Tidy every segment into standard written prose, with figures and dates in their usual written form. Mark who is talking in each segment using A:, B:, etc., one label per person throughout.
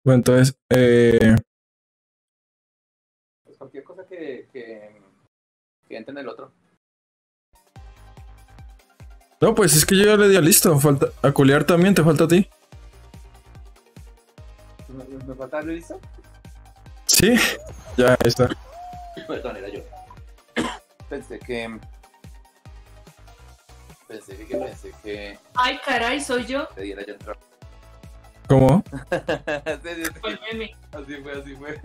A: Bueno, entonces,
B: Pues cualquier cosa que entre en el otro.
A: no, pues es que yo ya le di a listo. Falta a culiar también, te falta a ti.
B: ¿Me falta darle listo?
A: Sí, ya ahí está.
B: Perdón, era yo. Pensé que. Pensé que
C: Ay, caray, soy yo.
B: te diera ya entrar.
A: ¿Cómo?
B: Sí.
C: Fue el meme.
B: Así fue.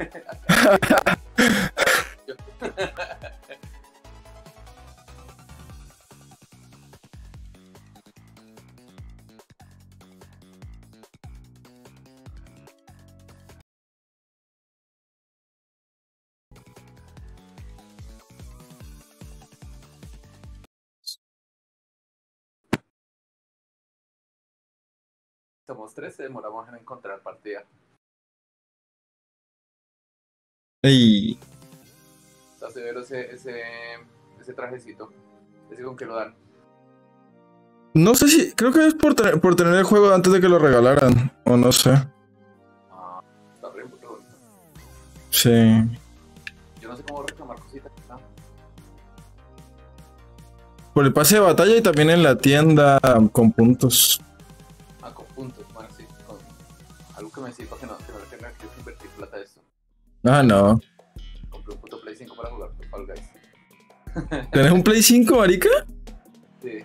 B: Somos 3, demoramos en encontrar partida.
A: Ey,
B: Está severo ese trajecito. Ese con que lo dan.
A: no sé si, creo que es por tener el juego antes de que lo regalaran, o no sé.
B: Ah, está re bonito.
A: Sí.
B: Yo no sé cómo reclamar cositas. ¿No?
A: Por el pase de batalla y también en la tienda con puntos.
B: Ah, con puntos. Bueno, sí. Con algo que me sirva que no le tenga que invertir plata a esto.
A: Ah, no.
B: Compré un puto Play 5 para jugar con Fall Guys.
A: ¿Tenés un Play 5, marica?
B: Sí.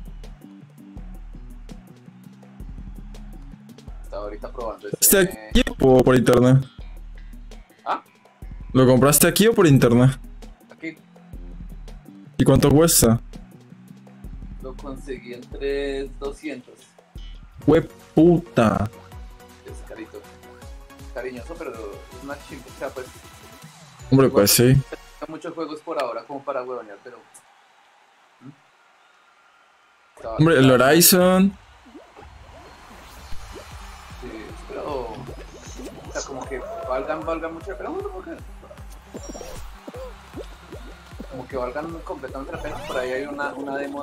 B: Estaba ahorita probando
A: ¿Está aquí o por internet?
B: ¿Ah?
A: ¿Lo compraste aquí o por internet?
B: Aquí
A: ¿Y cuánto cuesta?
B: lo conseguí en 3,200.
A: Puta.
B: Es carito. Cariñoso, pero es una chimpa. O sea, pues.
A: Hombre, pues sí.
B: Hay muchos juegos por ahora como para huevonear, pero.
A: Hombre, el Horizon.
B: Sí, pero. O sea, como que valgan mucho la pena. Como que valgan completamente la pena. Por ahí hay una demo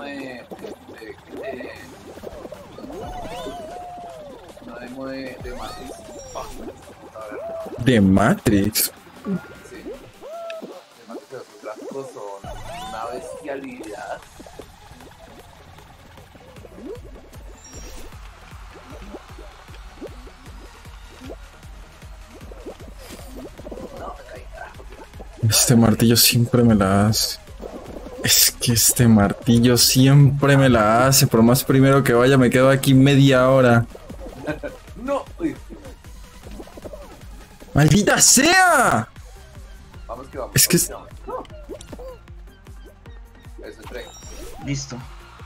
B: una demo de Matrix.
A: De Matrix.
B: Sí. De Matrix, los gráficos son una bestialidad. No, me caí, carajo.
A: Este martillo siempre me la hace. Es que este martillo siempre me la hace. Por más primero que vaya, me quedo aquí media hora.
B: No. Uy.
A: ¡Maldita sea!
B: Vamos que vamos.
A: Es que
B: vamos, no. Eso entré.
D: Listo.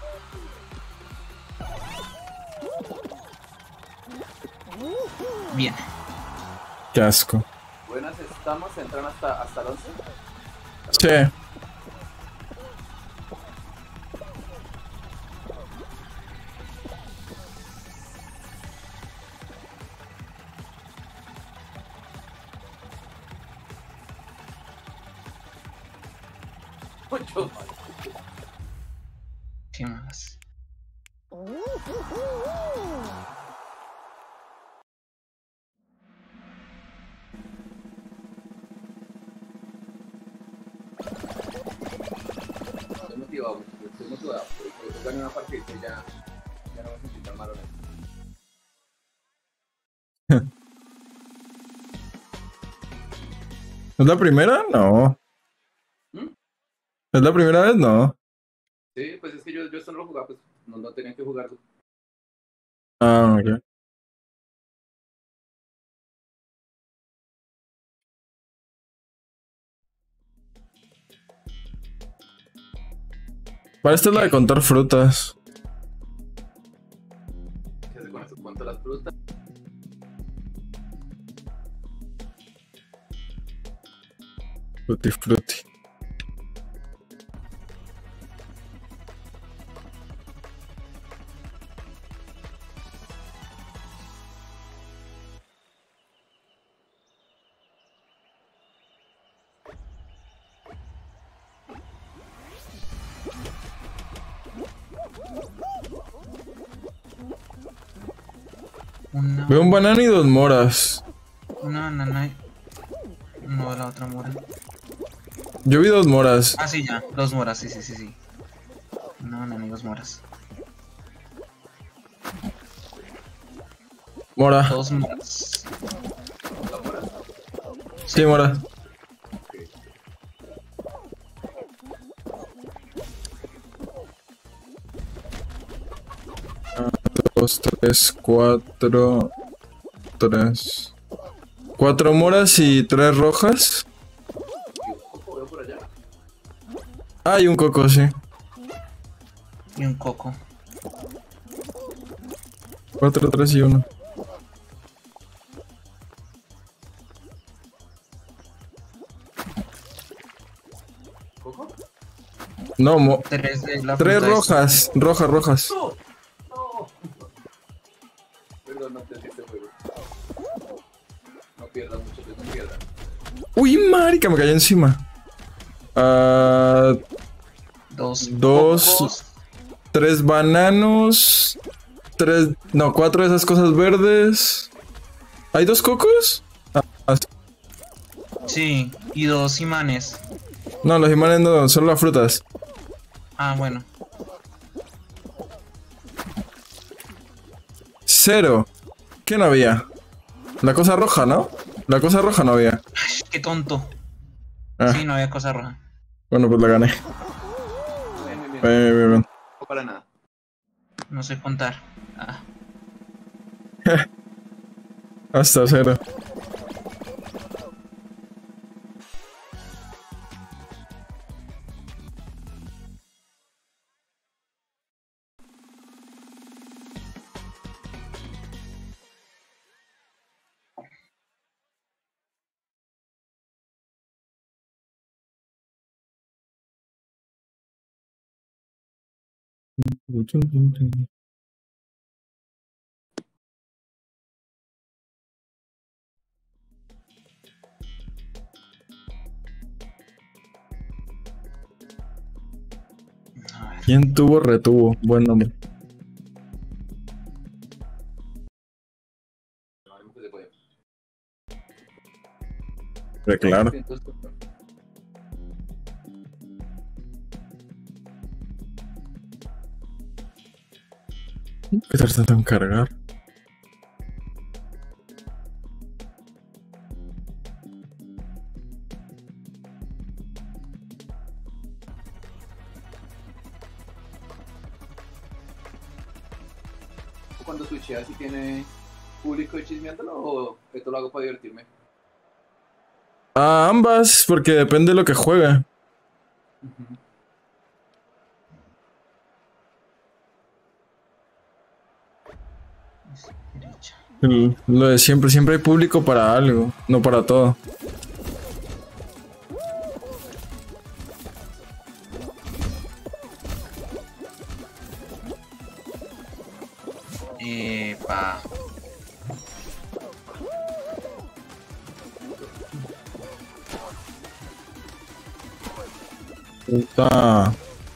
D: Bien.
A: Qué asco.
B: Buenas estamos, entran hasta el 11.
A: Sí.
B: Mucho más.
D: ¿Qué más?
B: Estoy motivado, estoy motivado. Porque gané una partida y ya no me sentí tan malo en esto.
A: ¿Es la primera? No.
B: ¿Mm?
A: ¿Es la primera vez? No.
B: Sí, pues es que yo esto no lo jugaba, pues no tenía que jugarlo.
A: Ah, ok. Para esta es la de contar frutas.
B: ¿Qué hace con eso? ¿Cuánto las frutas?
A: Frutti.
D: Una...
A: Veo un banano y dos moras.
C: No, no, no. No, la otra mora.
A: Yo vi 2 moras.
C: Ah, sí, ya. 2 moras, sí, sí, sí, sí. No, no, ni 2 moras.
A: Mora.
C: 2 moras.
A: Sí, mora. 2, 3, 4. 3. 4 moras y 3 rojas.
B: Veo por allá.
A: Ah, y un coco, sí.
C: Y un coco.
A: 4, 3 y 1.
B: ¿Coco?
A: No,
C: 3 de la
A: 3
C: fruta
A: rojas. Rojas.
B: ¡No! ¡No! Perdón, no entendí este juego. No pierdas mucho, no pierdas.
A: Uy, marica, me cayó encima. Ah,
C: 2
A: 2,
C: cocos.
A: 3 bananos. 3, no, 4 de esas cosas verdes. ¿Hay 2 cocos? Ah, sí.
C: Sí, y 2 imanes.
A: No, los imanes no, solo las frutas.
C: Ah, bueno.
A: 0. ¿Qué no había? La cosa roja, ¿no? La cosa roja no había.
C: Ay, qué tonto.
A: Ah,
C: Sí, no había cosa roja.
A: bueno, pues la gané. Bien.
B: No para nada.
C: No sé contar. Ah,
A: Hasta 0.
C: a ver.
A: ¿Quién tuvo, retuvo? Buen nombre.
B: No, algo que se puede.
A: Pero claro.
B: Entonces,
A: ¿Qué tarda en cargar?
B: cuando switcheas si tiene público y chismeándolo o esto lo hago para divertirme.
A: A ambas, porque depende de lo que juegue.
C: Derecha.
A: Lo de siempre hay público para algo, no para todo.
C: Epa.
A: Puta.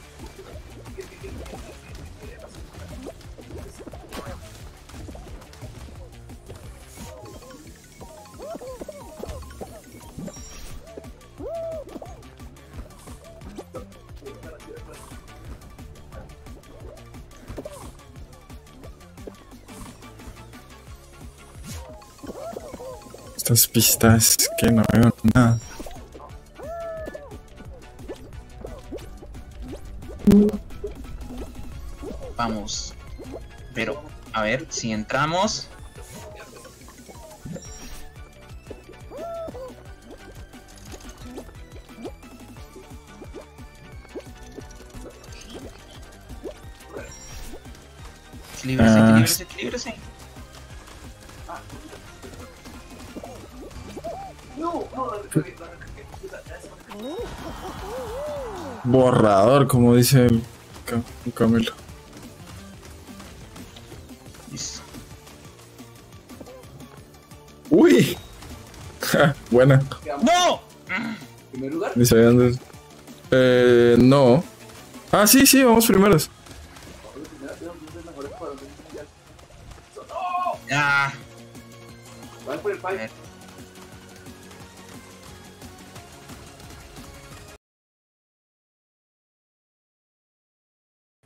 A: Estas pistas que no veo nada.
C: Vamos. Pero, a ver, si entramos. Equilíbrese, equilíbrese, equilíbrese.
A: Borrador, como dice el Camilo.
C: Listo.
A: ¡Uy! Ja, buena.
C: ¡No!
B: ¿Primer lugar?
A: Ni sabía dónde. No. Ah, sí, vamos primeros.
C: Ya.
B: Van por el
C: A
B: pipe.
C: ver.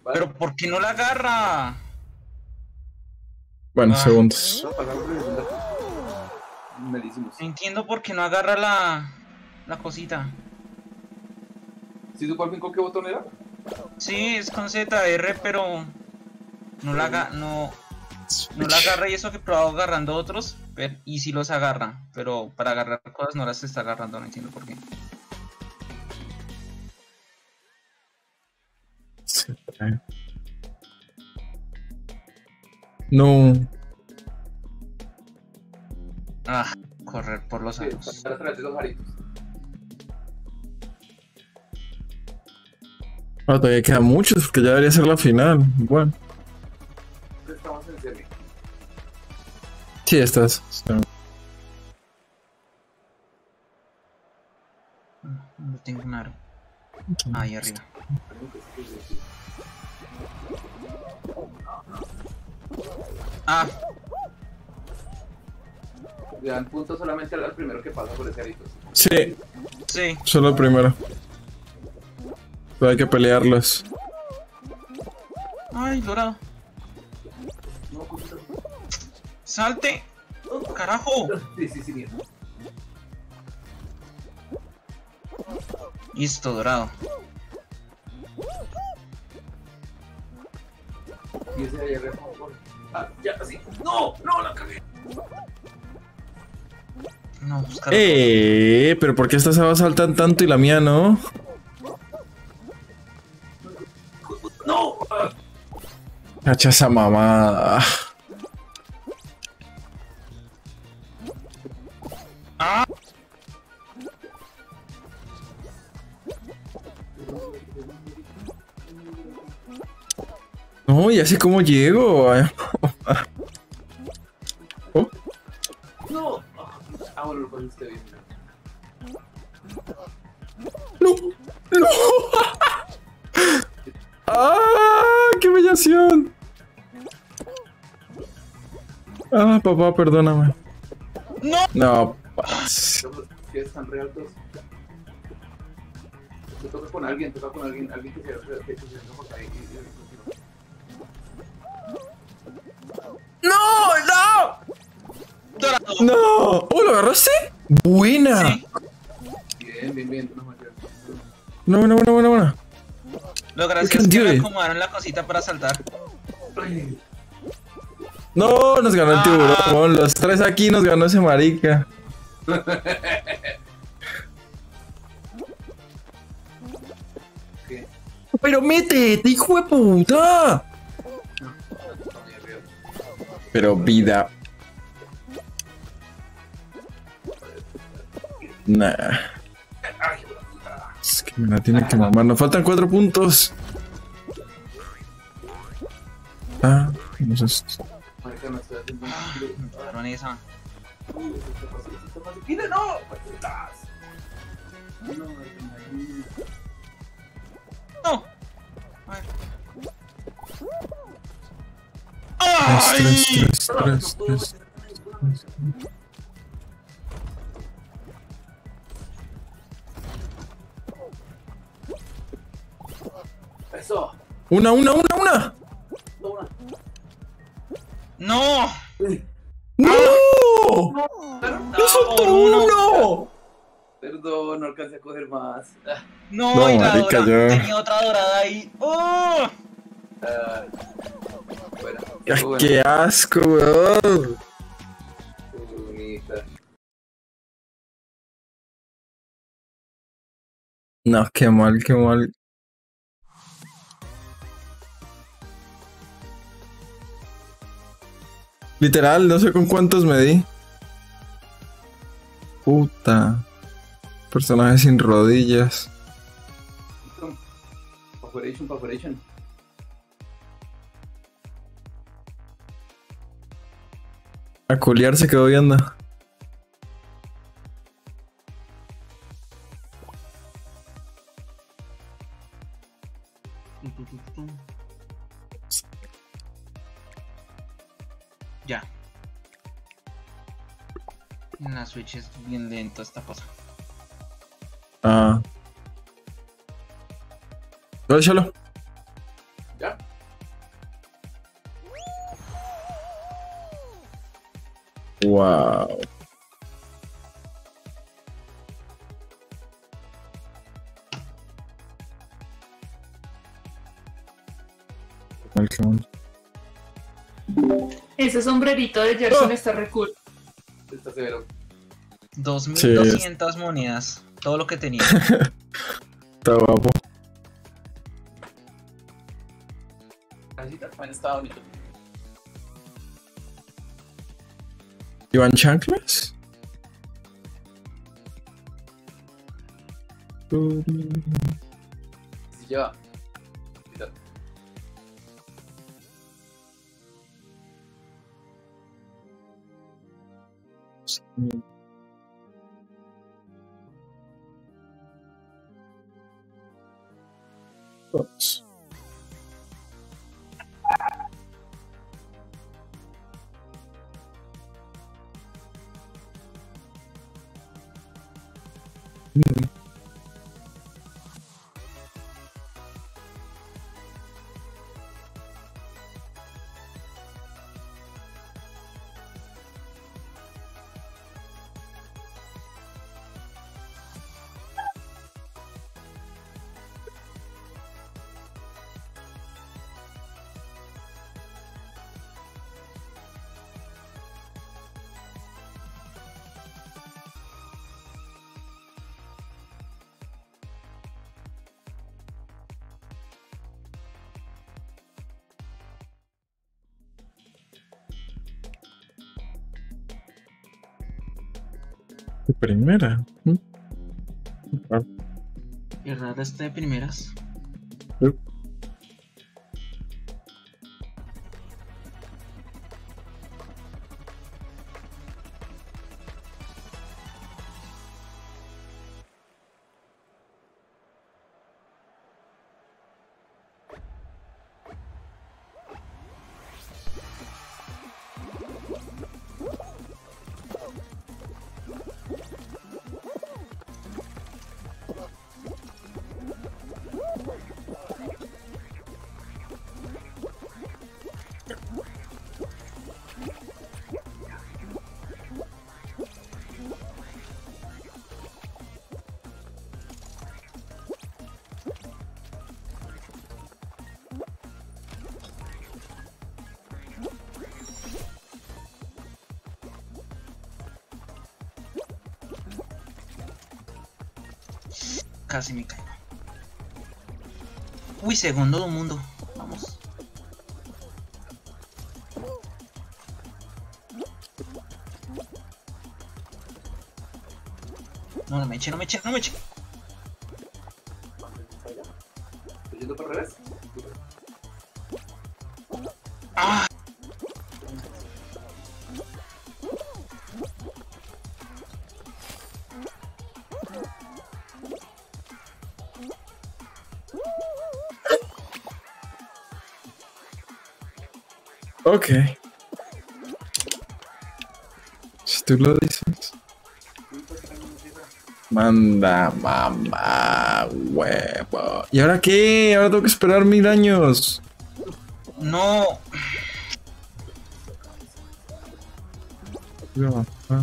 C: Pero ¿por qué no la agarra?
A: Bueno,
C: Ah.
A: segundos.
B: No, pasamos por el segundo. Malísimos.
C: No entiendo por qué no agarra la cosita.
B: ¿Sí supo al fin con qué botón era?
C: Sí, es con ZR, pero no no la agarra, y eso que he probado agarrando otros, y sí los agarra, pero para agarrar cosas no las está agarrando, no entiendo por qué.
A: Sí. No.
C: Ah, correr por los
B: Sí,
C: aros.
B: pasar a través de los aritos.
A: Ah, todavía quedan muchos porque ya debería ser la final. Bueno.
B: Estamos en semi.
A: Sí, estás.
C: No tengo un aro. Ahí arriba. Ah,
B: Le dan puntos solamente al primero que pasa por ese arito.
A: Sí,
C: sí.
A: solo el primero. Pero hay que pelearlos.
C: Ay, dorado.
B: No, cosita.
C: ¡Salte! ¡Carajo!
B: Sí, mierda.
C: Listo, dorado.
B: Y ese de ahí arriba como por... Ah, ya, así. ¡No! ¡No, la cagué!
C: No, buscar.
A: Pero ¿por qué estas se saltan tanto y la mía no?
B: ¡No! Ah.
A: Cacha esa mamada.
C: ¡Ah!
A: No, ya sé cómo llego. Oh,
B: ¡No! Ah, bueno, lo cogiste bien.
A: no, no. ¡Ah! ¡Qué humillación! Ah, papá, perdóname.
C: ¡No!
A: No,
B: Los que están re altos. Te toca con alguien que se por ahí.
A: ¡No! ¡No!
C: ¡Dorado!
A: ¡No! ¡Oh, lo agarraste! ¡Buena!
C: Sí.
B: Bien. No,
A: Buena.
C: Lo gracioso
A: can
C: es que
A: do
C: me
A: it.
C: acomodaron la cosita para saltar.
B: Ay,
A: No, nos ganó el tiburón. Los tres aquí nos ganó ese marica.
B: ¿qué?
A: Pero métete, hijo de puta.
B: No, bien, bien.
A: Pero vida. Nah.
B: Ay, hijo de puta.
A: Es que me la tiene que mamar. Nos faltan 4 puntos. Ah, no sé.
B: Marica, me estoy haciendo un
C: Me pagaron esa.
B: Está fácil. ¡Mira, no! ¡Putas! No,
C: ¡No! A ver.
A: Tres.
B: Eso.
A: Una.
B: No, una.
C: ¡No!
A: ¡No!
B: No,
A: ¡Yo soltó
C: por uno.
A: uno!
B: perdón, no alcancé a coger más.
C: No,
A: No,
C: y la
A: marica,
C: dorada.
A: yo-
C: Tenía otra dorada ahí. ¡Oh!
B: Bueno,
A: Ya,
B: estuvo
A: ¡qué asco, weón!
B: estuvo bonita.
A: No, qué mal. Literal, no sé con cuántos me di. Puta. Personaje sin rodillas.
B: Operation.
A: A culiar se quedó viendo.
C: Ya. En la Switch es bien lento esta cosa.
A: Ah. Échalo.
B: ¿Ya?
A: Wow. Welcome.
D: Ese sombrerito de Gerson está re cool.
B: Está severo.
C: 2200 monedas. Todo lo que tenía.
A: Está guapo.
B: Así también está bonito.
A: ¿Iban chanclas?
B: Si lleva. Mira.
A: Dos. De primera.
C: Qué raro este de primeras. Casi me caigo. Uy, segundo del mundo. Vamos. No, no me eche, no me eche, no me eche.
B: ¿Estoy yendo para el revés?
C: ¡Ah!
A: Ok. Si tú lo dices. Manda, mamá, huevo. ¿Y ahora qué? Ahora tengo que esperar 1000 años.
C: No.
A: No, ah.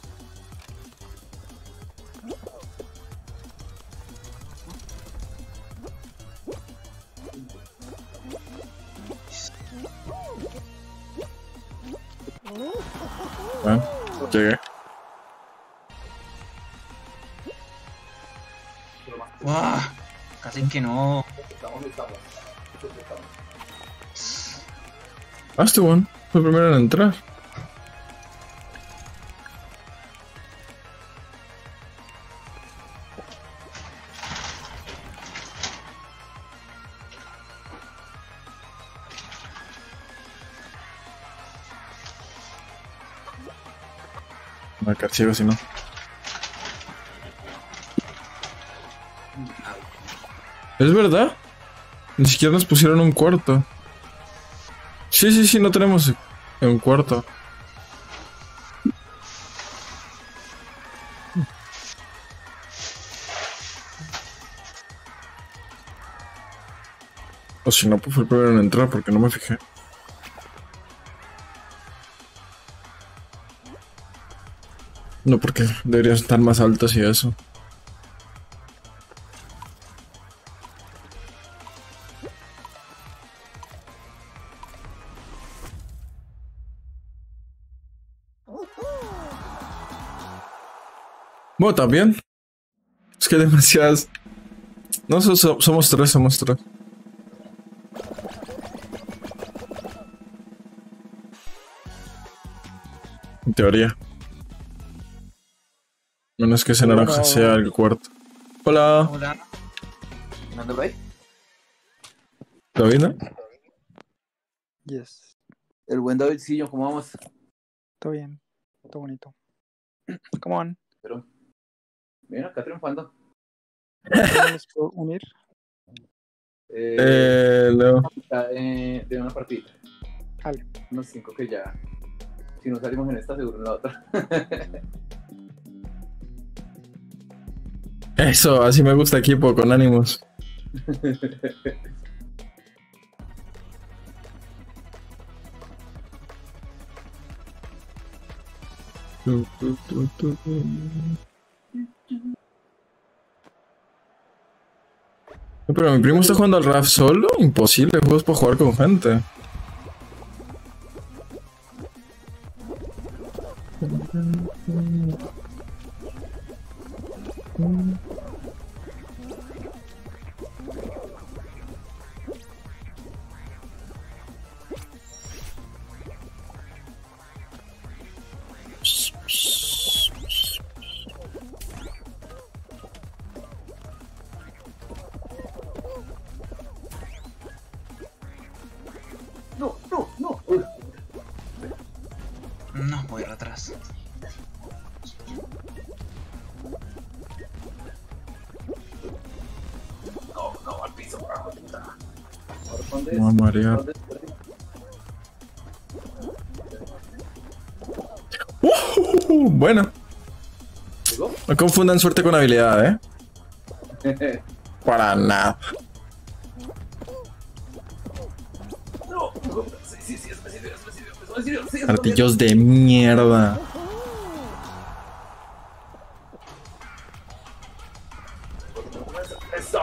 A: Bueno, llegué.
C: ¡Ah! Casi que no.
B: Estamos.
A: Estuvo bueno. Fue el primero en entrar. Me voy a quedar ciego si no. ¿Es verdad? Ni siquiera nos pusieron un cuarto. Sí, no tenemos un cuarto. O si no, pues fue el primero en entrar porque no me fijé. No, porque deberían estar más altos y eso. Bueno, también. Es que hay demasiadas. No, somos tres, somos tres. En teoría. Menos que ese naranja sea el cuarto. Hola.
C: Hola.
B: ¿No anda por ahí?
A: ¿David, no?
E: Yes.
B: El buen Davidcillo, ¿cómo vamos?
E: Todo bien. Todo bonito. Come on.
B: Pero, bien, acá triunfando.
E: ¿Cómo les puedo unir?
A: No.
B: De una partida.
E: Dale.
B: Unos 5 que ya. Si no salimos en esta, seguro en la otra.
A: Eso, así me gusta equipo, con ánimos. No, pero mi primo está jugando al RAF solo. Imposible, juegos para jugar con gente.
B: No.
C: No, voy atrás.
B: No, al piso, por abajo, puta. ¿Dónde es?
A: No, María.
B: ¿Dónde es?
A: Bueno,
B: ¿Llegó?
A: no confundan suerte con habilidad, Para nada.
B: No. Sí, es específico.
A: Martillos de mierda.
B: Eso.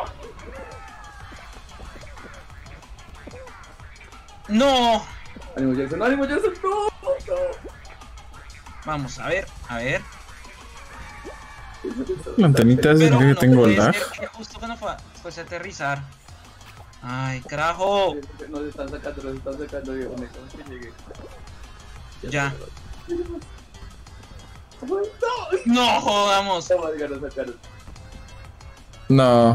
C: ¡No!
B: Ánimo, Jason, no.
C: Vamos, a ver.
A: La antenita
C: Pero
A: significa que
C: no
A: tengo
C: puede
A: lag.
C: ser que justo cuando fuese a aterrizar. Ay, carajo.
B: Nos están sacando, viejo. Necesitamos que llegue.
C: Ya. No jodamos.
B: Sacaron.
A: No.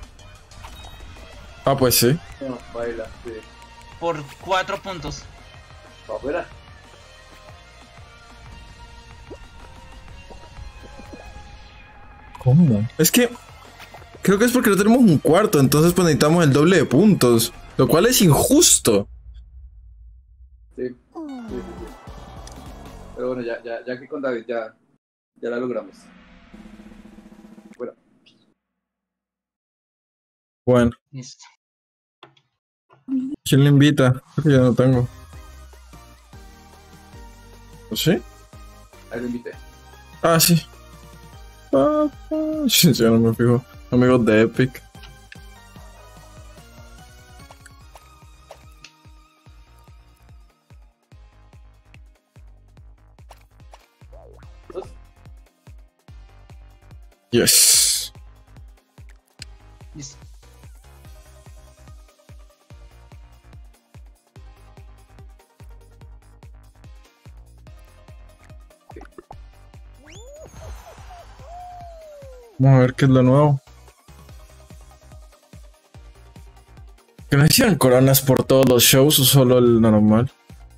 A: Ah, pues sí.
B: No, baila, sí.
C: Por 4 puntos.
B: Va afuera.
A: ¿Cómo? Es que creo que es porque no tenemos un cuarto, entonces pues necesitamos el doble de puntos, lo cual es injusto.
B: Sí. Pero bueno, ya que con David ya la logramos. Bueno,
A: Bueno,
C: Listo.
A: ¿quién le invita? Creo que ya no tengo. ¿O sí?
B: ahí lo invité.
A: Ah, sí. Yo no me fijo. Amigos de Epic.
B: Entonces,
A: Yes.
C: Listo.
A: Vamos a ver qué es lo nuevo. ¿Que no hicieron coronas por todos los shows o solo el normal?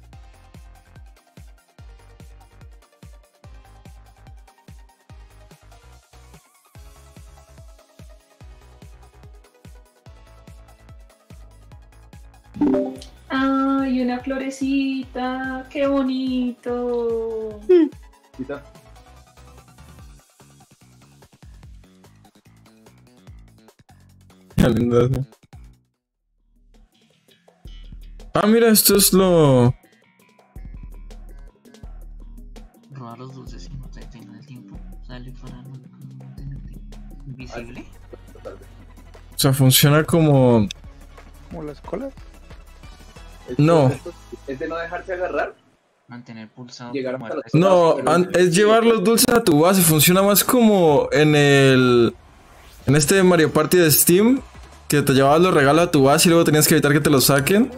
D: Ay, una florecita, qué bonito.
B: quita.
A: Qué linda, sí. Ah, mira, esto es lo...
C: Robar los dulces y no te tengan el tiempo. para invisible.
B: Totalmente.
A: O sea, funciona como...
E: Como las colas.
A: No.
B: Es de no dejarse agarrar.
C: Mantener pulsado.
B: Llegar
C: como
B: hasta
C: el
B: la-
C: resto.
A: No, es llevar los dulces a tu base. Funciona más como en el... En este Mario Party de Steam, que te llevabas los regalos a tu base y luego tenías que evitar que te los saquen.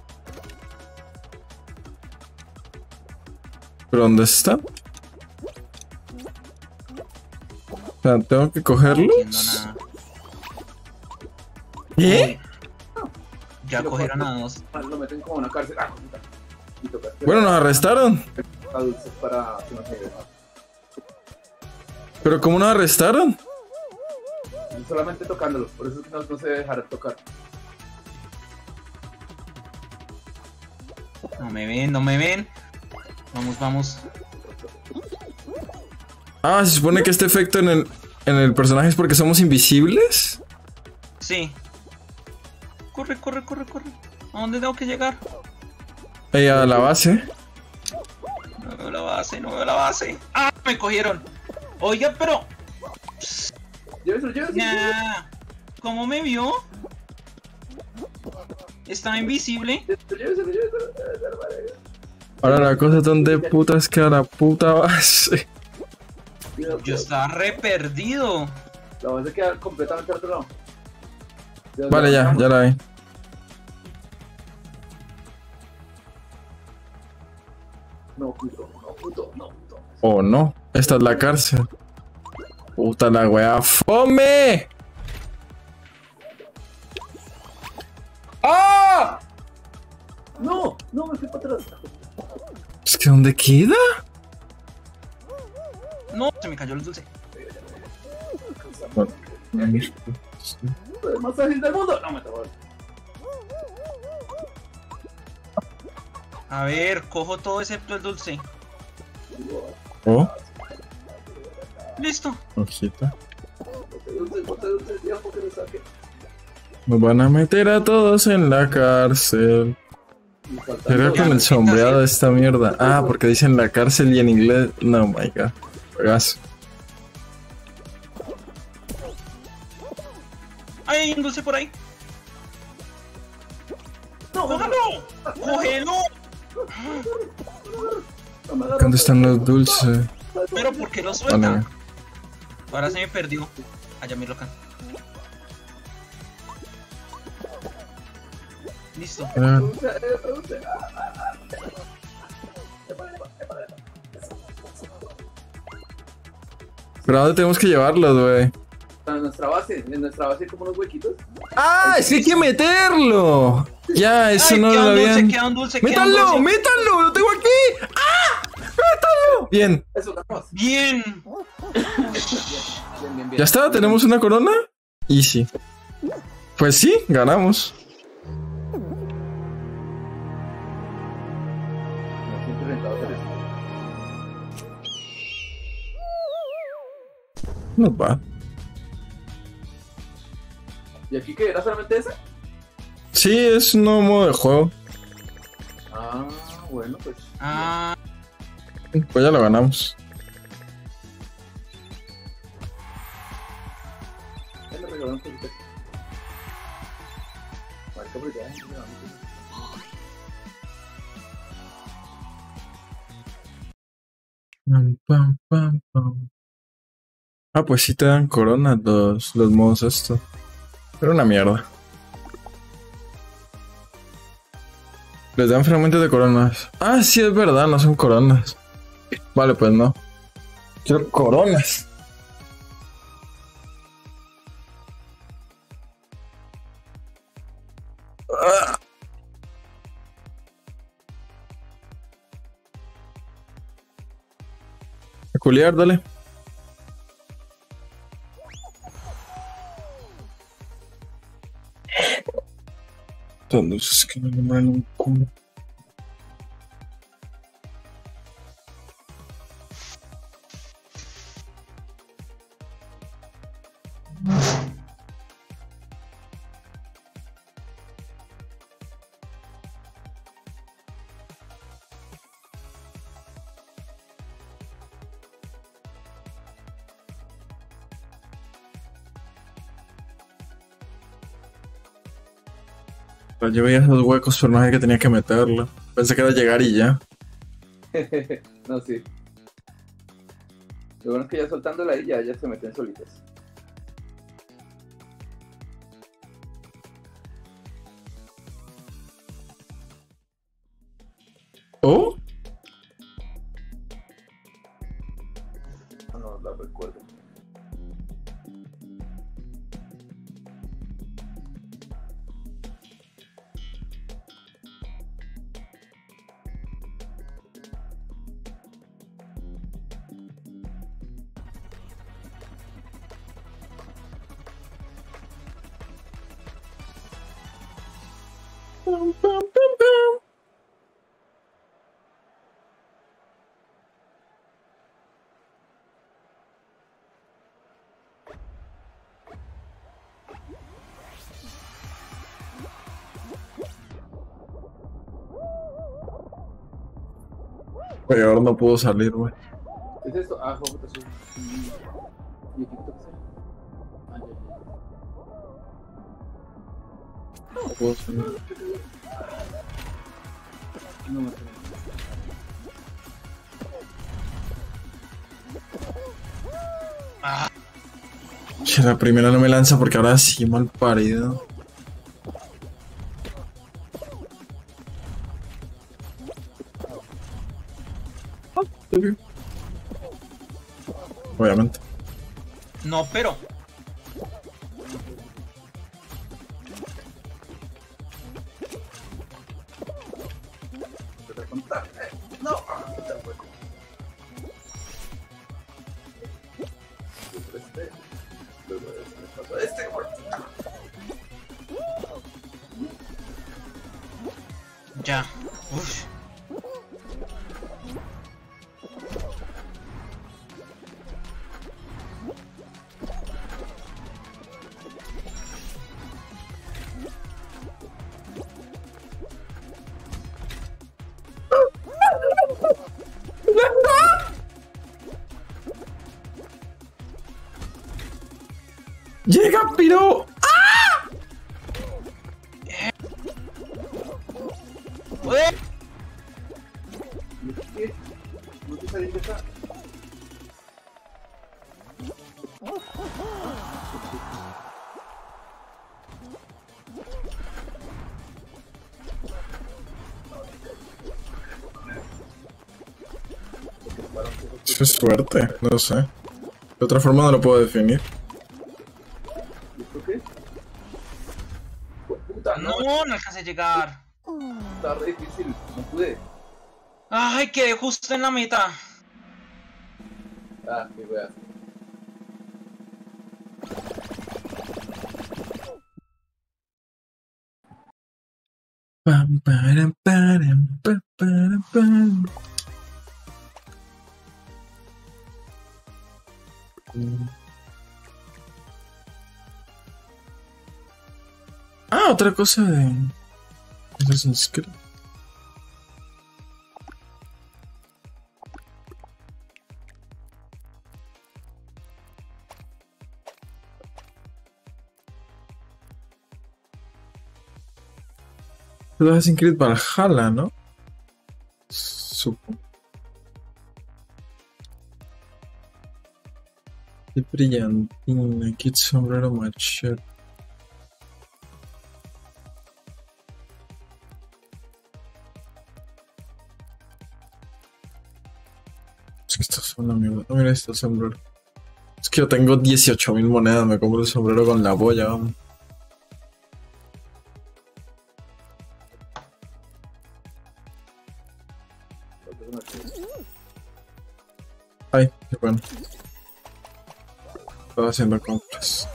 A: ¿Pero dónde está? O sea, tengo que
C: No
A: cogerlos.
C: entiendo nada.
A: ¿Qué?
C: Ya cogieron a dos.
B: Lo meten como en una cárcel. Puta. Y toca
A: Bueno, nos arrestaron.
B: a dulces para que no se lleven.
A: ¿Pero cómo nos arrestaron?
B: Solamente tocándolos, por eso es que no se debe dejar tocar.
C: No me ven, no me ven. Vamos, vamos.
A: Ah, se supone que este efecto en el personaje es porque somos invisibles.
C: Sí. Corre, corre, corre, corre. ¿A dónde tengo que llegar?
A: A la base.
C: No veo la base, no veo la base. ¡Ah! Me cogieron. Oiga, pero.
B: Lléveselo, lléveselo.
C: Nah. ¿Cómo me vio? Estaba invisible.
B: Lléveselo.
A: Ahora la cosa es donde putas queda la puta base.
C: Yo estaba re perdido.
B: La base queda completamente al otro lado.
A: Vale, ya la vi.
B: No, puto.
A: Oh no, esta es la cárcel. Puta la wea fome. ¡Ah!
B: No, me fui para atrás.
A: Es que ¿dónde queda?
C: No, se me cayó el dulce.
B: El más ágil del mundo. No me tocó.
C: A ver, cojo todo excepto el dulce.
A: Oh,
C: Listo.
A: ojita.
B: Dulce, tiempo que lo saque.
A: Nos van a meter a todos en la cárcel. Carga con el sombreado de esta mierda. Ah, porque dicen la cárcel y en inglés. No, my god. Juegazo.
C: ¡Ay, hay un dulce por ahí! ¡No, cógelo! ¡Cógelo!
A: ¿Dónde están los dulces?
C: Pero ¿por qué lo
A: Vale.
C: suelta? Ahora se me perdió. Allá mi loca. Listo.
A: Ah, ¿pero a dónde tenemos que llevarlos, güey?
B: En nuestra base hay como unos huequitos.
A: ¡Ah! ¡Es que hay que meterlo! Ya, eso
C: Ay,
A: no
C: queda
A: lo
C: un dulce,
A: habían.
C: queda un dulce, queda un
A: ¡Métanlo!
C: dulce.
A: ¡Métanlo! ¡Lo tengo aquí! ¡Ah! ¡Métanlo! Bien.
B: Eso, ganamos.
C: Bien.
B: Bien.
A: ¿Ya está? ¿Tenemos una corona? Easy. Pues sí, ganamos.
B: Me siento rentado hacer eso.
A: No va.
B: ¿Y aquí qué? ¿Era solamente ese?
A: Sí, es un nuevo modo de juego.
B: Ah, bueno, pues.
C: Ah,
A: Pues ya lo ganamos.
B: Ya me regalaron cositas. Marca, pero ya,
A: Pam, pam, pam, pam. Ah, pues sí te dan coronas los modos estos. Pero una mierda. Les dan fragmentos de coronas. Ah, sí, es verdad, no son coronas. Vale, pues no. Quiero coronas. Ah. Peculiar, dale. Entonces, que me nombran un culo. Pero yo veía esos huecos, pero no sé que tenía que meterlo. Pensé que era llegar y ya.
B: No, sí. Lo bueno es que ya soltándola ahí ya se meten solitas.
A: ¿Oh?
B: No la recuerdo.
A: Pam, pam, pam, pam. Peor no pudo salir, güey.
B: ¿Qué es esto? Ah, juego, eso es un muñequito que sale. Ah,
A: No pudo salir.
B: ya. No me acuerdo.
C: Ah,
A: Che, la primera no me lanza porque ahora sí mal parido. Obviamente.
C: no, pero.
B: Te voy a contar. No, está hueco. Luego me pasó güey.
C: Ya. Uf.
A: ¡Llega, piro!
C: ¡Ué!
B: ¿Qué? ¿No te salís de acá?
A: Qué suerte, no sé. De otra forma no lo puedo definir.
B: ¿Y esto qué? Pues, puta, no,
C: No alcancé a llegar.
B: está re difícil, no pude.
C: Ay, quedé justo en la meta.
B: Ah, qué wea.
A: Pam, param, param, pam, param, pam. Ah, otra cosa de Assassin's Creed. Assassin's Creed Valhalla, ¿no? Supongo. Qué brillantina, qué sombrero machete. Es que esto es una mierda. No, mira este sombrero. Es que yo tengo 18.000 monedas, me compro el sombrero con la polla, vamos. Ay, qué bueno. Estaba haciendo compras.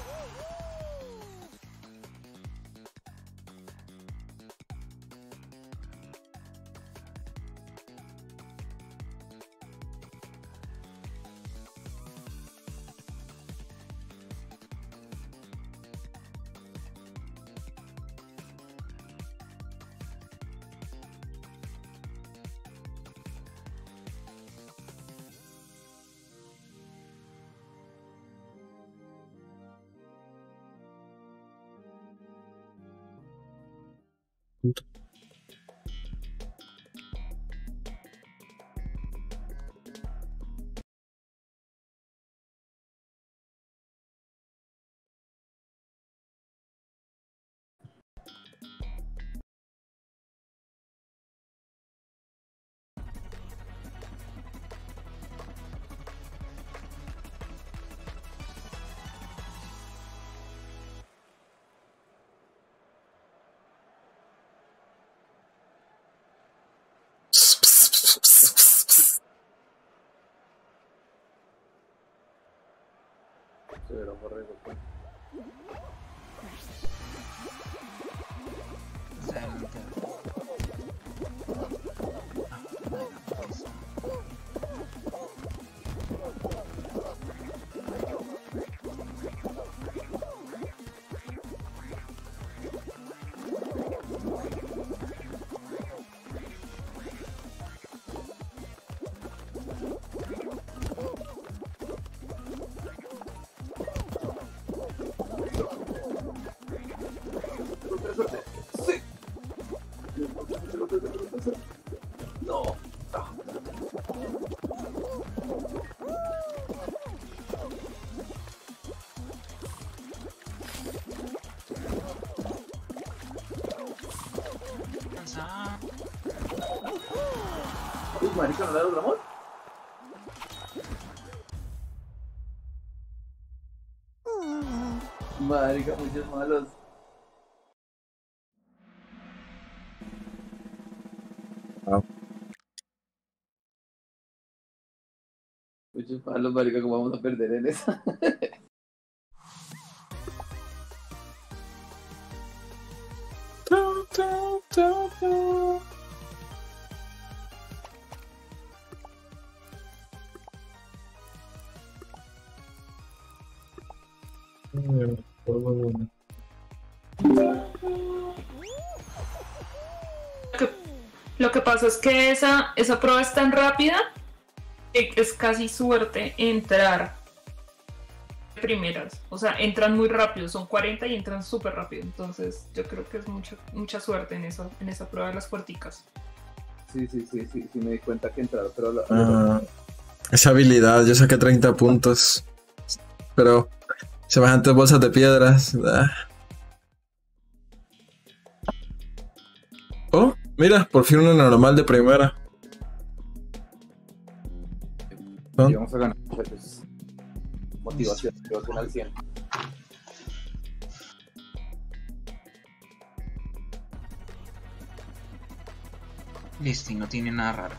B: Pero corre, corre.
C: O sea, no te-
B: No.
C: Cansado.
B: Uy, marica, ¿no le da otro amor? Marica, muchos malos.
A: Ah.
B: Muchos malos, marica, ¿cómo vamos a perder en esa?
D: Lo que pasa es que esa prueba es tan rápida que es casi suerte entrar de primeras. O sea, entran muy rápido, son 40 y entran súper rápido. Entonces yo creo que es mucha suerte en esa prueba de las puerticas.
B: Sí, me di cuenta que entraron, pero
A: Esa habilidad, yo saqué 30 puntos. Pero semejantes bolsas de piedras. Oh, mira, por fin una normal de primera.
B: y vamos a ganar. Pues, motivación al 100.
C: Listo, y no tiene nada raro.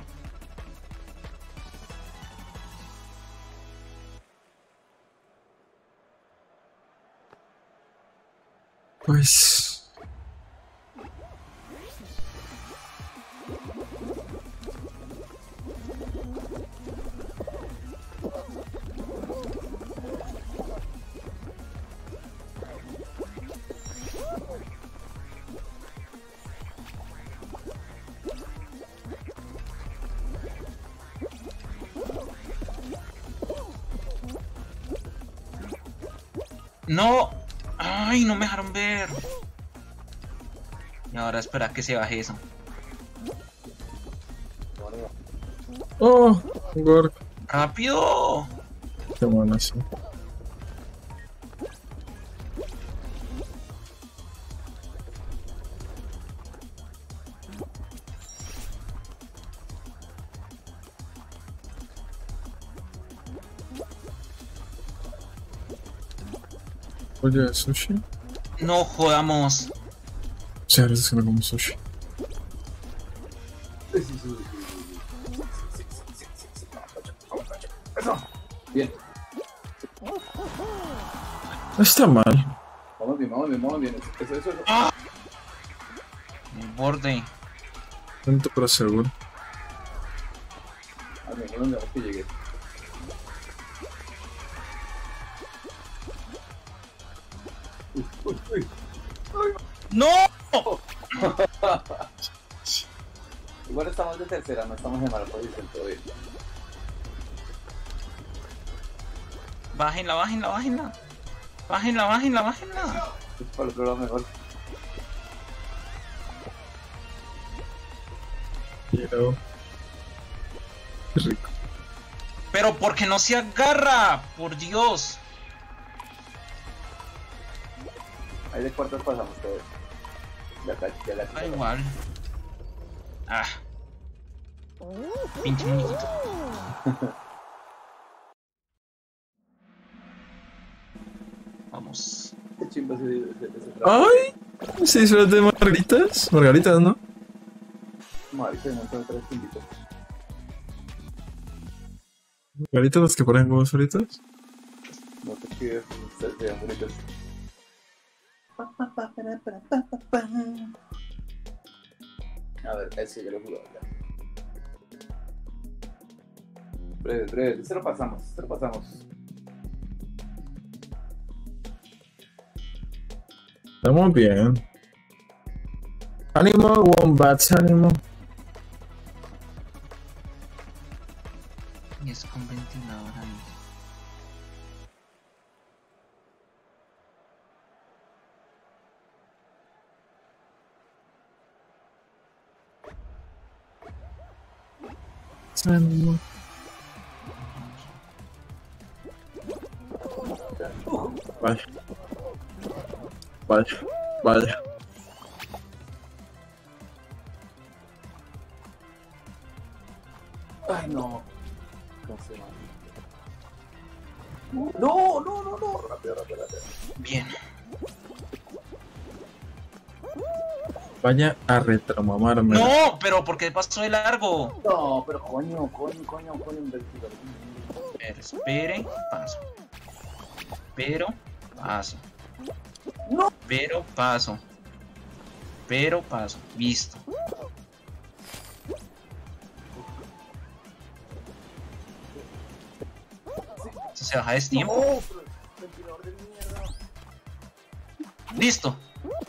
A: Pues...
C: ¡No! ¡Ay, no me dejaron ver! Y ahora espera que se baje eso.
A: Oh, Gork.
C: ¡Rápido!
A: Qué bueno eso. Oye, sushi.
C: No jodamos.
A: Sí, ahora es que no como sushi.
B: Bien,
A: No está mal.
B: vamos bien. Eso.
C: El borde.
A: Lento pero seguro.
B: A mí no me que llegue. Uy.
C: ¡No!
B: Igual estamos de tercera, no estamos en mala posición todavía.
C: Bájenla. Bájenla.
B: Es para el otro lado mejor.
A: Quiero. Qué rico.
C: Pero ¿por qué no se agarra? Por Dios.
B: Ahí de cuartos pasamos todos. Ya la
C: Da igual. Ah. Pinche muñequito. Vamos.
B: Qué chimba ese trabajo.
A: ¡Ay! ¿Se hizo de margaritas? Margaritas, ¿no?
B: Marica, hay un montón de tres chimbitos.
A: ¿Margaritas las que ponen huevos fritos?
B: No te quedes, se vean bonitos. A ver, ese ya lo he jugado ya. Breve, este lo pasamos.
A: Estamos bien. Ánimo, Wombats, ánimo.
C: Y es con ventilador ahí.
A: Ánimo. Vaya.
B: Ay, no. No. Rápido.
C: Bien.
A: Vaya a retromamarme.
C: No, pero ¿por qué pasó de largo?
B: No, pero coño, investigador.
C: Espere, paso. Pero paso.
B: No.
C: Pero paso. Listo. Esto se baja de tiempo.
B: No, pero ventilador de mierda.
C: Listo.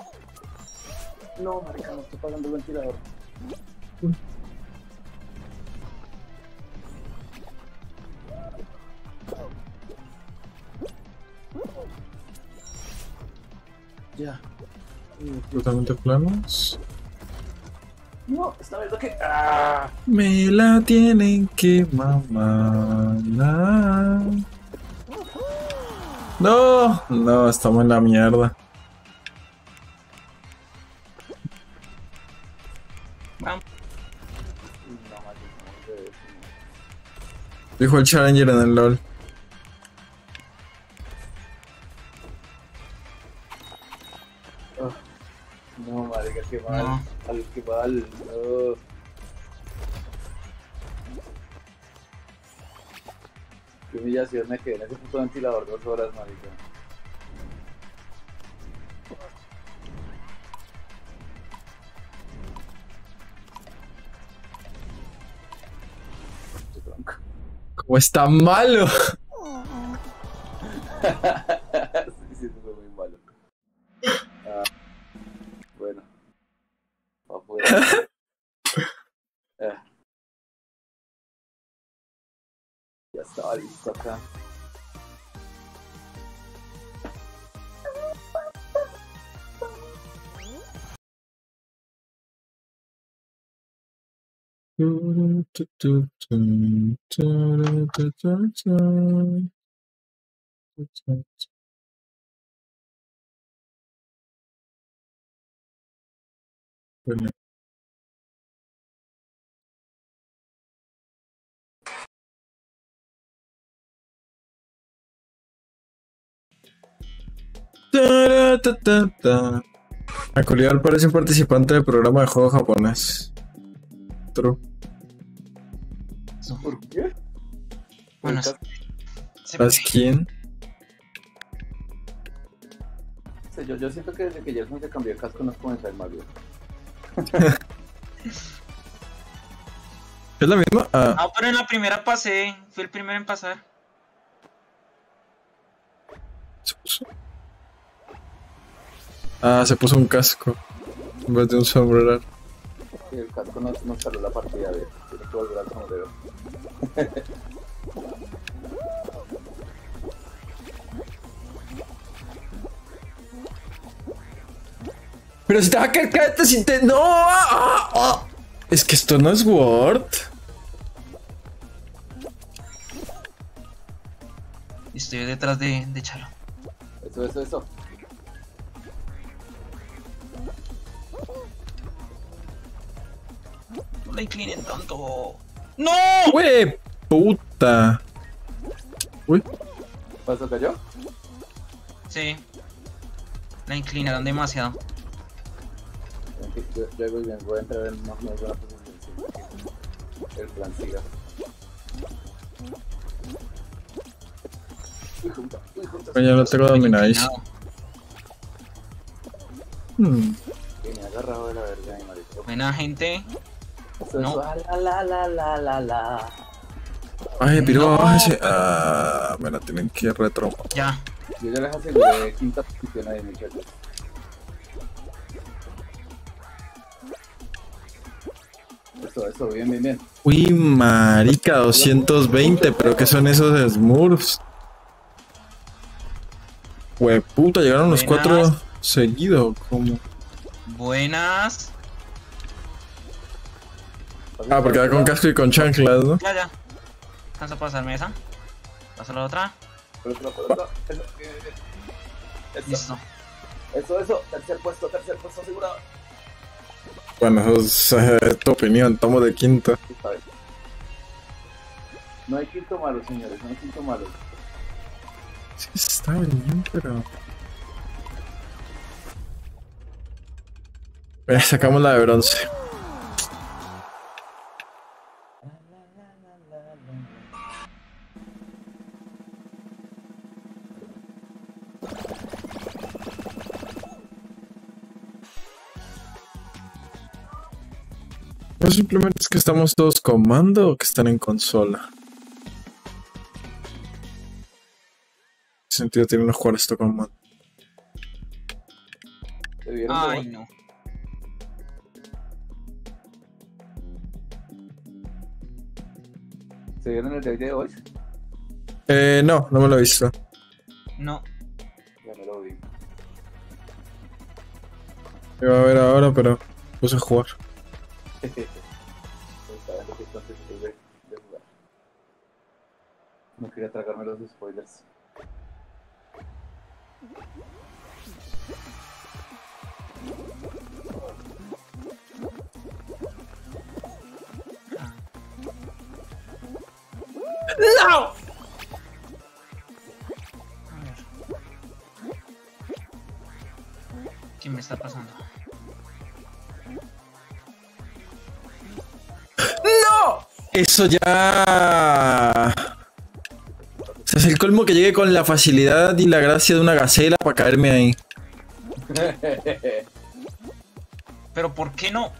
B: No, marica, no estoy pagando el ventilador. Ya.
A: Totalmente planos.
B: No, esta vez lo que. ¡Ah!
A: Me la tienen que mamar. No, estamos en la mierda.
C: Vamos.
A: Dijo el Challenger en el LOL.
B: No, marica, qué mal.
C: No.
B: Qué mal. No. Qué humillación me quedé en ese puto ventilador 2 horas, marica. Qué tronco.
A: ¿Cómo está malo?
B: Sí, eso fue muy malo. Ah, bueno. Afuera. Ya estaba listo acá.
A: Aculiar parece un participante del programa de juego japonés. True.
B: ¿Por qué?
C: Bueno,
B: Nunca-
A: ¿Sabes quién?
B: Sí, yo siento que desde que Gerson se cambió el casco nos comenzó a ir mal, güey.
A: ¿Es la misma? Ah,
C: no, pero en la primera pasé. Fui el primero en pasar.
A: se puso. Ah, se puso un casco en vez de un sombrero.
B: Y el casco nos salió la partida, güey. Tiene que volver al sombrero.
A: Pero si te va a caer, cállate si te. ¡No! Es que esto no es Word.
C: Estoy detrás de Chalo.
B: Eso.
C: No la inclinen tanto. ¡No!
A: ¡Hue puta! Uy,
B: ¿Pasó cayó?
C: Sí. La inclinaron demasiado.
B: Yo voy a entrar en una buena posición. Sí. El plan siga. Hijo
A: Pues ya lo tengo dominadísimo. Hmm.
B: Que me ha agarrado de la verga, mi marido.
C: Buena gente.
B: Eso, la.
A: Ay, pero
C: No.
A: bájese. Me la tienen que retro.
C: Ya.
B: Yo ya les aseguré quinta posición ahí, muchachos. Eso, bien.
A: Uy, marica, 220, pero ¿qué son esos Smurfs? Hueputa, llegaron los
C: Buenas.
A: 4 seguidos, como.
C: Buenas.
A: Porque va con casco y con chanclas, ¿no?
C: Ya. Alcanza a pasarme esa. Paso la otra.
B: Por otro.
C: Listo.
B: Eso. Tercer puesto asegurado.
A: Bueno, eso es tu opinión, estamos de quinta.
B: Está bien. No hay quinto malo, señores, no hay quinto malo.
A: Sí, está bien, pero. Sacamos la de bronce. No simplemente es que estamos todos con mando o que están en consola. ¿Qué sentido tiene uno jugar esto con mando?
B: ¿Te vieron?
C: Ay, no.
B: ¿Se vieron el de hoy?
A: No me lo he visto.
C: No.
B: Ya me lo vi.
A: Iba a ver ahora, pero puse a jugar.
B: Estaba en lo que estoy antes de jugar. No quería tragarme los spoilers.
C: A ver. ¿Qué me está pasando?
A: Eso ya. O sea, es el colmo que llegue con la facilidad y la gracia de una gacela para caerme ahí.
C: Pero ¿por qué no?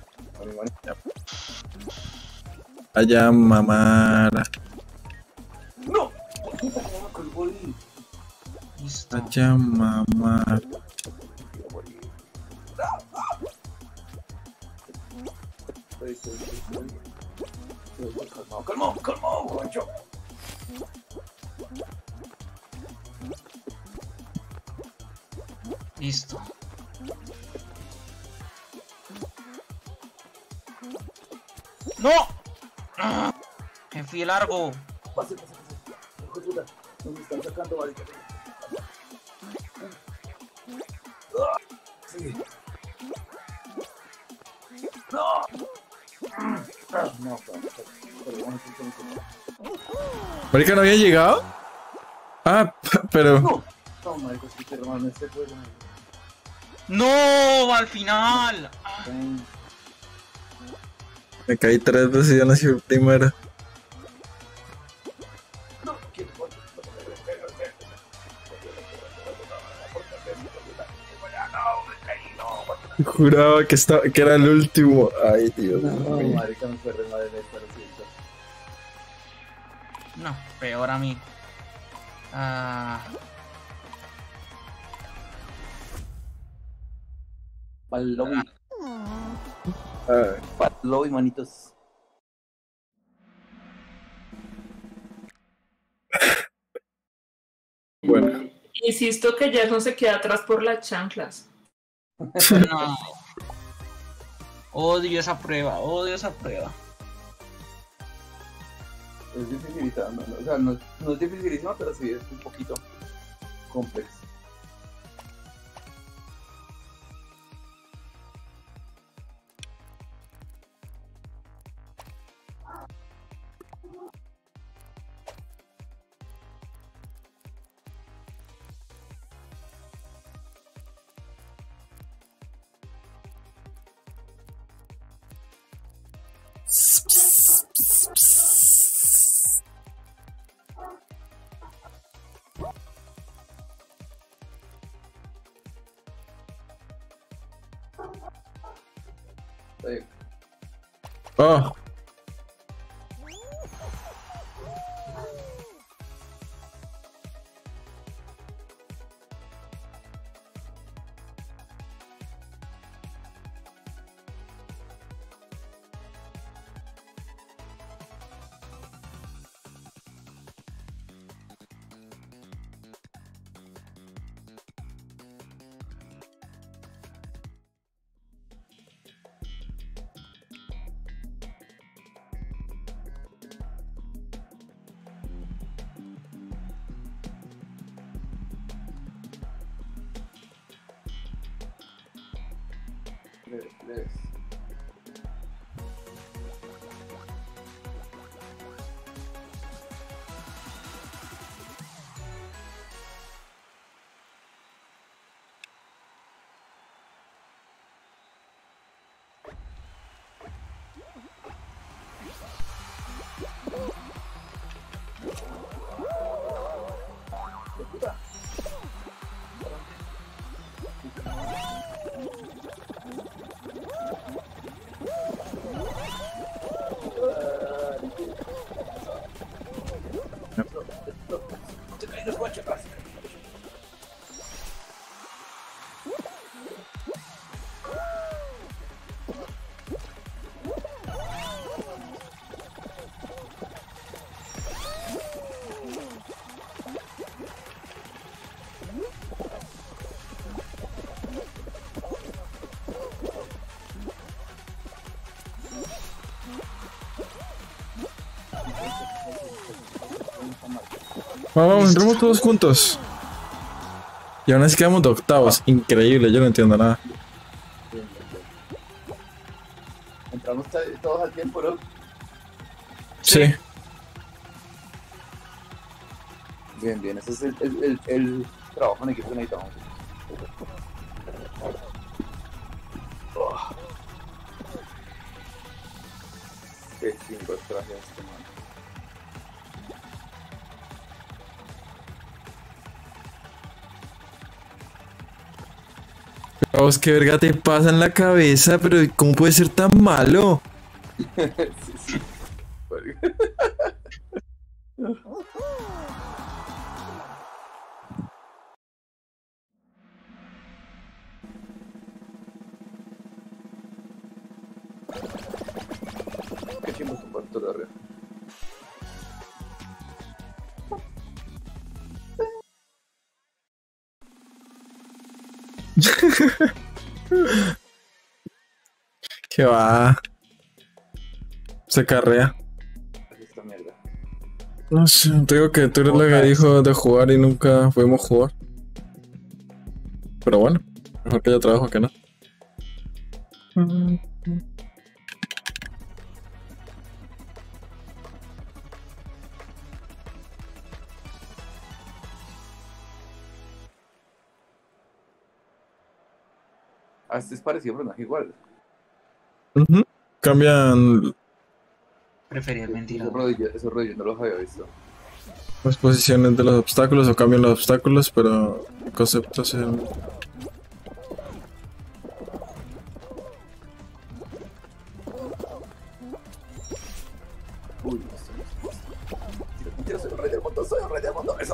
A: Allá, mamara.
B: ¡No! Puta, que me colgó el...
C: Listo.
A: Allá, mamara.
B: Calmado, Juancho.
C: Listo. ¡No! ¡Ah! Me fui largo.
B: Pase. Hijo de puta, nos están sacando, marica. Sí. No. No,
A: ¿Marica no había llegado? Pero.
B: no, marico, es que hermano, este juego.
C: ¡No! ¡Al final! Ah,
A: Me caí 3 veces y ya nací primero.
B: No, quieto,
A: Juraba que era el último. Ay, Dios
B: no,
A: mío.
B: marica, me fue re mal en esta, lo siento.
C: no, peor a mí.
B: Pa'l lobby.
A: Ay.
B: Pa'l lobby, manitos.
A: Bueno.
D: Insisto que Jason se queda atrás por las chanclas.
C: No. Odio esa prueba, odio esa prueba.
B: Es dificilísima, o sea, no es dificilísima, pero sí es un poquito complejo.
A: Oh,
B: Leves.
A: vamos, entremos todos juntos. Y aún así quedamos de octavos. Increíble, yo no entiendo nada.
B: Bien. Entramos todos al tiempo, ¿no?
A: Sí.
B: Bien, ese es el trabajo en equipo que necesitamos. Oh. Qué chingo traje este man.
A: Vos, qué verga te pasa en la cabeza, pero ¿cómo puede ser tan malo?
B: Sí. Qué chingo tu cuarto de arriba.
A: Que va. Se carrea.
B: Esta mierda.
A: No sé, te digo que tú eres la que dijo de jugar y nunca pudimos jugar. Pero bueno, mejor que haya trabajo que no.
B: Ah, este es parecido, pero no es igual.
A: Ujú. Cambian
C: Prefería el
B: Esos
C: ventilador.
B: rodillos no los había visto.
A: las posiciones de los obstáculos o cambian los obstáculos, pero el concepto es el...
B: Uy, Mentira, soy el rey del mundo, eso.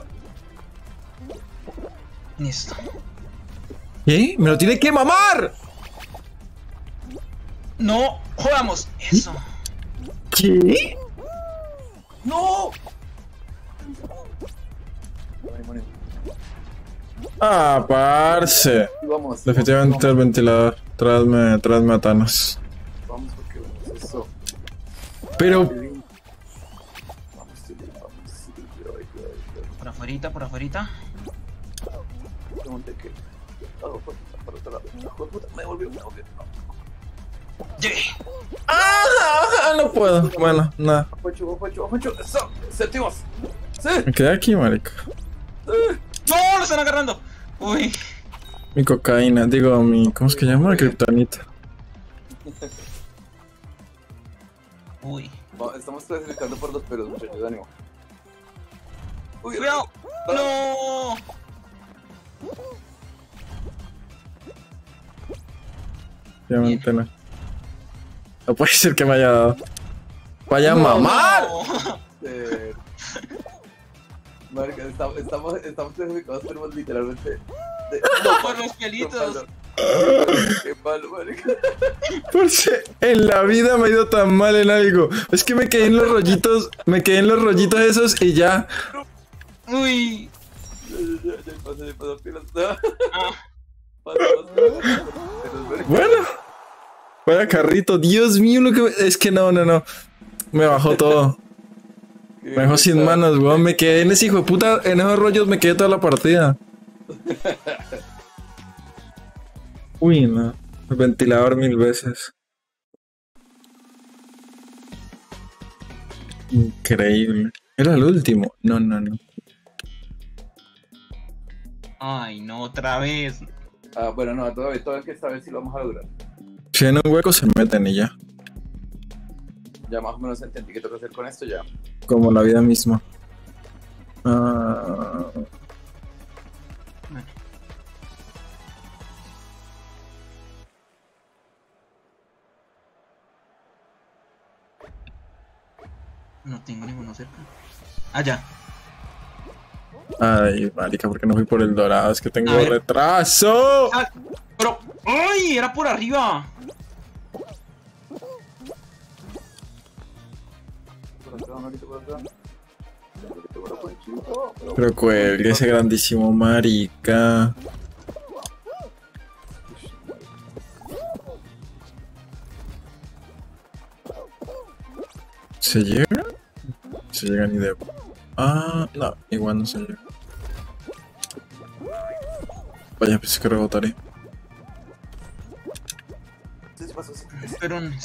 C: Listo.
A: ¿Qué? ¡Me lo tiene que mamar!
C: No, jugamos. Eso.
A: ¿Qué?
B: ¡No! Bueno.
A: Ah, parce.
B: Vamos.
A: Definitivamente el ventilador. Tráeme a Thanos.
B: Vamos porque vamos, eso.
A: Pero...
B: Vamos, cuidado.
C: Por afuerita, por afuerita.
B: Pregunté que. Por otro lado. Puta, me volvió. No.
C: Llegué.
A: ¡Ah! No puedo. Bueno, nada.
B: Apocho, eso. Sentimos. Sí.
A: Me quedé aquí, marica.
C: ¡No! ¡Lo están agarrando! Uy.
A: Mi cocaína, digo, mi... ¿Cómo es que se llama? Kryptonita.
C: Uy.
B: Estamos clasificando por los pelos, muchachos, ánimo. Uy,
C: ¡Cuidado! ¡No!
A: Ya me
C: Bien.
A: entena. No puede ser que me haya dado. ¡Vaya
B: No,
A: mamar!
B: Marica, estamos clasificados, pero literalmente.
C: No, por los pelitos.
B: Qué malo, marica.
A: Parce, en la vida me ha ido tan mal en algo. Es que me quedé en los rollitos. Me quedé en los rollitos esos y ya.
C: Uy.
B: Ya pasó, pilas. No.
C: Ah,
A: Bueno. Vaya carrito. Dios mío, lo que es que no. Me bajó todo. Me dejó sin manos, weón. Me quedé en ese hijo de puta. En esos rollos me quedé toda la partida. Uy, no. El ventilador 1000 veces. Increíble. Era el último. No.
C: ay, no, otra vez.
B: Ah, bueno, no, todavía que esta vez sí lo vamos a lograr.
A: Si en un hueco se meten y ya.
B: Ya más o menos entendí qué tengo que hacer con esto ya.
A: Como la vida misma. Ah,
C: No tengo ninguno cerca. Allá.
A: ay, marica, ¿por qué no fui por el dorado? Es que tengo
C: A ver.
A: retraso.
C: Ah, pero. ¡Ay! Era por arriba.
B: Por acá, ahorita por acá. Por acá, chico,
A: Pero cuelgue ese grandísimo marica. ¿Se llega? Se llega ni de... Ah, no, igual no se llega. Vaya, pensé que rebotaré.
C: Pero no.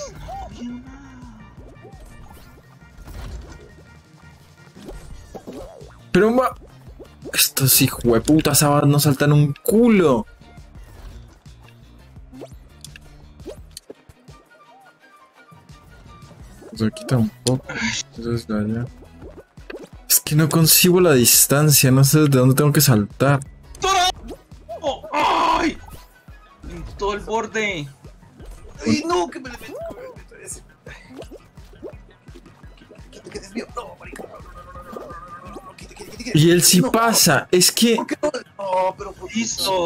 A: Pero va... Estos hijueputas sabas no saltan un culo. Se quita un poco. Eso es de allá. Es que no concibo la distancia, no sé desde dónde tengo que saltar.
C: ¡Oh! ¡Ay! En todo el borde.
B: ¡Ay, no! ¡Que me le meto! ¡Que desvío! ¡No, marica! No, quite.
A: Y él sí pasa, es que...
B: ¿Por qué no? No, pero por
C: Listo.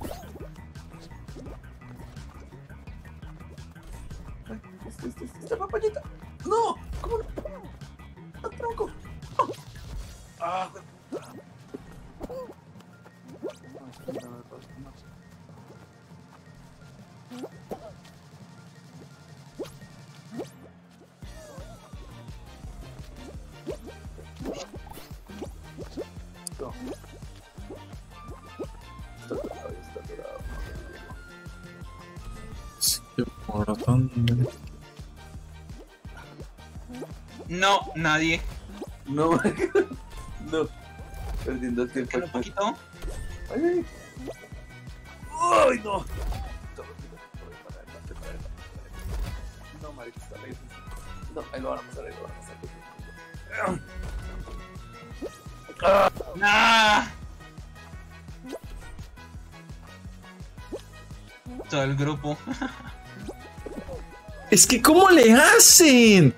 B: Esta papayita. No, ¿cómo no? ¡Ah, tronco! No. Ah, güey. No. Está pegado.
A: Es que por dónde...
C: No, nadie.
B: No, marica. No. Perdiendo el tiempo.
C: ¿Qué un poquito?
B: ¡Ay! ¡Ay, no! No, marica, está lejos. No, ahí lo van a pasar.
C: ¡Nah! Todo el grupo.
A: Es que ¿cómo le hacen?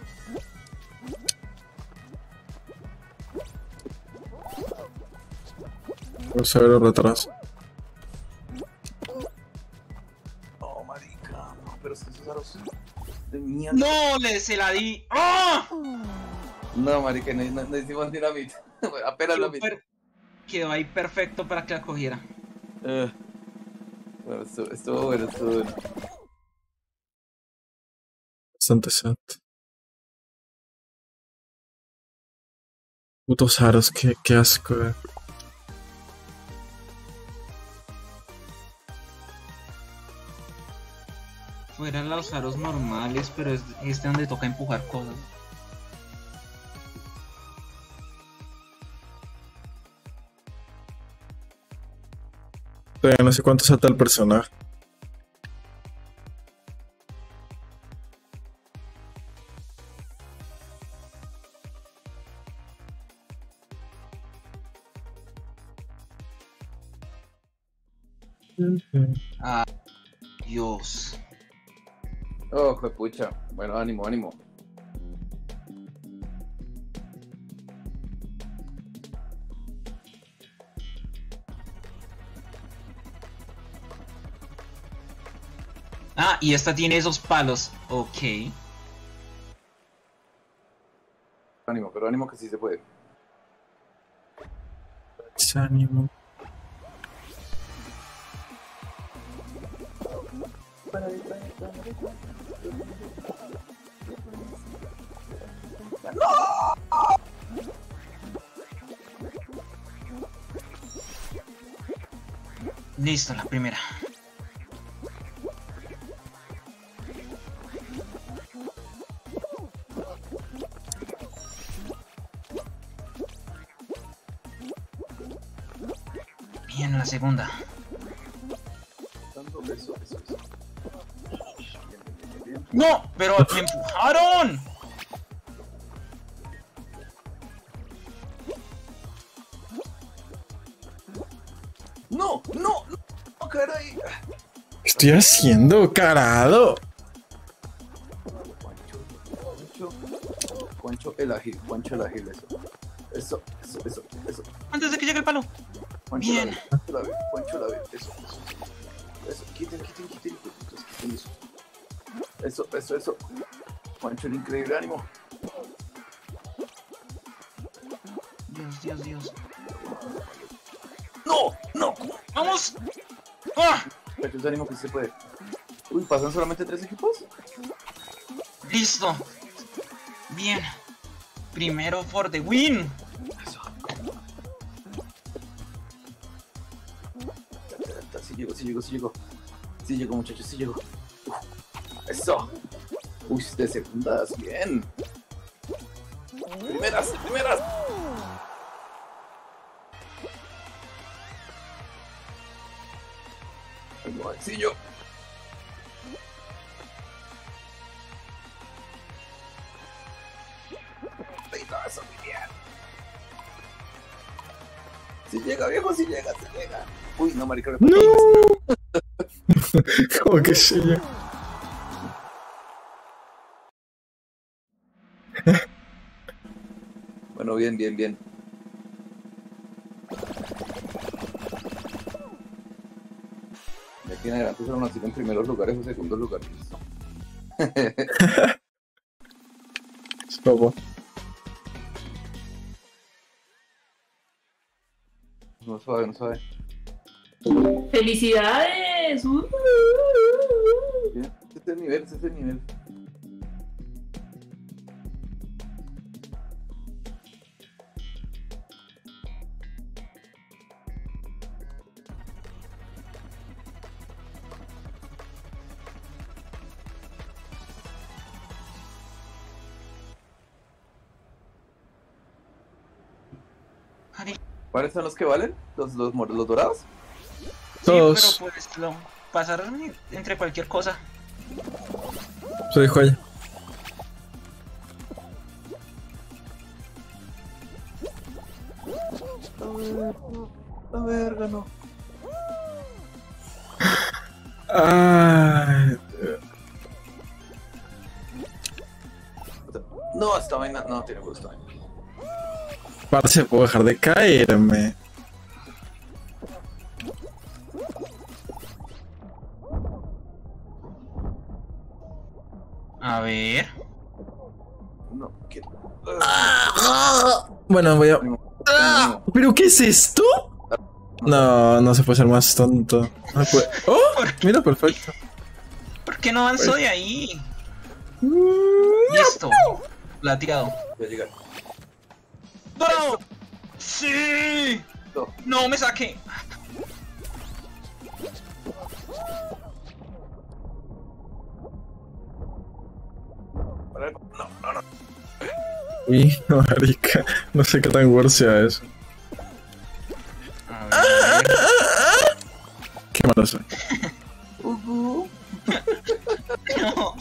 A: Vamos a ver el retraso.
B: No, marica. No, pero es que esos aros de mierda.
C: ¡No! Se la di. ¡Ah!
B: No, marica, no hicimos dinamita. Apenas la mitad.
C: Quedó ahí perfecto para que la cogiera.
B: Bueno, estuvo bueno.
A: Bastante sad. Putos aros, qué asco,
C: Fueran los aros normales, pero es donde toca empujar cosas.
A: Todavía no sé cuánto salta el personaje.
C: Ah, Dios.
B: Oh, pucha. Bueno, ánimo, ánimo.
C: Ah, y esta tiene esos palos. Ok.
B: Ánimo, pero ánimo que sí se puede.
A: Desánimo.
C: Listo, la primera. Bien, la segunda.
B: Tanto eso. Bien.
C: ¡No! ¡Pero me empujaron!
B: No, caray.
A: ¿Qué estoy haciendo, carado?
B: Juancho el ágil, eso.
C: Antes de que llegue el palo.
B: Juancho
C: Bien.
B: Juancho la ve, eso. Quiten eso. Juancho el increíble, ánimo.
C: Dios.
B: No.
C: ¡Vamos! ¡Ah!
B: Muchachos, ánimo que sí se puede. Uy, ¿pasan solamente 3 equipos?
C: Listo. Bien. Primero for the win.
B: Sí llego, muchachos, sí llego. Eso. Uy, de segundas, bien. Primeras. No, sencillo. Ahí está, eso, muy bien. Si llega, viejo, si llega. Uy, no, marica,
A: ¡No! ¿Cómo que sí?
B: Bueno, bien. De aquí en adelante solo nos tienen primeros lugares o segundos lugares.
A: Papá.
B: No suave.
D: ¡Felicidades!
B: Bien, ese es el nivel. ¿Cuáles son los que valen? ¿Los dorados?
A: Todos.
C: Sí, pero pues pasar entre cualquier cosa.
A: Soy joya.
B: La verga, no.
A: Ay,
B: No, esta vaina no tiene gusto.
A: parce, puedo dejar de caerme.
C: A ver.
B: No, quiero.
A: Bueno, voy a...
B: Ánimo.
A: ¿Pero qué es esto? No se puede ser más tonto. No puede... ¡Oh! Mira, perfecto.
C: ¿Por qué no avanzó de ahí? Listo. Plateado.
B: Voy a llegar.
C: ¡Dorado! ¡Sí!
B: No.
C: No, me saqué.
B: No.
A: Uy, no, marica. No sé qué tan worth sea eso.
C: A ver.
A: Qué malo soy.
C: No.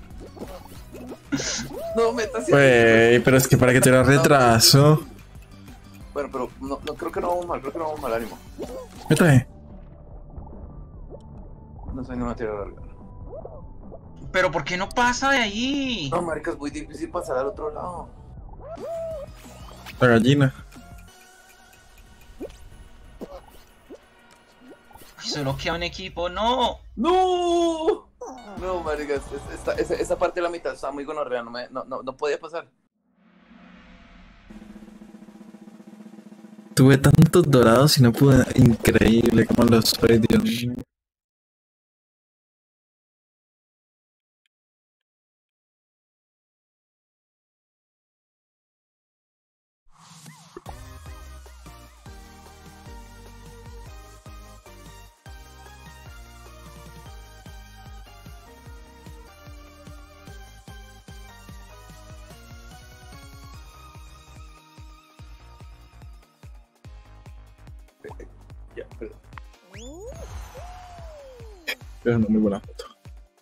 B: No, metas.
A: Wey, pero es que para que te lo retraso.
B: Bueno, pero no creo que no vamos mal, ánimo.
A: Métame.
B: No soy una tierra larga.
C: Pero ¿por qué no pasa de ahí?
B: No, marica, es muy difícil pasar al otro lado.
A: La gallina.
C: Uy, solo queda un equipo, no.
B: ¡No! No, marica, esa parte de la mitad está muy gonorrea, no podía pasar.
A: Tuve tantos dorados y no pude. Increíble cómo los soy, Dios mío.
B: Ya, perdón.
A: Es una muy buena foto.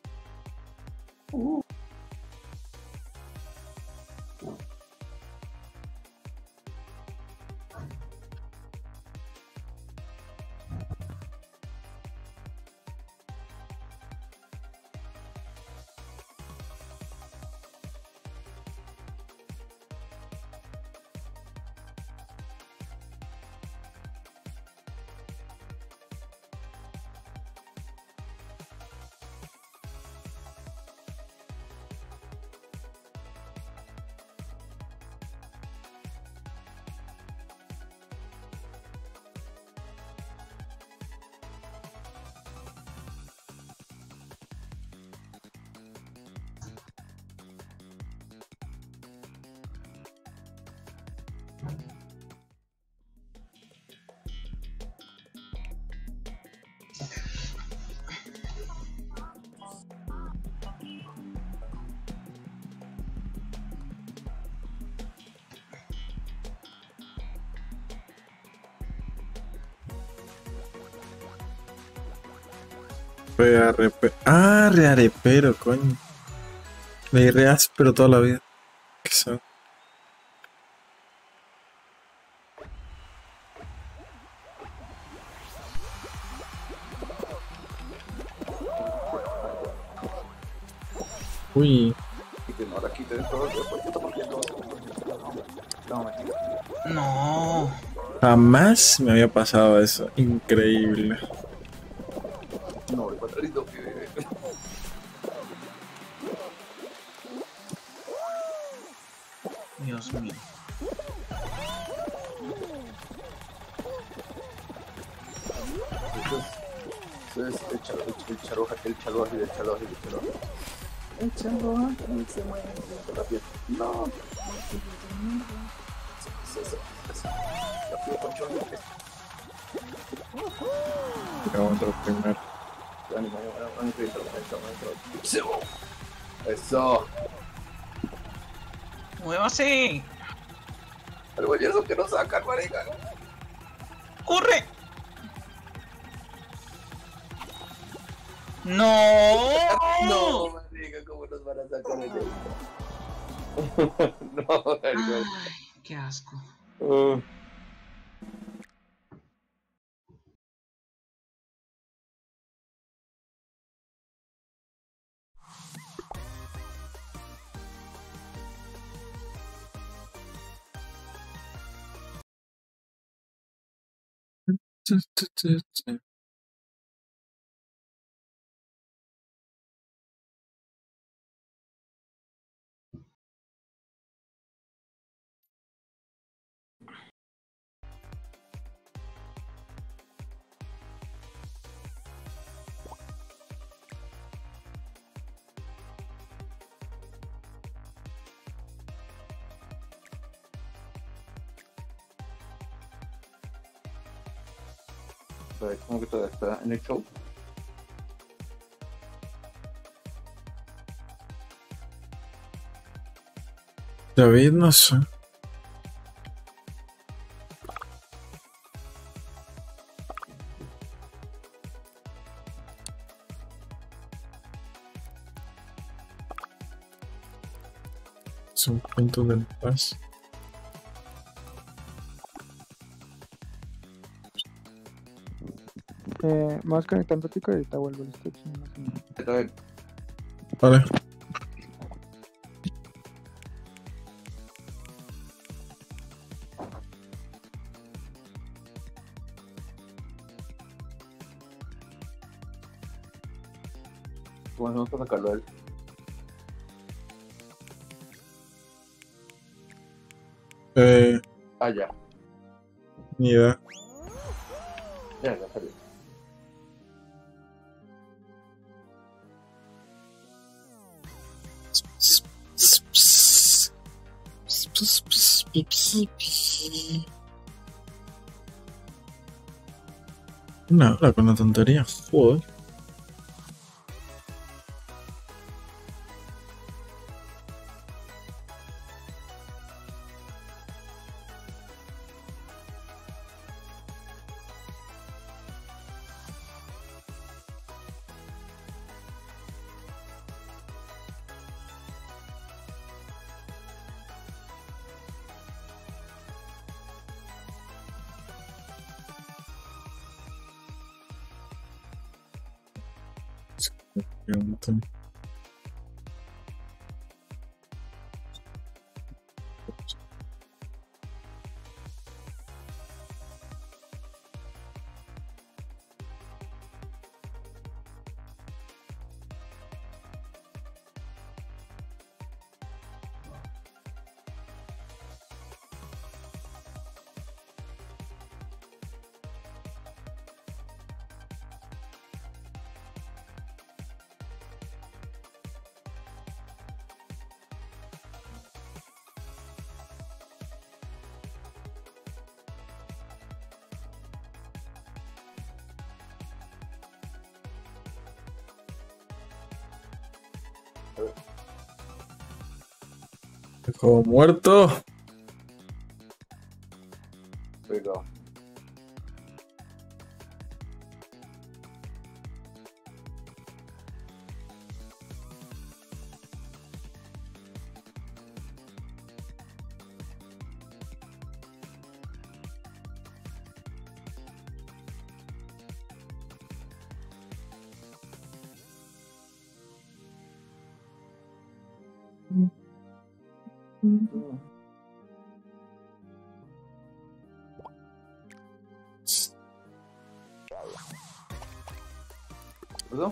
A: Rearepero, coño. Le di reáspero toda la vida. ¿Qué son? Uy,
B: Y que no la quiten todo, porque no. No, mentira.
C: No.
A: jamás me había pasado eso. Increíble.
B: No, el patrón que.
C: Dios mío.
B: Eso es el chalo ágil. El chalo ágil se mueve rápido. No. Eso. La pido con cholo.
A: Vamos a primero.
B: Eso.
C: ¡Muévase!
B: El huellazo que no saca, marica.
C: ¡Corre! ¡No!
B: No, marica, ¿cómo nos van a sacar el esto? No, marica.
C: Ay, qué asco.
B: ¿Cómo que todavía está en el show?
A: David, no sé. Es un punto de paz.
E: Me vas conectando, chico, y ahorita vuelvo. Listo,
B: Está bien.
A: Vale.
B: ¿Cómo hacemos para sacarlo a él? Ah, ya.
A: Ni idea.
B: Ya salió.
A: Una hora con la tontería, joder. Como muerto.
B: Pegado. ¿Eso?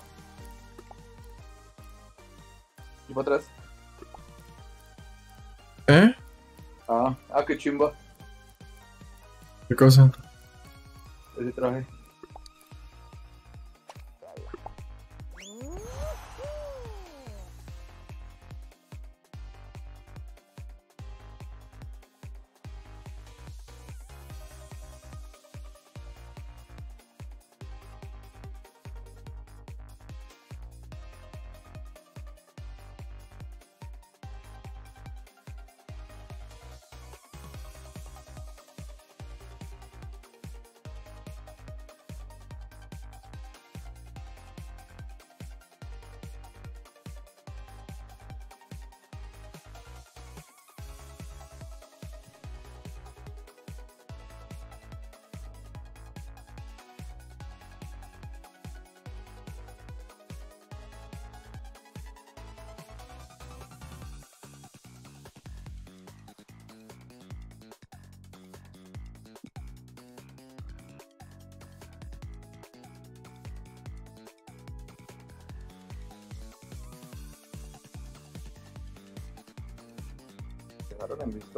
B: ¿Y para atrás?
A: ¿Eh?
B: Qué chimba.
A: ¿Qué cosa?
B: Ese traje. Dejaron en visto.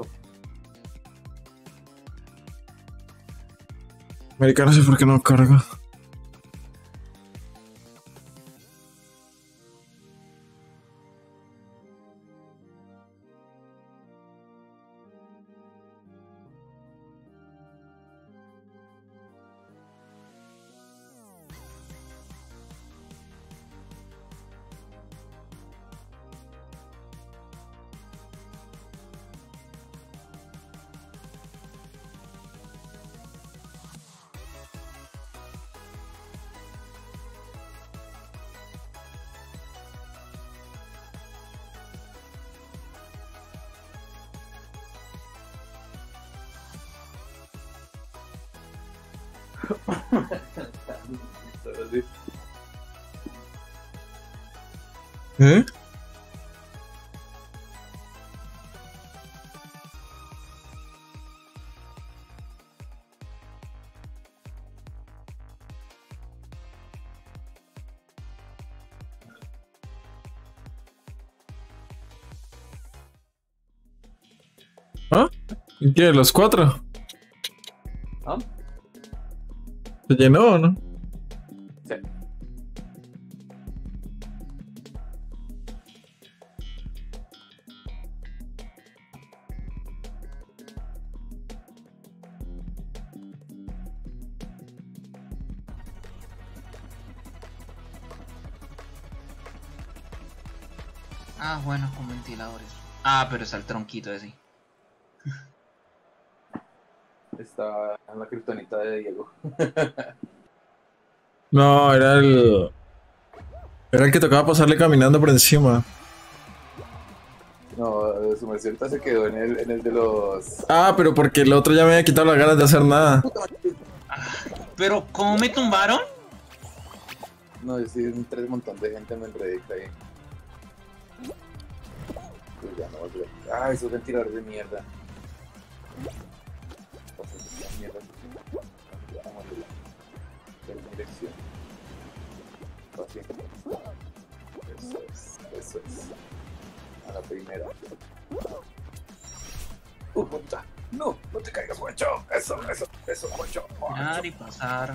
A: América, no sé por qué no carga. ¿Eh? ¿Ah? ¿Y qué? ¿Los 4?
B: ¿Ah?
A: ¿Se llenó o no?
B: Sí.
C: Ah, bueno, con ventiladores. Ah, pero está el tronquito ese.
B: Está en la kriptonita de Diego.
A: No, era el... Era el que tocaba pasarle caminando por encima.
B: No, su merced se quedó en el de los...
A: Ah, pero porque el otro ya me había quitado las ganas de hacer nada.
C: Pero, ¿cómo me tumbaron?
B: No, yo sí, un montón de gente me enredé ahí. Pues ya no volví. Ah, esos ventiladores de mierda. Mierda. Vamos a ver la dirección. Así. Eso es. A la primera. Puta. No te caigas, Juancho. Eso, Juancho.
C: Mirar y pasar.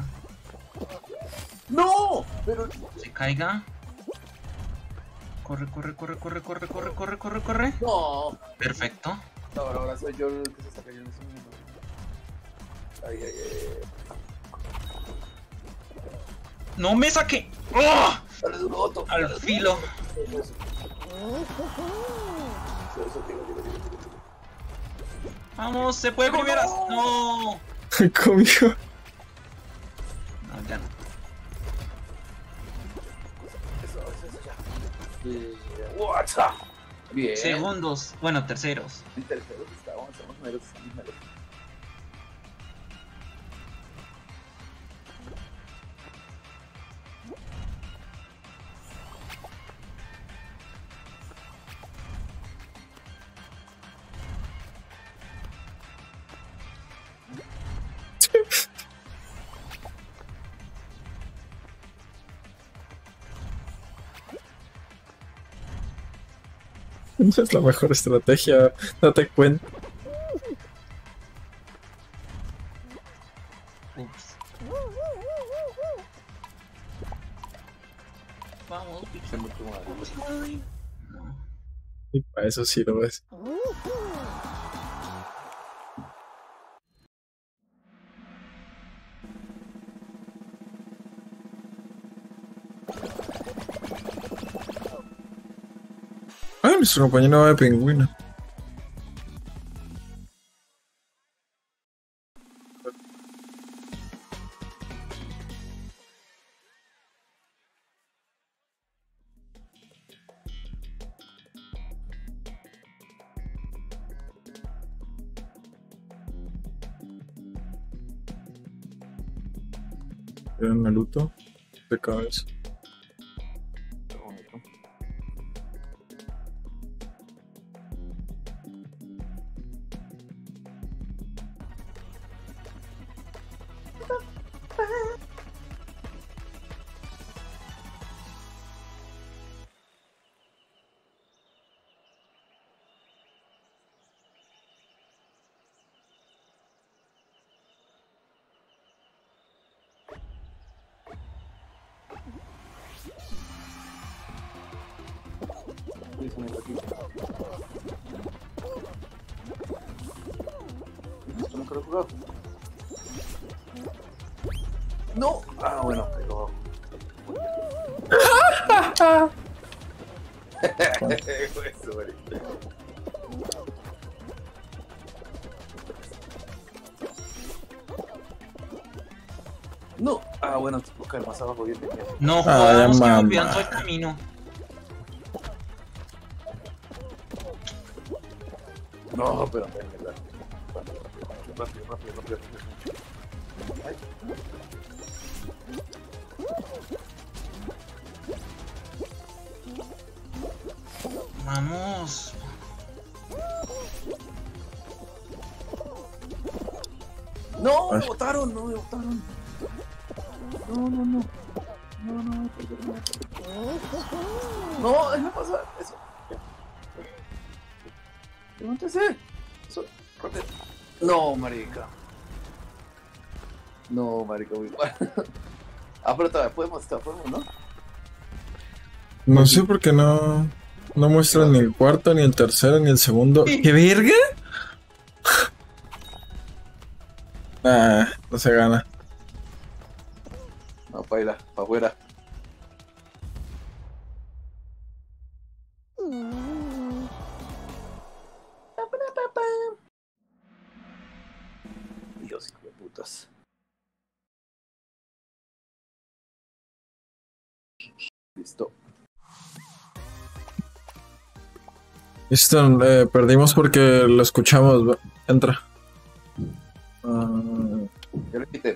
B: No, pero
C: Se caiga. Corre, corre, corre, corre, corre, corre, corre, corre, corre.
B: no.
C: Perfecto.
B: Ahora soy yo el que se está cayendo ese mismo. Ay.
C: No me saqué. ¡Oh!
B: Dale duro, Otto.
C: Al filo.
B: Eso, tira.
C: Vamos, se puede primeras. No.
A: Comió.
C: No, ya no.
B: Eso, ya. What? Bien.
C: Segundos. Bueno, terceros.
B: En terceros estamos meros.
A: No es la mejor estrategia, date cuenta.
C: Ups. Vamos,
B: Se me tomó algo.
C: no.
A: Y para eso sí lo ves. Ay, nuestro compañero de pingüino. Era Naruto de cabeza.
B: No. Ah, bueno, pero. Eso, marica. No. Ah, bueno, te puedo caer más abajo bien.
C: No
A: Ay,
C: jodamos que me
A: mamá.
C: olvidan todo el camino.
B: No, pero rápido. Ay.
C: Vamos.
B: No,
A: Ay.
B: me botaron. No. No, déjame pasar. Eso. Levántese. Eso. No, marica. No, marica, muy mal. Ah, pero todavía podemos, ¿no?
A: No sé por qué no muestran ni el cuarto, ni el tercero, ni el segundo. ¿Qué verga? No se gana.
B: No, paila, pa' afuera. Dios, hijo de putas. Listo.
A: Listo, perdimos porque lo escuchamos. Entra.
B: Ya lo quité.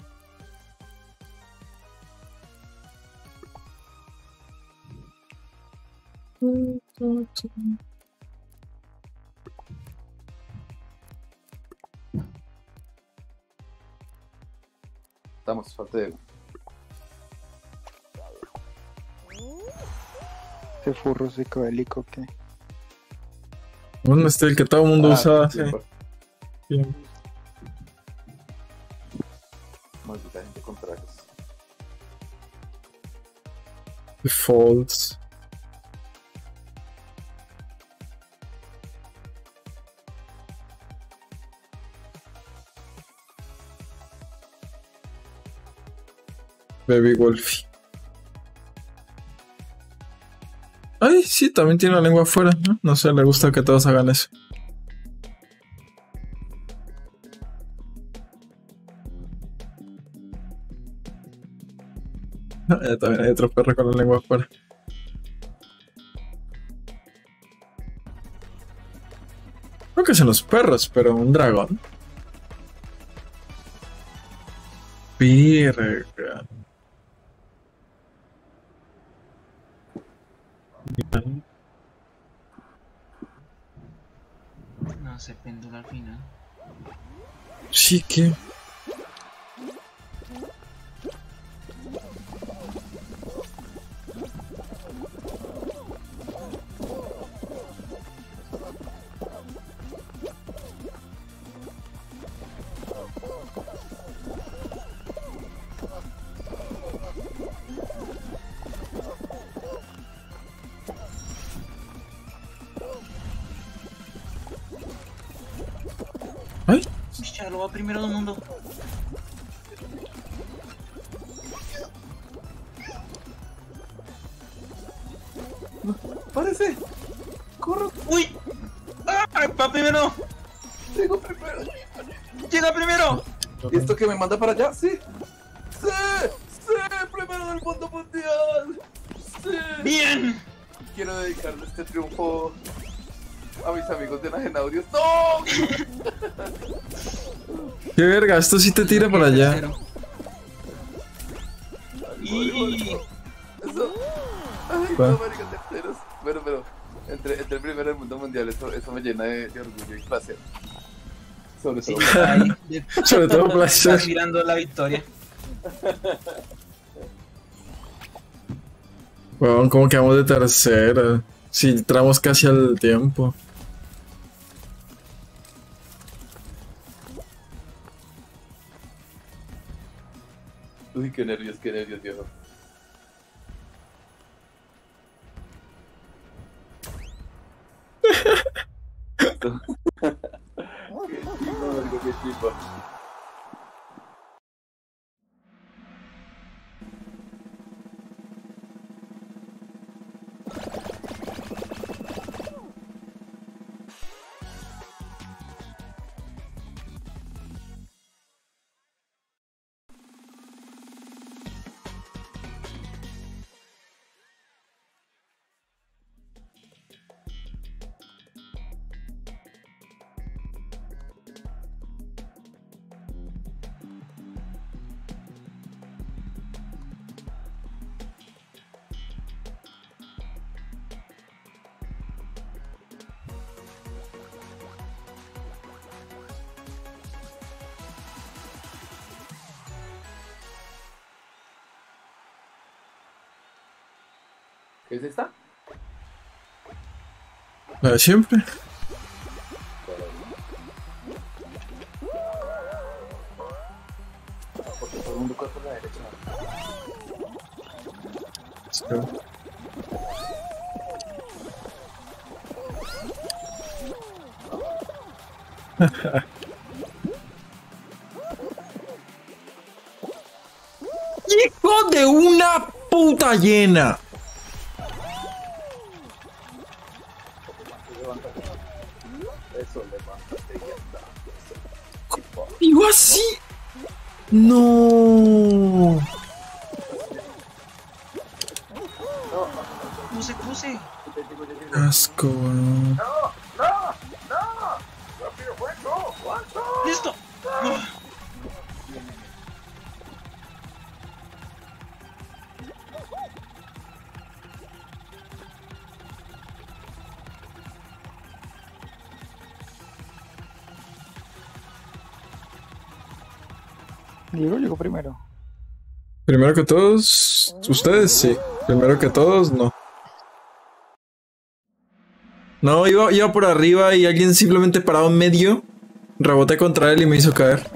B: Estamos, falta de...
E: Ese furro psicodélico que.
A: Un estilo que todo el mundo usa. Sí. Bien.
B: Maldita gente con trajes.
A: Defaults. Baby Wolfie. Ay, sí, también tiene la lengua afuera, ¿no? No sé, le gusta que todos hagan eso. También hay otro perro con la lengua afuera. Creo que son los perros, pero un dragón. Virga.
C: No se pendula al final.
A: Sí que. Ay,
C: Ya lo va primero del mundo.
B: ¡Parece! ¡Corro!
C: ¡Uy! ¡Ah! ¡Va primero!
B: ¡Llego primero!
C: ¡Llega primero!
B: ¿Y esto que me manda para allá? ¡Sí! ¡Sí! ¡Sí! ¡Primero del mundo mundial! ¡Sí!
C: ¡Bien!
B: Quiero dedicarle este triunfo a mis amigos de Nagenaurios. ¡No!
A: qué verga, esto sí te tira para allá.
C: Tercero. Y...
B: Eso. Ay,
A: ¿Cuál?
B: no, marica, terceros. Bueno, pero entre primero del mundo mundial, eso me llena de orgullo y placer. Sobre
C: Sí,
B: todo.
C: ahí.
A: Sobre todo
C: Está
A: placer.
C: mirando la victoria.
A: Weón, ¿cómo quedamos de tercera? Si entramos casi al tiempo.
B: Uy, qué nervios, viejo. Qué chimba, marica, qué chimba. ¿Qué es esta?
A: La de siempre.
B: Lucas por la derecha.
A: Sí. ¡Hijo de una puta llena!
B: Eso, levántate y ya está.
A: ¡Digo así! ¡No!
C: Cuse.
A: Asco, weón.
C: ¡Listo!
E: Diego llegó primero.
A: Primero que todos, ustedes sí. Primero que todos, no. No, iba por arriba y alguien simplemente parado en medio. Reboté contra él y me hizo caer.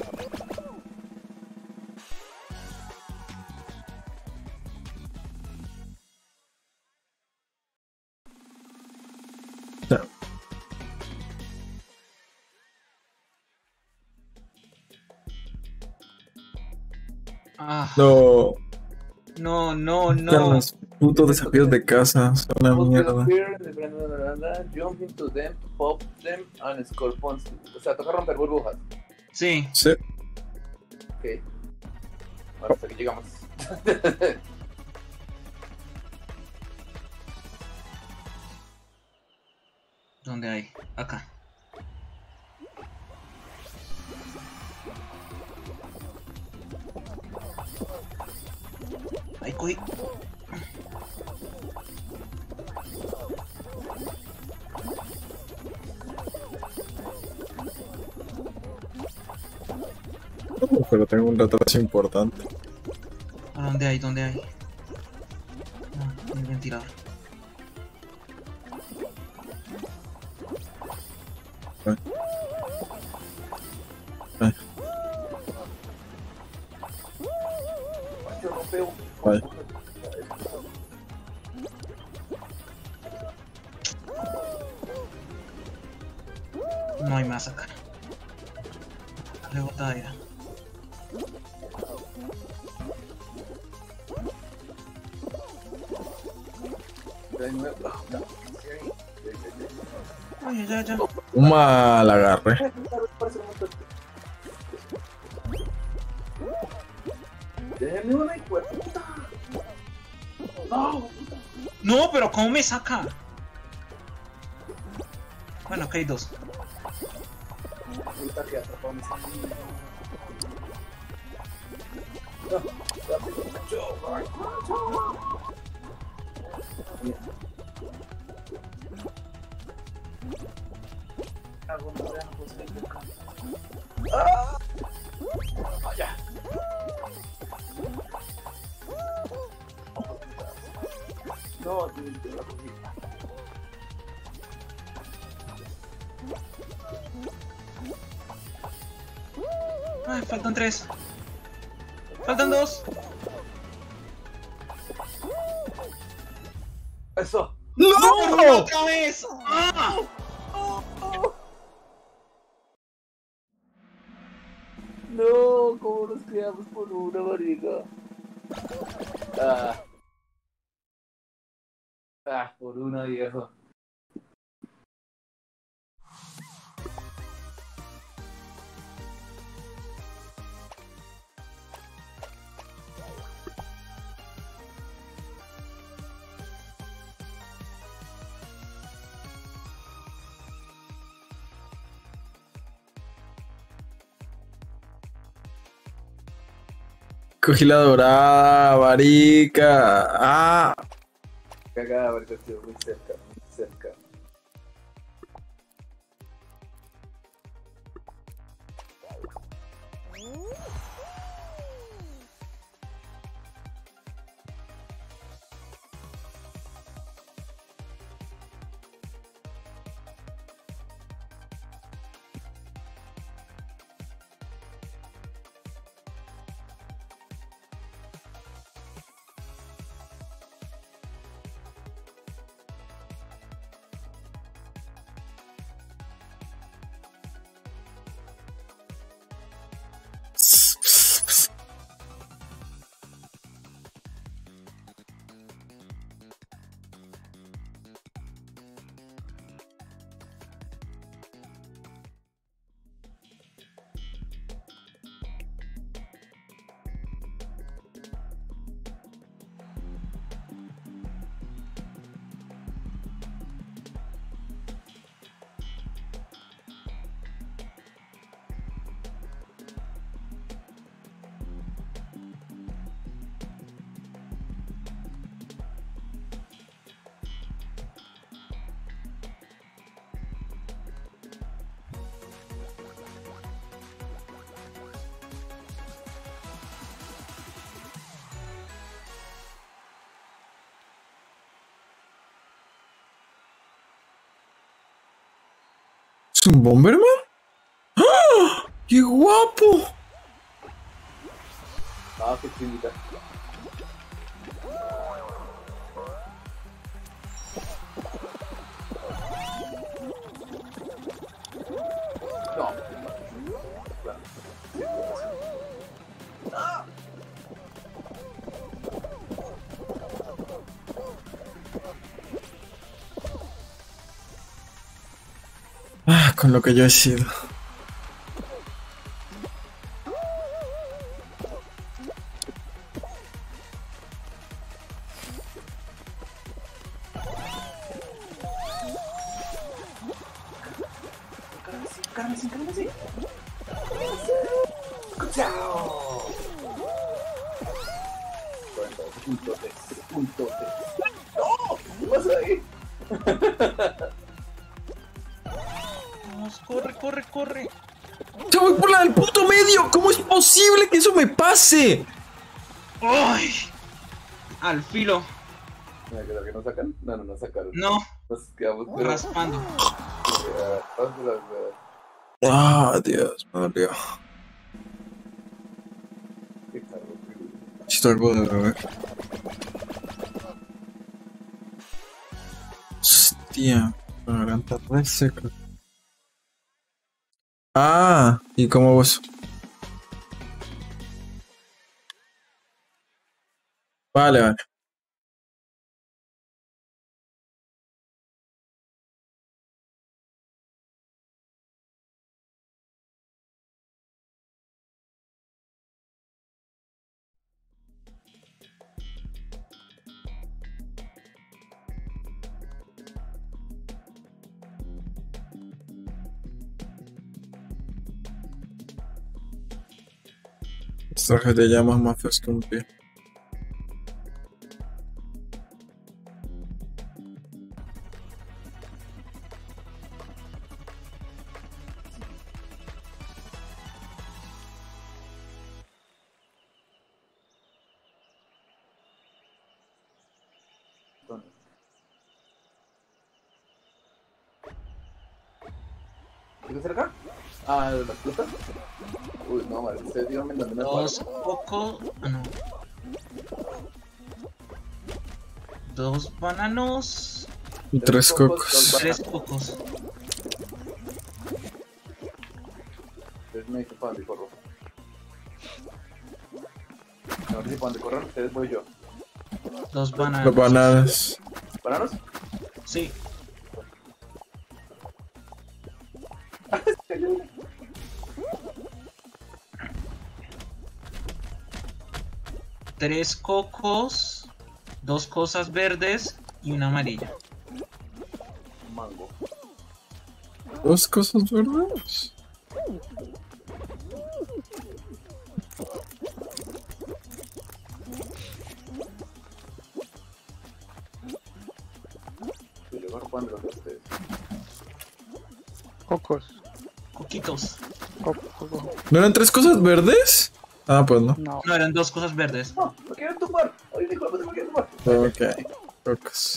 C: Ah,
A: No.
C: no.
A: Los putos desafíos de casa son una mierda.
B: Jump into them, pop them, and score points. O sea, toca romper burbujas.
C: Sí.
A: Sí.
B: Ok. Bueno, hasta aquí llegamos.
C: ¿Dónde hay? Acá. Ahí cogí.
A: Pero tengo un retraso importante.
C: ¿Dónde hay? ¿Dónde hay? No, el ventilador.
B: Yo no veo.
A: Vale.
C: No hay más acá. Rebotadera. Ay, ya.
A: Un mal agarre.
B: Déjeme una hijo de puta. No.
C: No, pero ¿cómo me saca? Bueno, ok, dos.
B: Puta que atrapó mis amigos. Vaya. No, yo la cogí.
C: Ay, faltan tres. Faltan dos.
B: Eso.
C: ¡No! ¡Otra vez! ¡Ah!
B: No, ¿cómo nos quedamos por una marica? Por una viejo.
A: Cogí la dorada, marica. Ah.
B: Cagada, porque estoy muy cerca, muy cerca.
A: ¿Es un Bomberman? ¡Ah! ¡Qué guapo!
B: Ah, qué chingita. No.
A: Ah, con lo que yo he sido.
B: Cálmese. ¡Chao! Punto. ¡No! ¿Qué pasa ahí?
C: Vamos, corre.
A: ¡Ya voy por la del puto medio! ¿Cómo es posible que eso me pase?
C: ¡Ay! Al filo.
B: Mira, ¿que no sacan? No sacaron.
C: No,
B: Nos quedamos pero...
C: raspando.
A: Ah, Dios, Mario.
B: Qué carro,
A: Necesito algo de beber. Hostia, la garganta re seca. Ah, ¿y cómo vos? Vale. Esta traje de llamas más feos que un pie.
B: ¿Qué cerca? Ah, ¿de la fruta? Uy, no, madre, ustedes díganme dónde me
C: Dos coco. Ah, no. Dos bananos.
A: Y 3 cocos.
C: 3 cocos.
B: Ustedes me dicen para dónde corro. No sé si para dónde corran, ustedes voy yo.
C: Dos bananos.
A: Los bananas.
B: ¿Bananos?
C: Sí. Tres cocos, dos cosas verdes y una amarilla.
B: Mango.
A: 2 cosas verdes.
B: Yo llego arropando los de ustedes.
E: Cocos.
C: Coquitos.
E: Coco.
A: ¿No eran 3 cosas verdes? Ah, pues no.
E: No.
C: No, eran dos cosas verdes.
B: No, me quieren tumbar. Oye, disculpa, me quieren tumbar.
A: Ok. Cocos.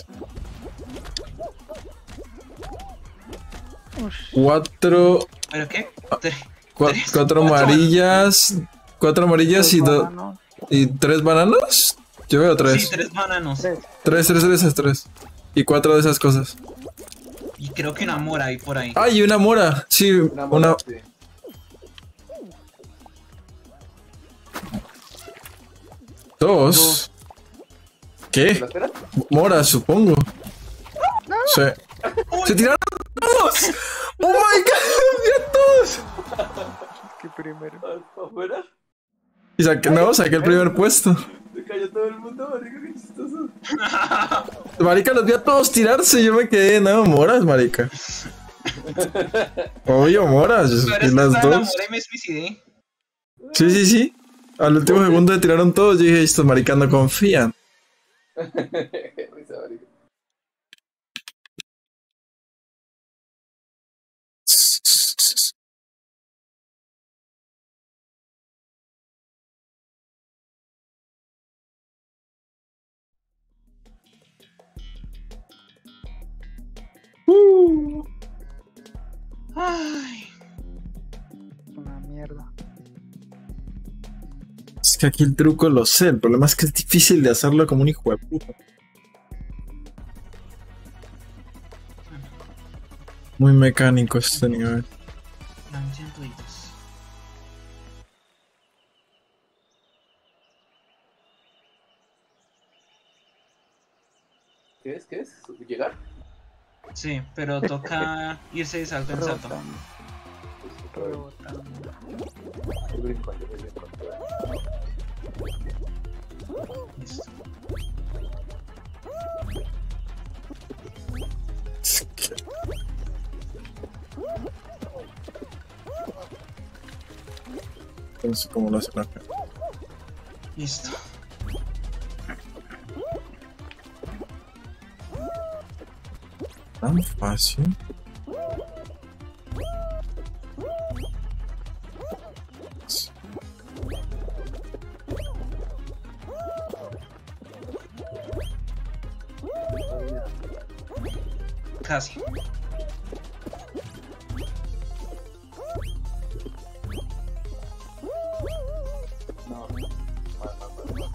E: Ush.
A: 4
C: ¿Pero qué?
A: cuatro amarillas. 4 amarillas y,
E: Bananos.
A: y 3 bananos. Yo veo 3.
C: Sí, 3 bananos.
A: 3. Y 4 de esas cosas.
C: Y creo que una mora ahí por ahí.
A: Ah, y una mora. Sí, una.
B: Sí.
A: Dos.
B: ¿Te
A: ¿Qué?
B: la esperas?
A: Mora, supongo. Sí. ¡Se tiraron todos! ¡Oh my god! ¡Ya todos!
E: Que primero.
B: ¿Afuera?
A: Y saqué el primer puesto.
B: Se cayó todo el mundo, marica, qué chistoso.
A: Marica, los vi a todos tirarse. Yo me quedé, no, moras, marica. Obvio, moras.
C: Pero
A: Y
C: es que
A: las
C: estaba en la
A: dos.
C: mora y me suicidé.
A: Sí. Al último segundo se tiraron todos. Yo dije, estos maricas no confían.
B: Qué risa, marica.
C: Ay,
E: Una mierda.
A: Es que aquí el truco lo sé, el problema es que es difícil de hacerlo como un hijo de puta. Muy mecánico este nivel.
C: dame 100 pleitos.
B: ¿Qué es? ¿Qué es? ¿Llegar?
C: Sí, pero toca irse de salto en salto.
E: Rebotando.
B: Yo brinco, yo brinco.
C: Listo.
A: Es que- No sé cómo lo hacen acá.
C: Listo.
A: Tan fácil.
C: Casi.
B: No, más.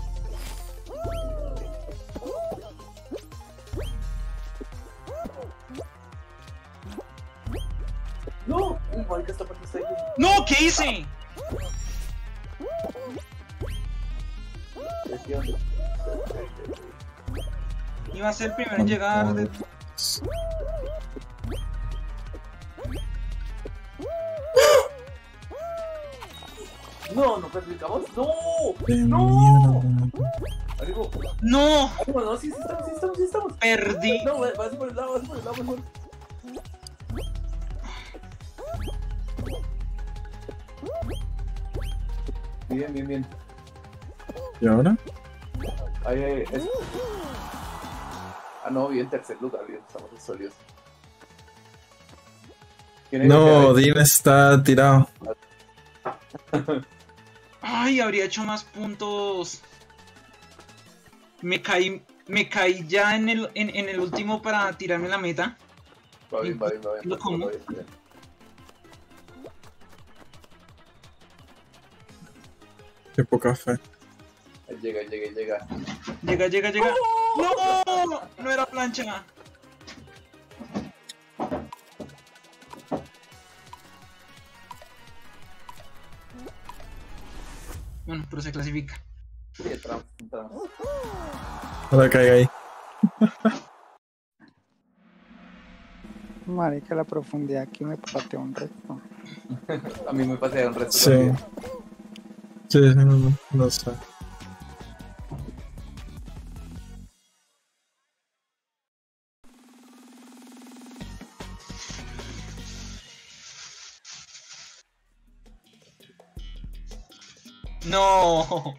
B: No, marica, esta parte está ahí.
C: ¡No! ¿Qué hice?
B: Presión.
C: Iba a ser el primero en llegar.
B: No, no clasificamos. No,
A: De
B: no.
A: mierda.
B: Amigo,
C: ¡No!
B: no, sí estamos.
C: Perdí.
B: No, vas por el lado, mejor. Bien.
A: ¿Y ahora?
B: Ahí. Ah, no, bien, tercer lugar, bien, estamos sólidos.
A: No, Dean está tirado.
C: Ay, habría hecho más puntos. Me caí ya en el último para tirarme la meta.
B: Va bien.
C: ¿Cómo?
B: Va bien.
A: Qué poca fe.
B: Ahí llega.
C: Llega. ¡No! No era plancha. Bueno, pero se clasifica.
B: Sí, entramos.
A: Ahora caiga ahí.
E: Marica, la profundidad aquí me pateó un resto.
B: A mí me pasé un resto
A: Sí.
B: también.
A: Sí, no sé.
C: No.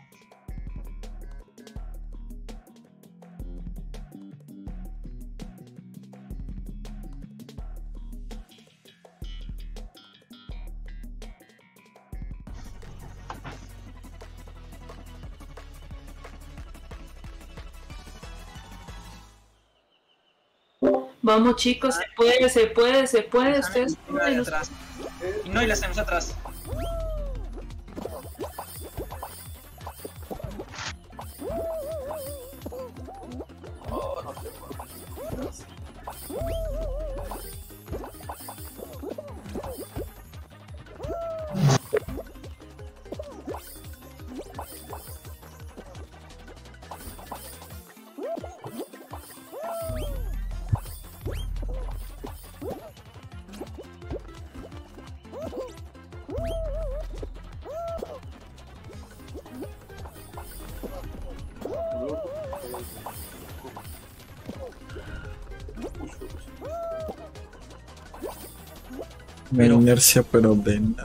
D: Vamos chicos, se puede, ustedes
C: Y la de atrás. Y no, y las tenemos atrás.
B: Oh, no sé.
A: Una inercia, pero de nada.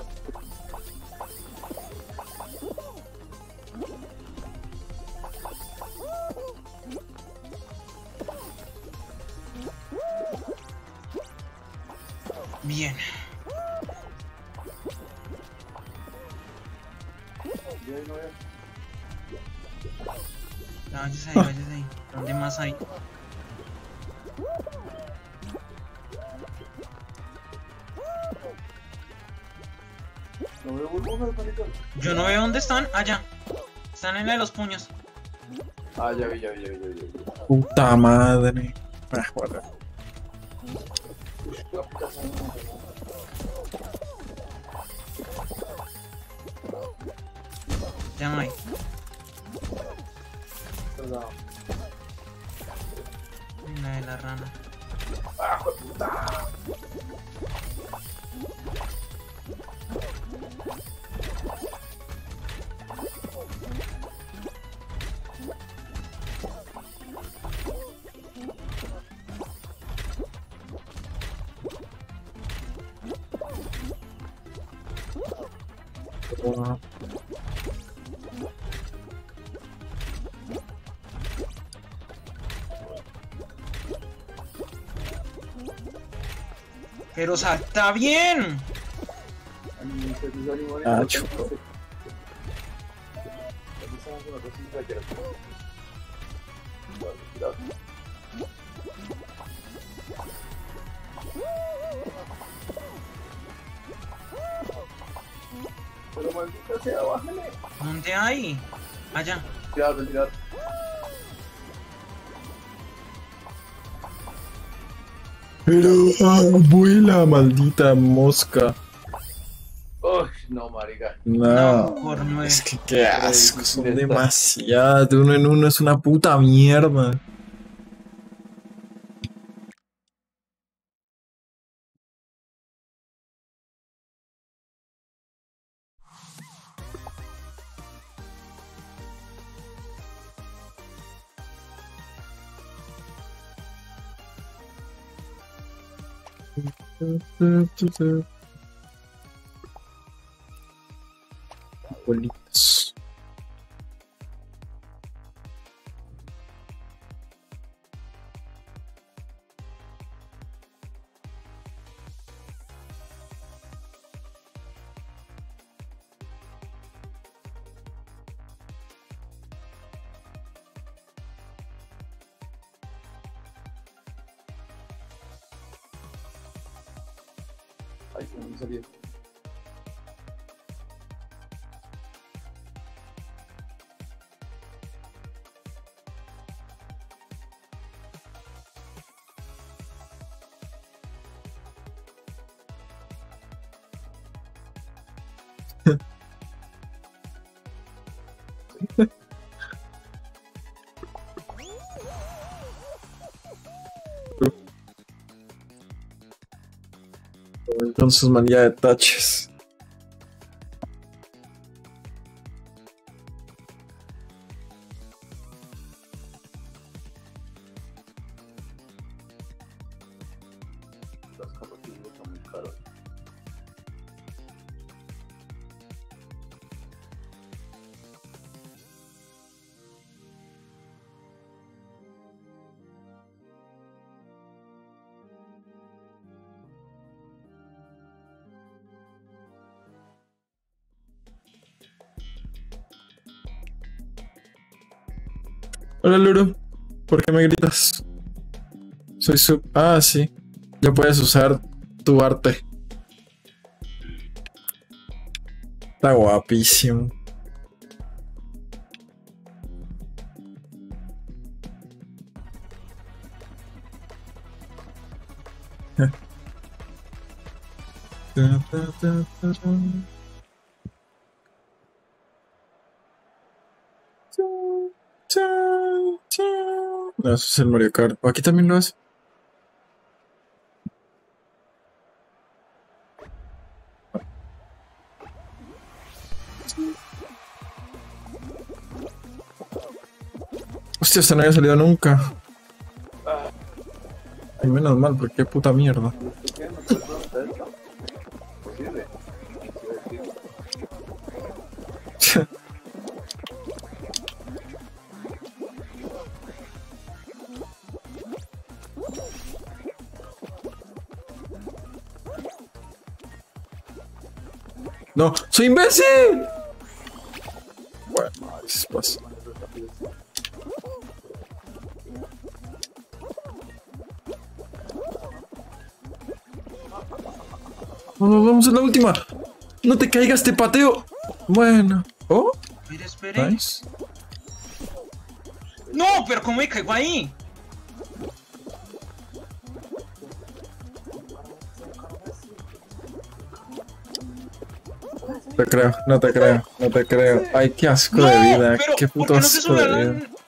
C: Bien. No, vayas ahí. ¿Dónde más hay?
B: No veo burbujas, marica.
C: Yo no veo dónde están. Allá. Están en la de los puños.
B: Ah, ya vi.
A: Puta madre. Ah, bueno.
C: Ya no hay. La de la rana. Pero salta bien.
A: Ah, chupo.
B: Pero maldita sea, bájale.
C: ¿Dónde hay? Allá.
B: Tirar.
A: Pero vuela, maldita mosca.
B: Uy, no, marica.
A: No,
C: Por 9.
A: es que qué asco, son demasiadas. De uno en uno es una puta mierda. Abuelitos.
B: Ay, se me salió.
A: Entonces, manía de taches.
B: Los carrotillos son muy caros.
A: Hola, Luru. ¿Por qué me gritas? Soy su... Ah, sí. Ya puedes usar tu arte. Está guapísimo. No, eso es el Mario Kart. Aquí también lo hace. Hostia, este no había salido nunca. Ay, menos mal, porque qué puta mierda.
B: ¿Qué? ¿No te preguntas esto? Posible.
A: ¡No! ¡Soy imbécil! Bueno, eso pasa. Vamos, vamos a la última. No te caigas, te pateo. Bueno. Oh,
C: Espere, espere.
A: nice.
C: No, pero ¿cómo me caigo ahí?
A: No te creo, no te creo, no te creo. Ay, qué asco
C: No,
A: de vida.
C: pero
A: Qué
C: ¿por
A: puto
C: qué no se
A: asco
C: sube
A: de
C: a la...
A: vida.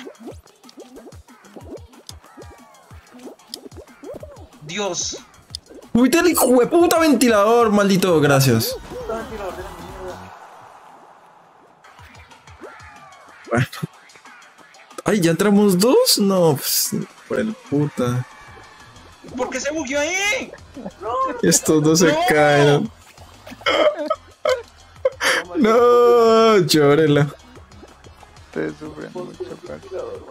C: Dios.
A: Uy, el hijo de puta ventilador, maldito. Gracias. Bueno. Ay, ¿ya entramos dos? No, pues, por el puta.
C: ¿Por qué se bugueó ahí?
A: Estos dos se
C: No.
A: caen. No, llórela.
E: Ustedes sufren mucho, parce.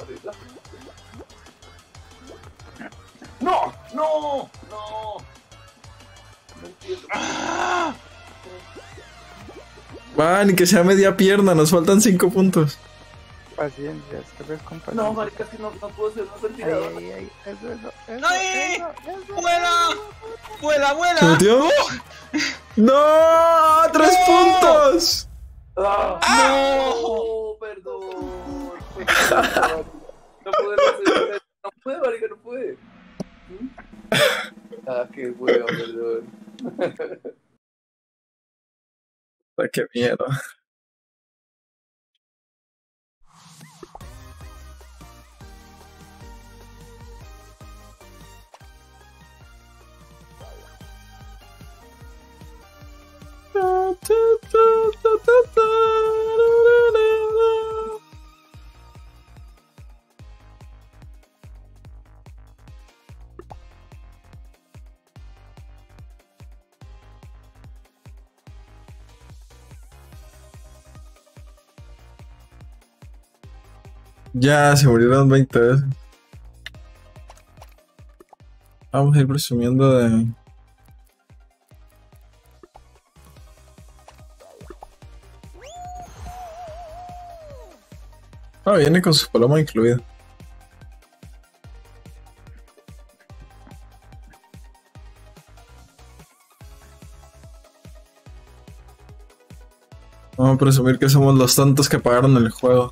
B: No, no, no. No entiendo.
C: ¡Ah!
A: Va, ni que sea media pierna, nos faltan 5 puntos.
E: Paciencia, esta vez con paciencia.
B: No, marica, es que no puedo ser más ventilador.
E: Ay, eso.
C: ¡Ay! ¡Vuela! ¡Vuela, vuela!
A: ¿Se metió? ¡No! ¡3 puntos!
B: No, perdón. No puedo hacer. No puede, marica, no puede. Qué huevo, perdón.
A: ¡Qué mierda! Ya se murieron 20 veces. Vamos a ir presumiendo de... Ah, viene con su paloma incluida. Vamos a presumir que somos los tontos que pagaron el juego.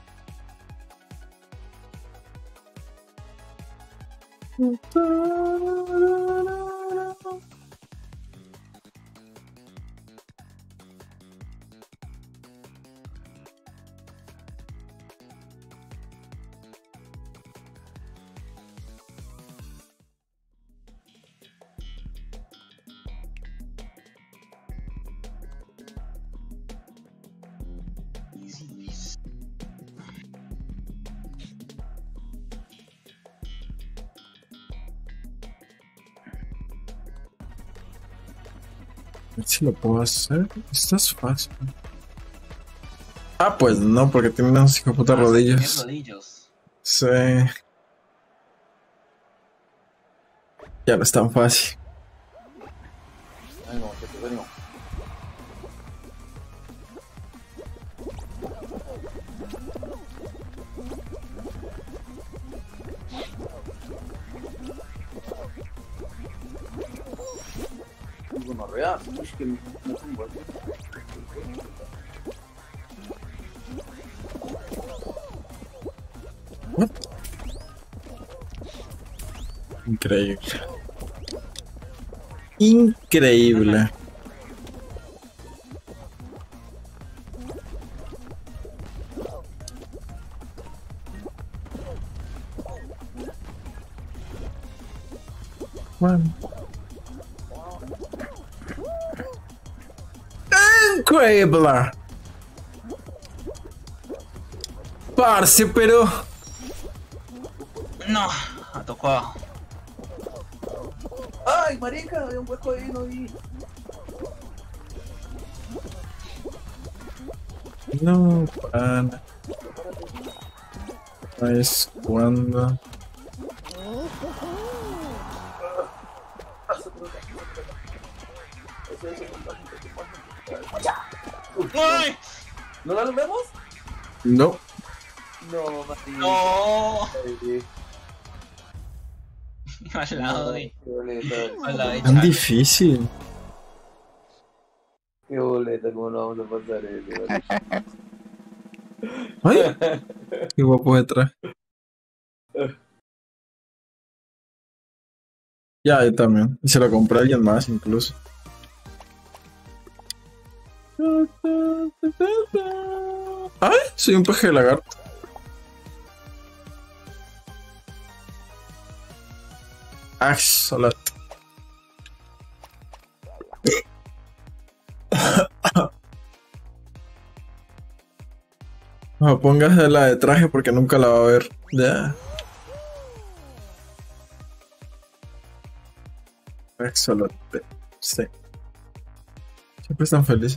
A: A ver si lo puedo hacer. Esto es fácil. Ah, pues no, porque tiene unas hijo de puta rodillas.
C: Rodillos.
A: Sí. Ya no es tan fácil.
B: Ay, no, que te vengo. Gonorrea, uy, que no son buenos.
A: What? Increíble. Increíble. Bueno. Increíble. Parce, pero...
C: No, me tocó.
B: Ay, marica, hay un hueco ahí, no vi.
A: No, pana. Es cuando...
C: ¡Ay!
B: ¿No la vemos?
A: No.
B: No, Mati.
C: No.
B: Ay,
C: Al lado de.
B: qué bonito.
C: Al lado de
A: Tan
C: Chalo.
A: difícil.
B: Qué Qué boleta, ¿cómo no vamos a pasar eso?
A: ¡Ay! Qué guapo detrás. Ya, yo también. Y se lo compré a alguien más, incluso. ¡Ay! Soy un peje de lagarto. ¡Ah! Solo. No, póngase la de traje porque nunca la va a ver. Ya. Excelente. Sí. Siempre están felices.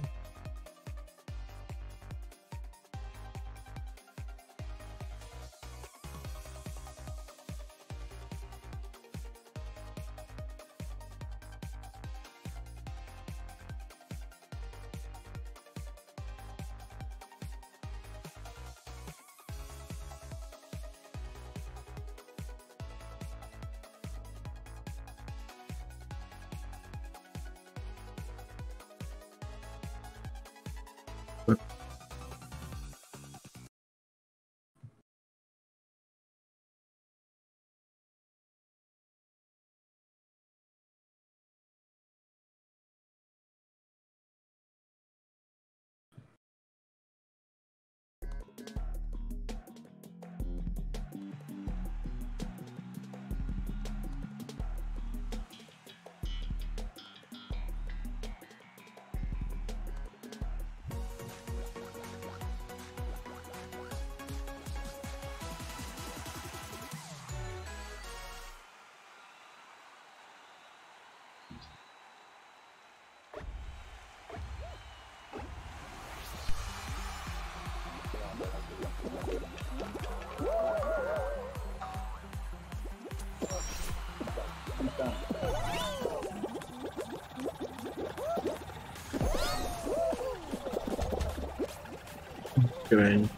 A: Increíble.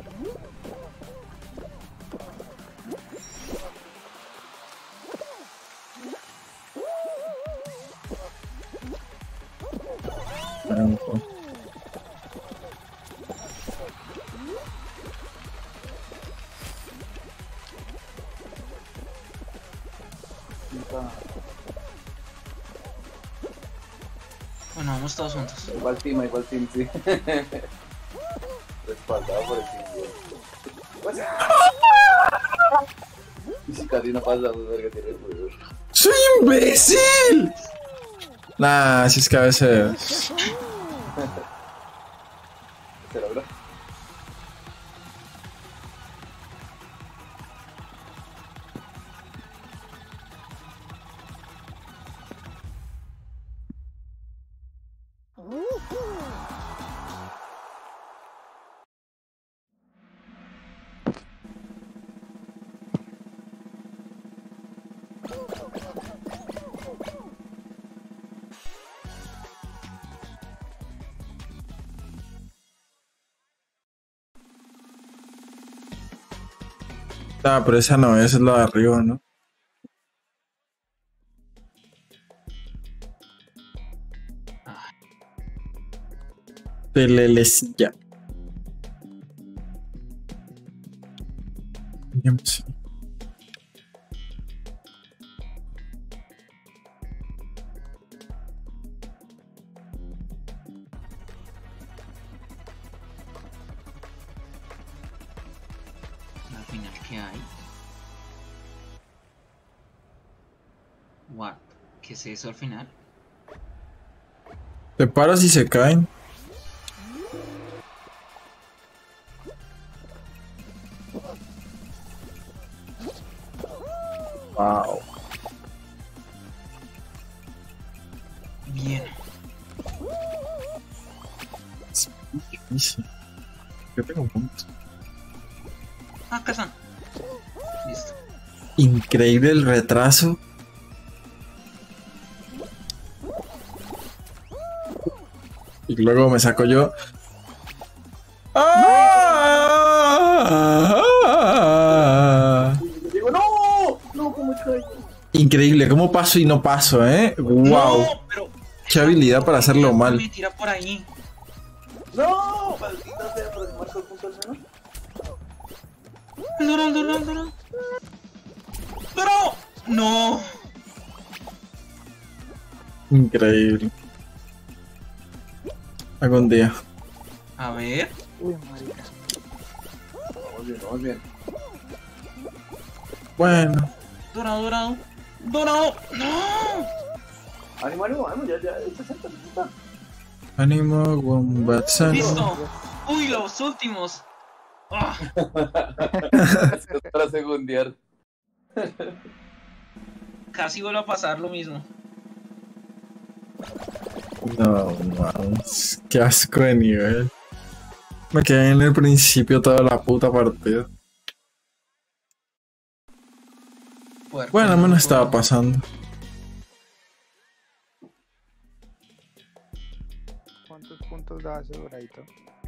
C: Bueno, vamos todos juntos.
B: Igual team, sí. Respaldado por el team, güey. Y si casi no pasa, pues verga tiene el juego.
A: ¡Soy imbécil! Nah, si es que a veces...
B: ¿Se logró?
A: Ah, pero esa no, esa es la de arriba, ¿no? Telelecilla. Sí.
C: Al final, ¿qué hay? What? ¿Qué es eso al final?
A: Te paras y se caen. Wow.
C: Bien.
A: Es muy difícil. Yo tengo puntos.
C: Ah, acá están. Listo.
A: Increíble el retraso. Y luego me saco yo.
B: Digo, no, ¿cómo estoy?
A: Increíble, cómo paso y no paso, ¿eh? Wow.
C: No, pero...
A: Qué habilidad para hacerlo mal.
C: Me tira por ahí.
B: ¡No! Maldita sea, pero se marcó el punto al menos.
C: ¡El Dorado! ¡Dorado! ¡No!
A: Increíble. Algún día.
C: A ver.
E: Uy, marica.
B: Vamos bien, vamos bien.
A: Bueno.
C: Dorado. ¡No!
B: Ánimo, ya, el 60.
A: Ánimo, Wombat-san.
C: ¡Listo! ¡Uy, los últimos! ¡Ah!
B: Para segundear.
C: Casi vuelve a pasar lo mismo.
A: No, mames. Qué asco de nivel. Me quedé en el principio toda la puta partida. Bueno, al menos estaba pasando.
E: ¿Cuántos puntos da ese doradito?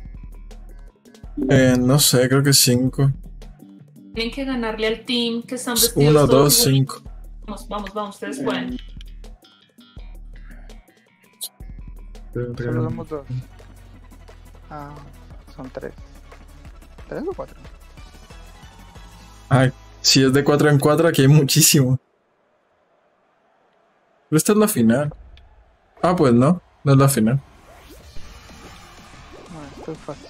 A: No sé, creo que 5.
D: Tienen que ganarle al team que están vestidos
A: 1,
D: todos
A: 2, 5.
D: Vamos, ustedes pueden.
E: Solo somos 2. Ah, son 3. ¿3 o 4?
A: Ay, si es de 4 en 4, aquí hay muchísimo. Pero esta es la final. Ah, pues no es la final.
E: No, esto es fácil.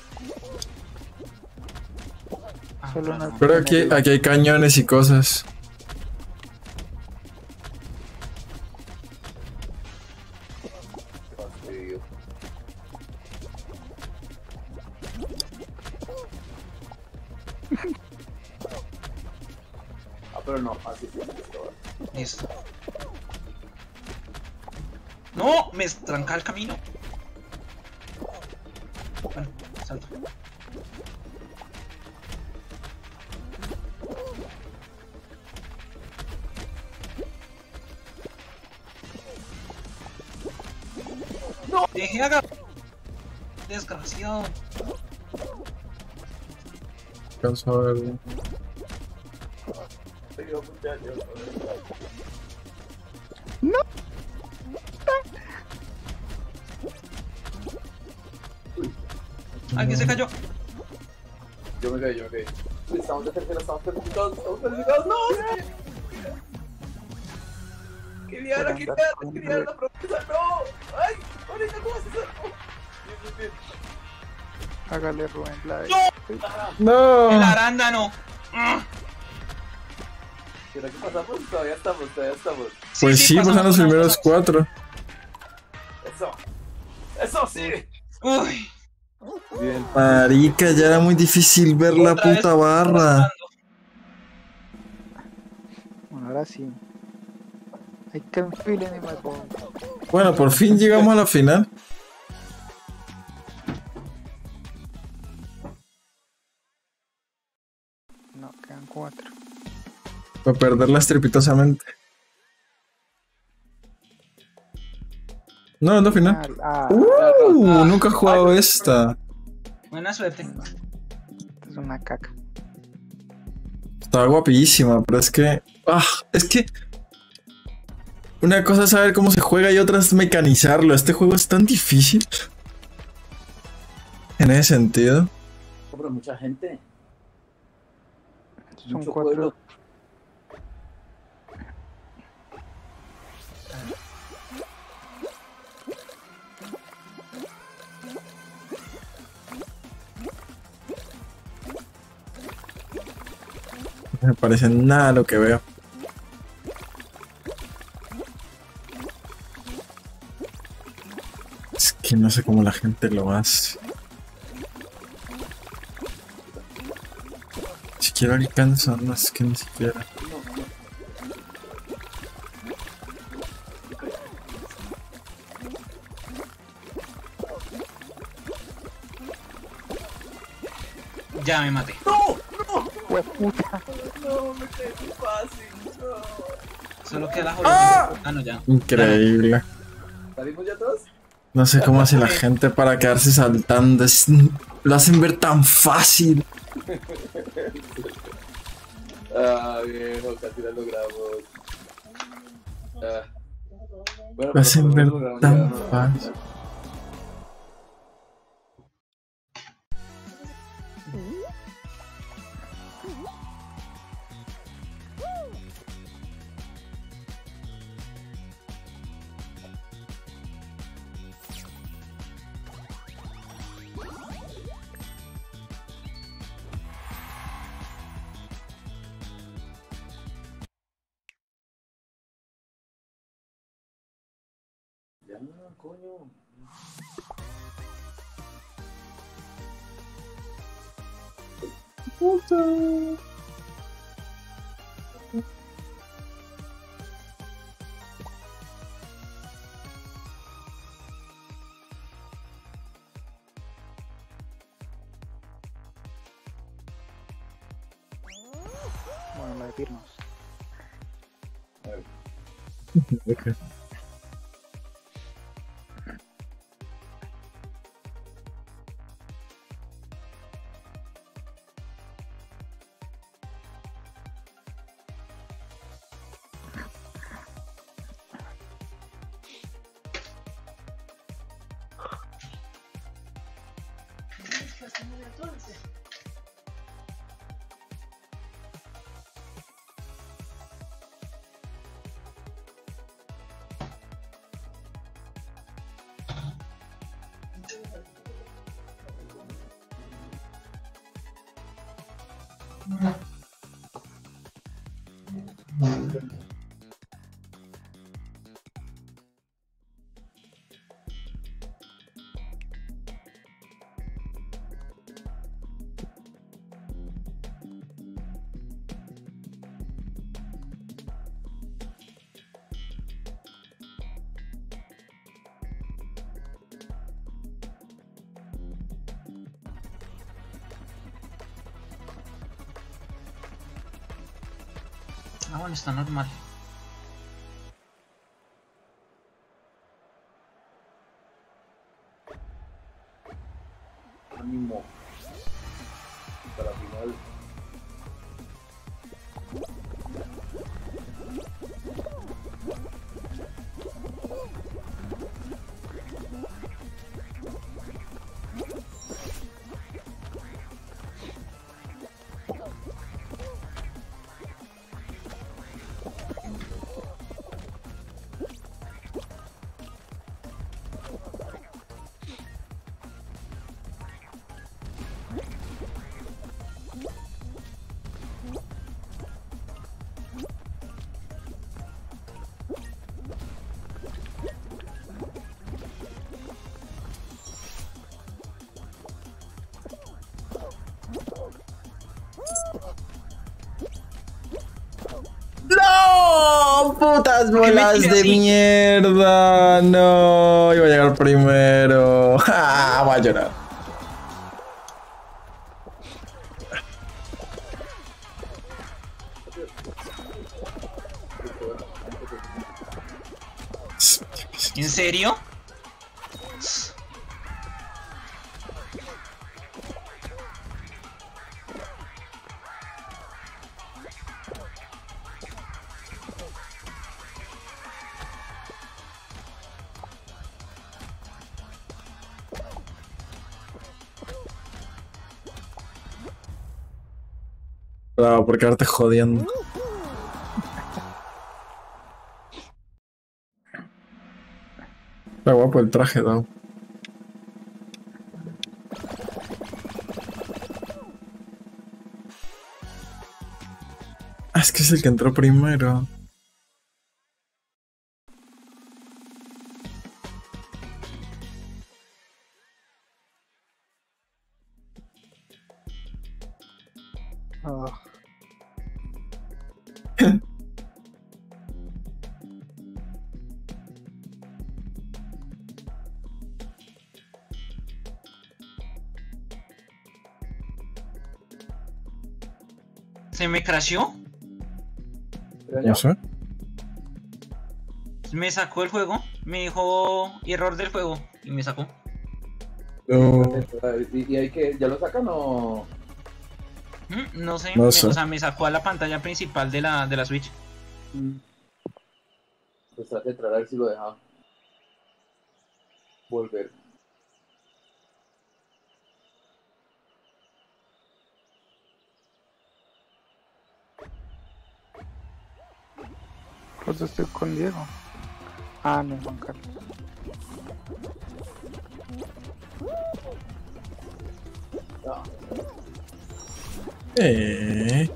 E: Solo una.
A: Pero aquí hay cañones y cosas.
B: Pero no, así sí.
C: Listo. ¡No! Me tranca el camino. Bueno, salto. ¡No! Dejé agarrar. Desgraciado.
A: Alcanzo a verlo.
C: Alguien se cayó.
B: Yo me caí. Estamos de tercera, estamos clasificados. ¡No! ¡Qué liara, la promesa! ¡No! ¡Ay! ¡Ahorita cómo haces eso! Bien.
E: Hágale Rubén Blades.
A: ¡No!
C: El arándano.
B: ¿Será que pasamos? Todavía estamos.
A: Pues sí, pasan los primeros 4.
B: ¡Eso sí!
C: Uy.
B: Bien.
A: Marica, ya era muy difícil ver la
C: Otra vez
A: puta barra.
E: Bueno, ahora sí. I can feel it in my bones.
A: Bueno, por fin llegamos a la final.
E: No, quedan 4.
A: Para perderla estrepitosamente. No, es la final. Nunca he jugado esta.
C: Buena suerte.
E: Esto es una caca.
A: Estaba guapísima, pero es que... es que... Una cosa es saber cómo se juega y otra es mecanizarlo. Este juego es tan difícil. En ese sentido.
B: Pero mucha gente.
E: Son
B: Mucho
E: 4.
B: pueblo.
A: No me parece nada lo que veo. Es que no sé cómo la gente lo hace. Siquiera alcanza, no es que ni siquiera.
C: Ya me maté.
E: ¡Hue puta!
B: No, me quedé muy fácil. No.
C: Solo queda la joya. Ah, no, ya.
A: Increíble.
B: ¿Salimos ya todos?
A: No sé cómo hace la gente para quedarse saltando. Lo hacen ver tan fácil.
B: Viejo, casi la logramos. Bueno,
A: Lo hacen ver
B: logramos
A: tan
B: ya, ¿no?
A: fácil.
B: Ya, coño.
E: Bueno, la de Pirnos.
B: A ver.
A: Ok.
C: Ah, bueno, está normal.
B: Ánimo. Para la final.
A: ¡No! ¡Putas bolas
C: tiré
A: de
C: así?
A: mierda! No, iba a llegar primero. ¡Ah! Voy a llorar.
C: ¿En serio?
A: Bravo, por quedarte jodiendo. Está guapo el traje, ¿no? Ah, es que es el que entró primero.
E: Oh,
C: ¿Se me crasheó?
A: No sé.
C: Me sacó el juego. Me dijo error del juego. Y me sacó.
A: No.
B: ¿Y hay que, ya lo sacan o...?
C: No sé.
A: No sé.
C: O sea, me sacó a la pantalla principal de la Switch.
B: Pues trate de entrar a ver si lo deja volver.
E: pues estoy con Diego. Ah, no, Juan Carlos.
B: Ah,
A: Eh.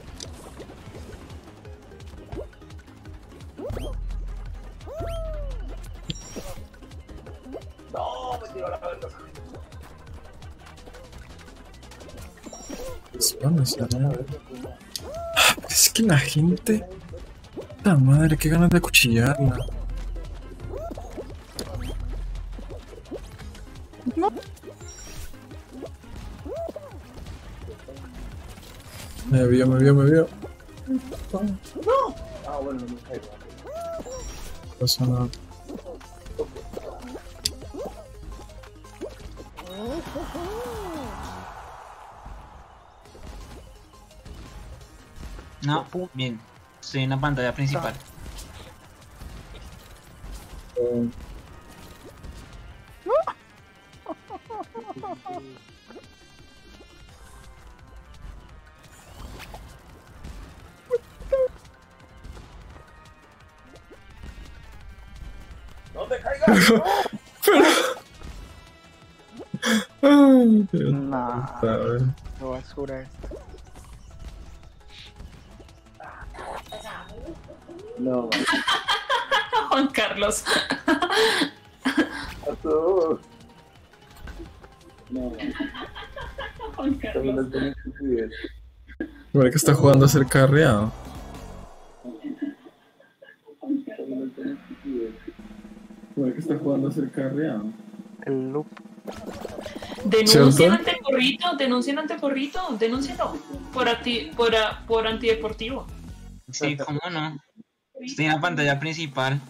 A: Es que la gente... La madre, qué ganas de acuchillarla. Me vio. No pasa nada.
C: No, bien. Estoy en la pantalla principal.
B: ¡No te caigas!
A: Ay, Dios.
E: Nah,
A: A ver.
E: qué basura esta.
B: No,
D: Juan Carlos.
B: a todos. No,
D: Juan
B: también
D: Carlos.
B: es bien estupidez.
A: Mira que está jugando a ser carreado. Mira que está jugando a ser carreado.
E: El loop.
D: Denuncien
A: ¿Cierto?
D: ante Porrito, denúncienlo. Por antideportivo.
C: Sí, cómo no. Estoy en la pantalla principal.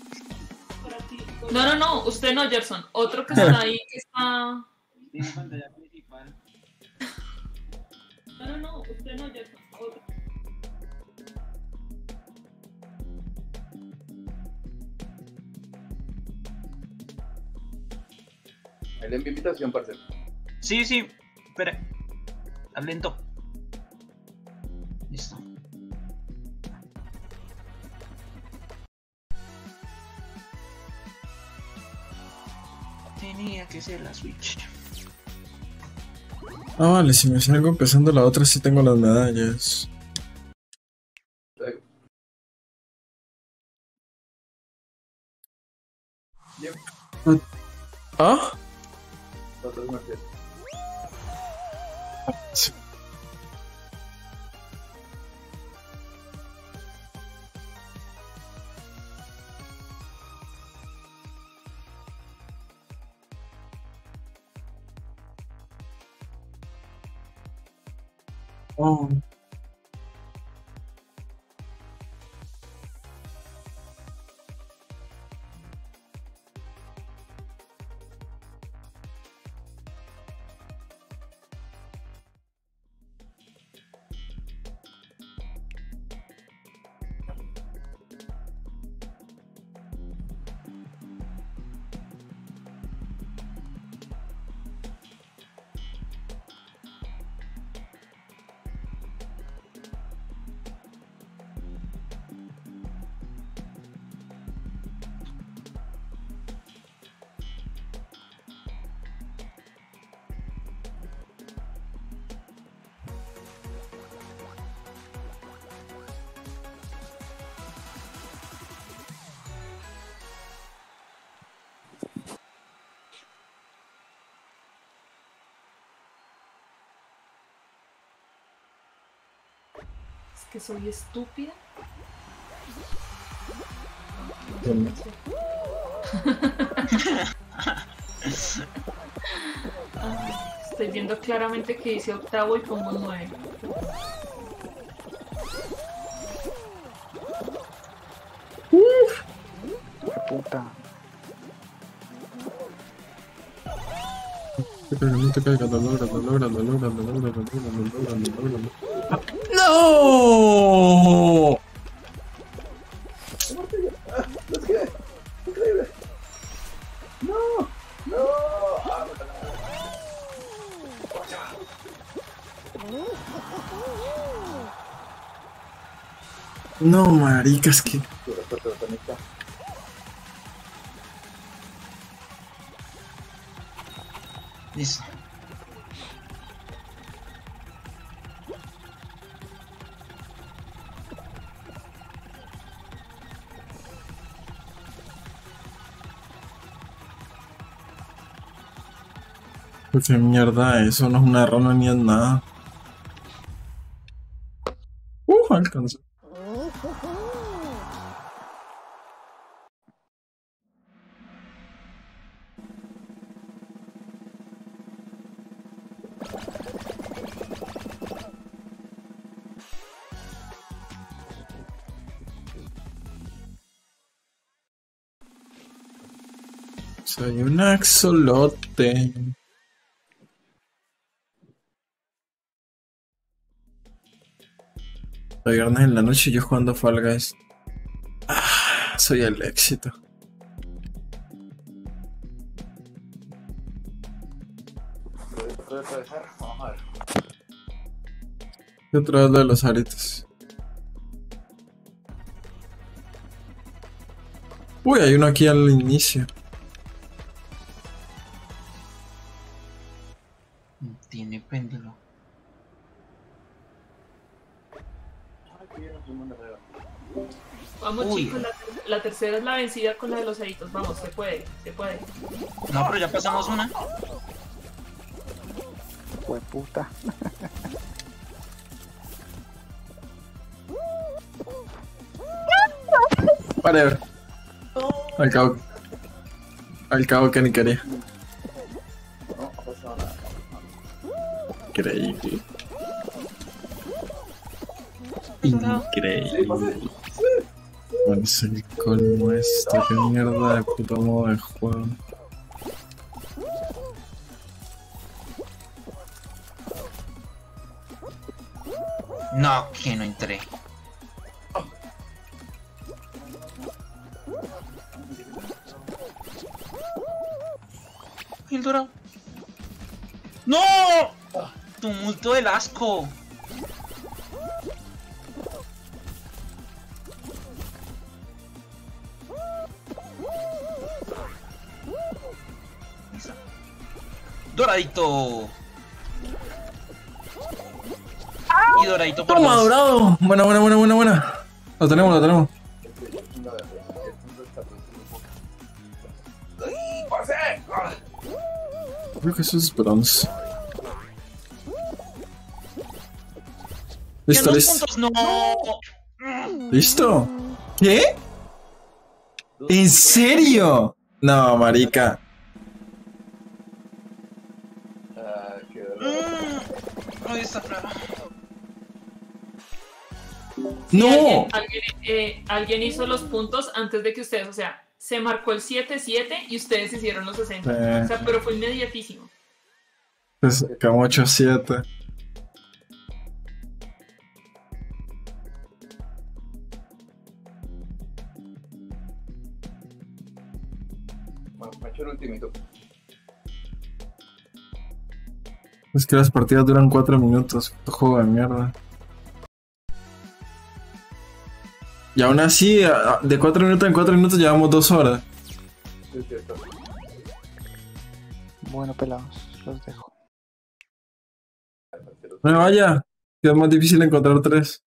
D: No, usted no, Gerson. Otro que está ahí, que está...
C: Estoy en la pantalla principal.
D: No, usted no, Gerson. Otro.
B: Ahí le envío invitación, parcero.
C: Sí, espera. Está lento. Listo. Tenía que ser la Switch.
A: Ah, vale, si me salgo empezando la otra, sí tengo las medallas.
B: Bien,
A: ¿Ah?
B: otros Mercedes.
A: Sí. Oh.
D: Es que soy estúpida.
A: Bien.
D: Estoy viendo claramente que dice octavo y pongo 9.
E: Qué puta.
A: No te caigas, lo logras. ¡No!
B: ¡Los que! ¡Increíble! ¡No! ¡No! ¡Ah,
A: No, maricas, que...
C: Listo.
A: Qué mierda, eso no es una rana ni es nada. alcanzó. Soy un axolote. Hoy viernes en la noche y yo jugando Fall Guys. Ah, soy el éxito.
B: Puede atravesar. Vamos a ver.
A: Y otra vez lo de los aritos. Uy, hay uno aquí al inicio.
C: Tiene péndulo.
B: Aquí viene un mundo arriba.
D: Vamos,
C: Uy.
D: chicos, la tercera es la vencida con la de los aritos. Vamos, se puede, se puede.
C: No, pero ya pasamos una.
E: Fue puta.
A: Whatever. Al cabo que ni quería.
B: No ha pasado nada.
A: Increíble. Increíble. Bueno, es el colmo esto. Qué mierda de puto modo de juego.
C: No, que no entré. El dorado. ¡No! Tumulto del asco. Doradito. Y doradito por
A: ¡Toma,
C: dos.
A: dorado! Buena. Lo tenemos. Creo que eso es bronce.
C: ¡Quedan
A: Listo,
C: dos
A: listo.
C: puntos! ¡No!
A: ¿Listo? ¿Qué? ¿En serio? No, marica.
B: Ah, qué dolor.
C: Ay, esta prueba.
D: Sí,
A: ¡No!
D: alguien hizo los puntos antes de que ustedes, o sea, se marcó el 7-7 y ustedes hicieron los 60. O sea, pero fue inmediatísimo.
A: Pues como 8-7.
B: Bueno, me he hecho el ultimito.
A: Es que las partidas duran 4 minutos. Puto juego de mierda. Y aún así, de 4 minutos en 4 minutos llevamos 2 horas.
B: Es cierto.
E: Bueno, pelados, los dejo.
A: No vaya, que es más difícil encontrar 3.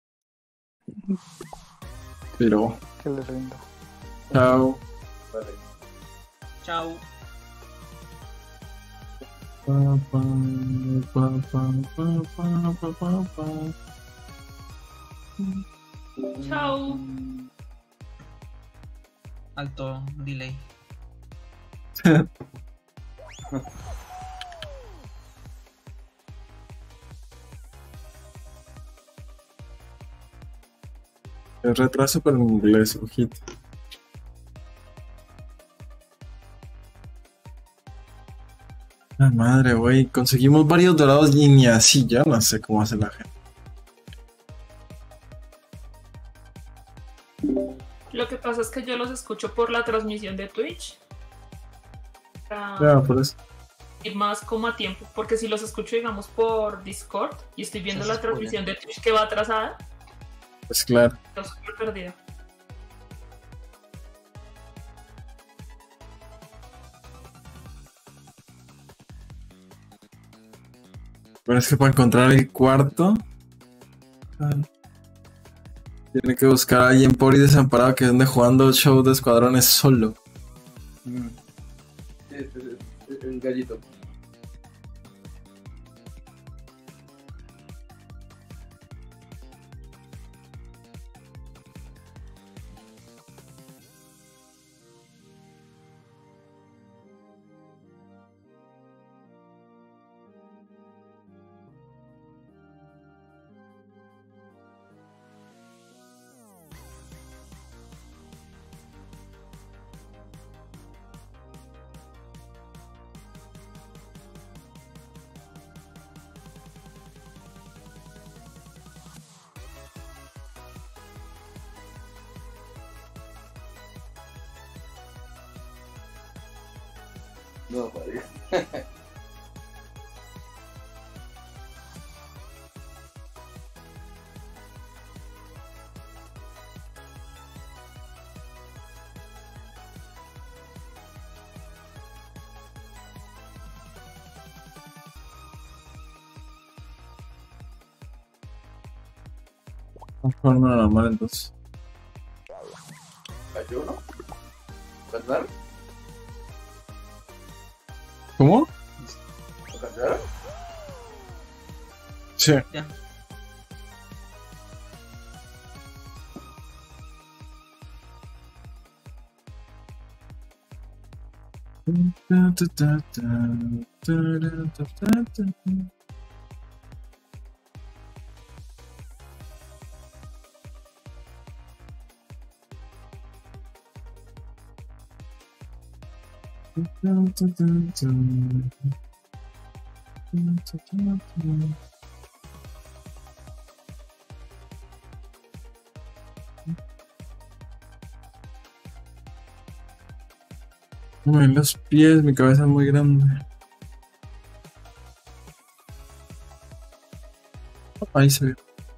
A: Pero,
E: Que les rindo.
A: chao.
B: Vale.
C: Chao.
D: Chao.
C: Alto delay.
A: El retraso para el inglés, ojito. La madre, güey. Conseguimos varios dorados y ni así, ya no sé cómo hace la gente.
D: Lo que pasa es que yo los escucho por la transmisión de Twitch.
A: Ya, por eso.
D: Ir más como a tiempo, porque si los escucho, digamos, por Discord y estoy viendo
C: Se
D: la
C: spoiler.
D: transmisión de Twitch que va atrasada,
A: Pues claro.
D: estoy súper perdido.
A: Pero es que para encontrar el cuarto, tiene que buscar a alguien pobre y desamparado que ande jugando show de escuadrones solo.
B: Sí, el gallito. No, marica.
A: Vamos a jugar una normal entonces.
B: ¿Cayó uno? ¿Cantaron?
A: ¿Cómo?
B: ¿Lo cantaron?
A: Sí.
C: Ya.
A: Ay, los pies, mi cabeza es muy grande. Ahí se ve.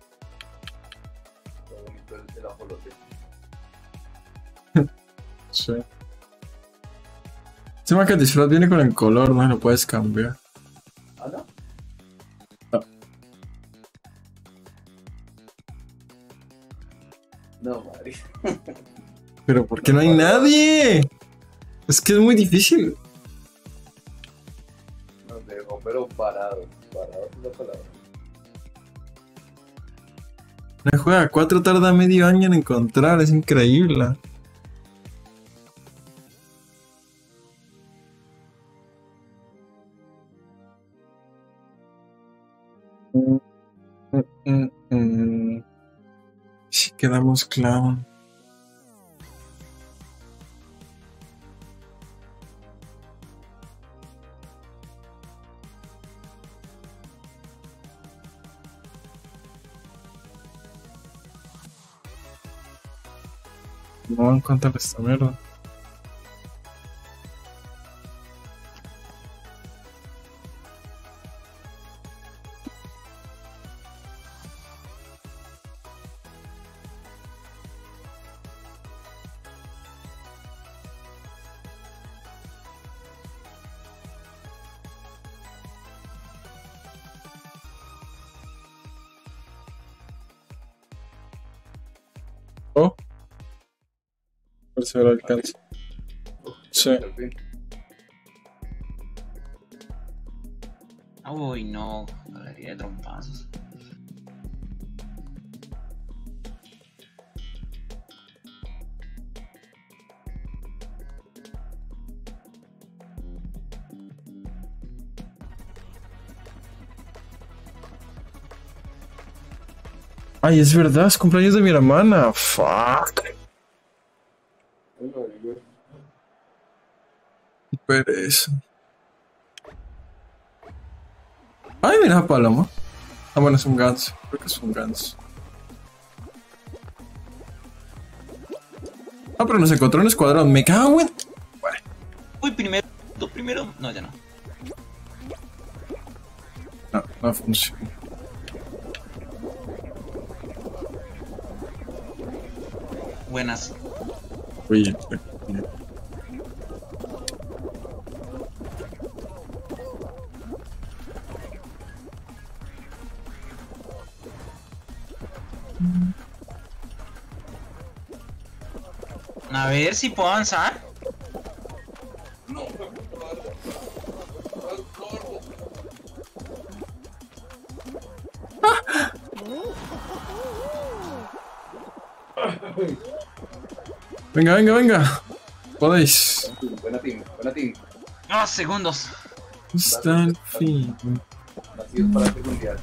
B: Está bonito el ajolote.
A: Sí. Se llama que el disfraz viene con el color, no lo puedes cambiar.
B: ¿Ah, no?
A: No.
B: No, marica.
A: Pero ¿por qué no hay nadie? Es que es muy difícil.
B: Nos dejó, pero parado. Parado es la palabra.
A: La juega 4 tarda medio año en encontrar, es increíble. Si quedamos clown. No van a encontrar esta mierda. Oh. A ver si ahora alcanza. Sí.
B: Al fin.
C: Uy, no. Galería de trompazos.
A: Ay, es verdad, es cumpleaños de mi hermana. Fuck.
B: Ay, marica.
A: Qué pereza. Ay, mira a paloma. Ah, bueno, es un ganso. Creo que es un ganso. Ah, pero nos encontró en escuadrón. Me cago en...
C: Uy, primero. Primero. No, ya no.
A: No, no funciona.
C: Buenas.
A: Uy,
C: A ver si puedo avanzar.
A: venga, venga, venga. Podéis.
B: Buena team, buena team.
C: Ah, segundos.
A: Está el fin.
B: Nacidos para este mundial.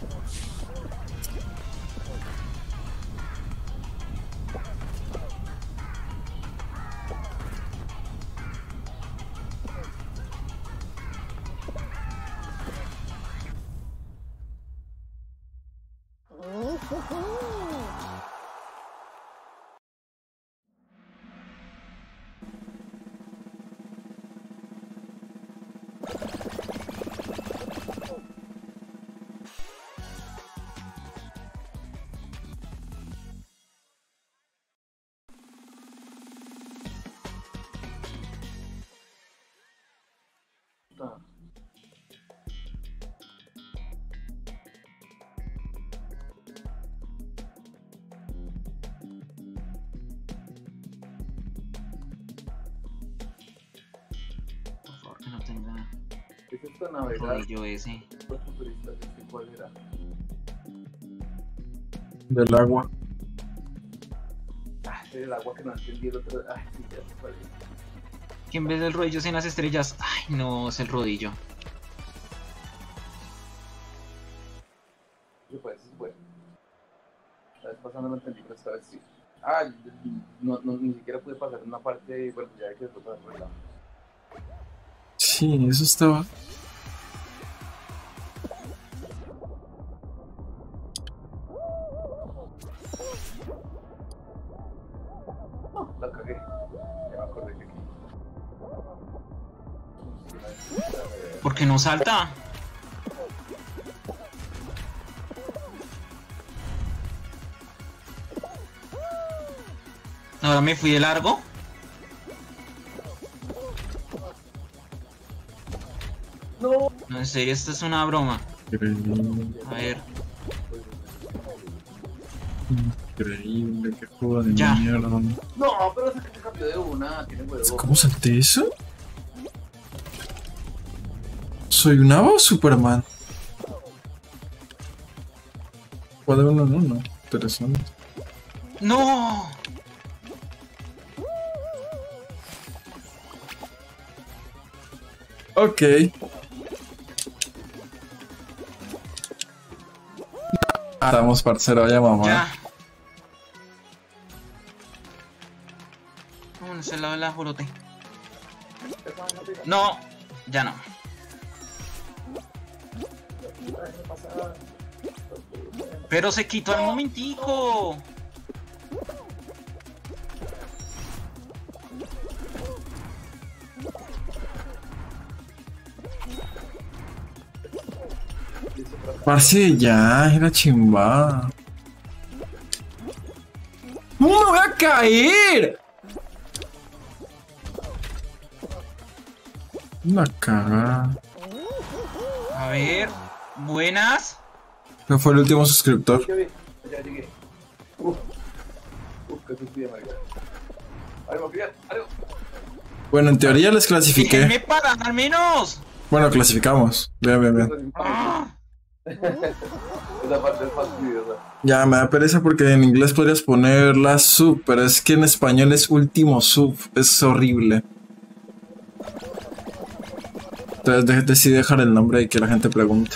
C: no tenga
B: ¿Qué es esto? Navegar.
C: rodillo ese.
B: Los futuristas, ¿cuál era?
A: Del agua.
B: Ah, el agua que no entendí el otro. Ay, sí, ya se fue.
C: Que en vez del rodillo en las estrellas. Ay, no, es el rodillo.
B: Eso puede ser bueno. La vez pasada no lo entendí, pero esta vez sí. Ah, ni siquiera pude pasar una parte. Bueno, ya hay que después pasar por el lado.
A: Sí, eso estaba.
B: No, la cagué. Ya me acordé que aquí.
C: ¿Por qué no salta? Ahora me fui de largo.
B: No.
C: No, en serio, esto es una broma. A ver,
A: Increíble, qué juego de
C: Ya.
A: mierda.
B: No, pero se cambió de una. Tiene huevo.
A: ¿Cómo salté eso? ¿Soy un ave o Superman? Fue de uno en uno. Interesante.
C: ¡no!
A: Ok. Estamos, parcero, ya mamá.
C: Ya. Vámonos al lado del ajolote. No, ya no. Pero se quitó al momentico.
A: Parce, ya, era chimba. ¡No me voy a caer! Una cagada.
C: A ver, buenas.
A: ¿Qué fue el último suscriptor?
B: Ya vi, ya llegué. Uf, que sufrí de marica. Algo, criar, algo.
A: Bueno, en teoría les clasifiqué.
C: Déjenme parar al menos.
A: Bueno, clasificamos. Bien, bien, bien.
C: Ah,
B: Esa parte es fastidiosa.
A: Ya, me da pereza porque en inglés podrías poner la sub, pero es que en español es último sub. Es horrible. Entonces decidí dejar el nombre y que la gente pregunte.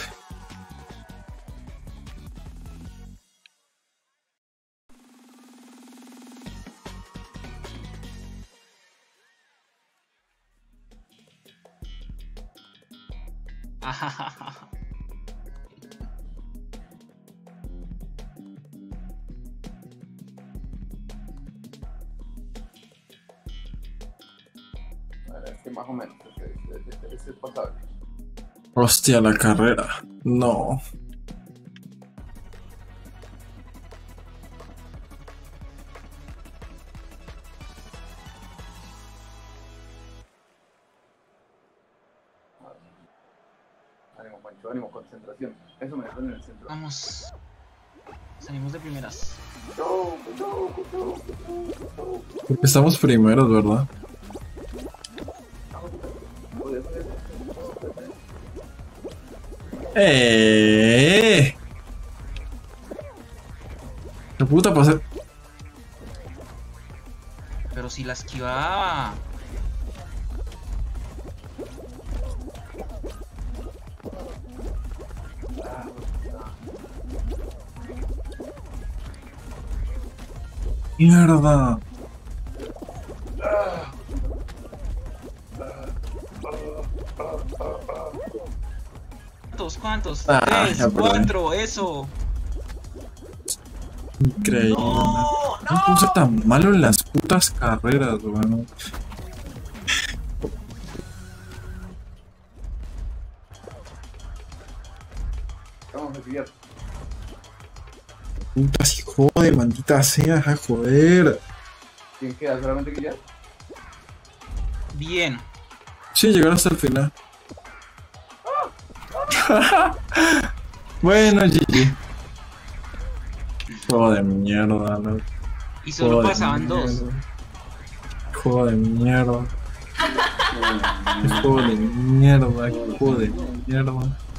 C: ajajaja.
B: Es que más o menos, este es pasable.
A: Hostia, la carrera. No.
B: Ánimo, Pancho, ánimo, concentración. Eso me dejó en el centro.
C: Vamos. Salimos de primeras.
A: Porque estamos primeros, ¿verdad? ¿Qué puta pasa?
C: Pero si la esquivaba.
A: Mierda.
C: ¿Cuántos?
A: Ah,
C: 3,
A: ya, perdón.
C: 4, eso.
A: Increíble. No me puse tan malo en las putas carreras, weón.
B: Vamos a pillar.
A: Putas, hijo de maldita sea, a joder.
B: ¿Quién queda? ¿Solamente pillar?
C: Bien.
A: Sí, llegaron hasta el final. Bueno, GG. Juego de mierda, loco.
C: Y solo
A: Juego de
C: pasaban dos.
A: mierda. Juego de mierda. Qué juego de mierda, qué juego de mierda.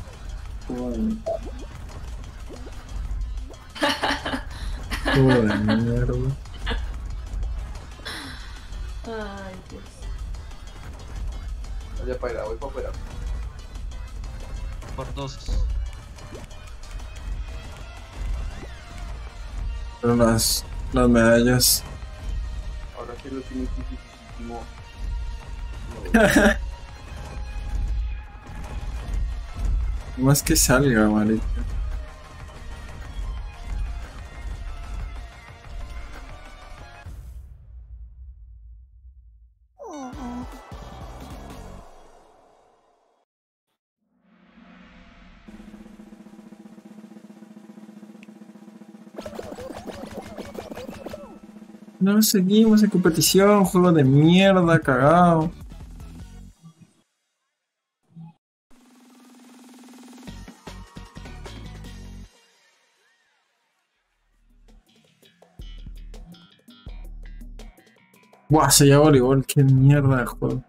A: Juego de mierda.
D: Ay, Dios.
B: Vaya para allá, voy para afuera.
C: Por 2.
A: Pero las medallas.
B: Ahora sí lo tiene difícilísimo.
A: Más que salga, marica. No seguimos en competición, juego de mierda, cagado. Buah, se llama voleibol, qué mierda de juego.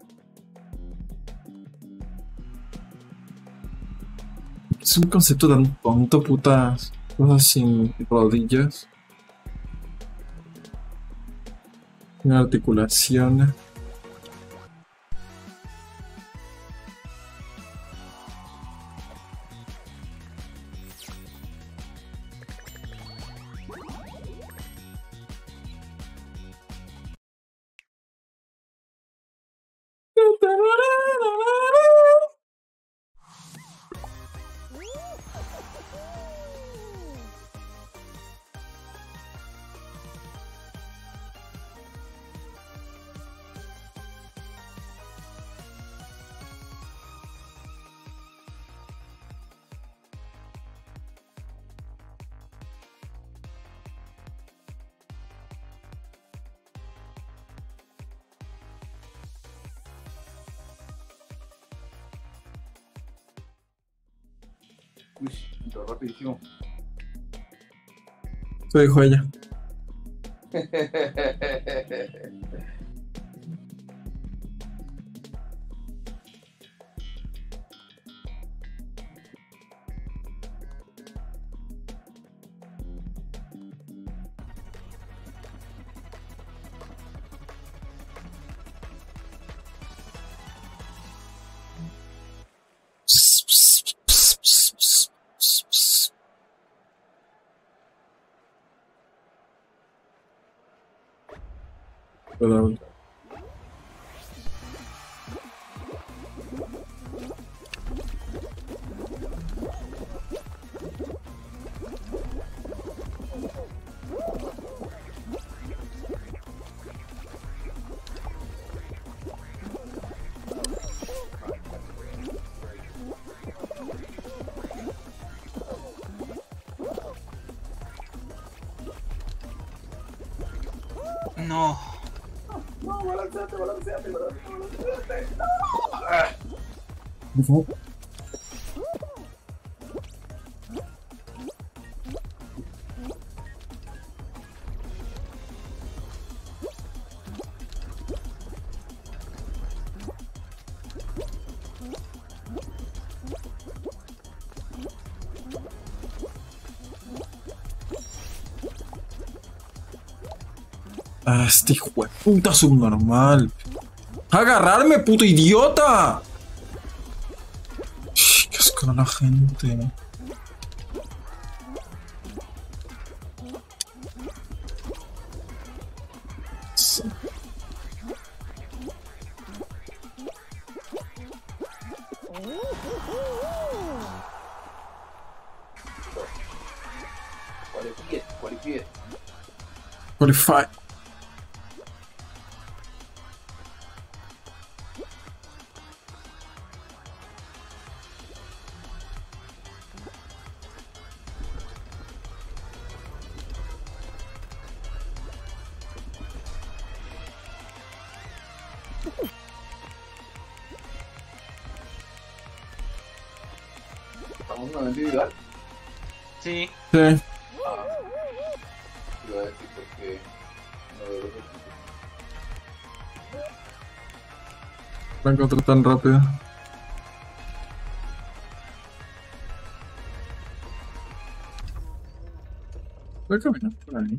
A: Es un concepto tan tonto, putas cosas sin rodillas. Sin articulaciones.
B: Uy, entró rapidísimo.
A: Soy joya. Perdón.
C: No.
B: No, balanceate, balanceate, balanceate.
A: No. Ah, este hijo de puta subnormal. ¡Agarrarme, puto idiota! ¡Qué asco la gente! Sí. Qualify.
B: ¿Estamos en una individual?
C: Sí.
A: Sí.
B: Iba a decir porque no veo los equipos.
A: La encontré tan rápido. Voy a caminar por ahí.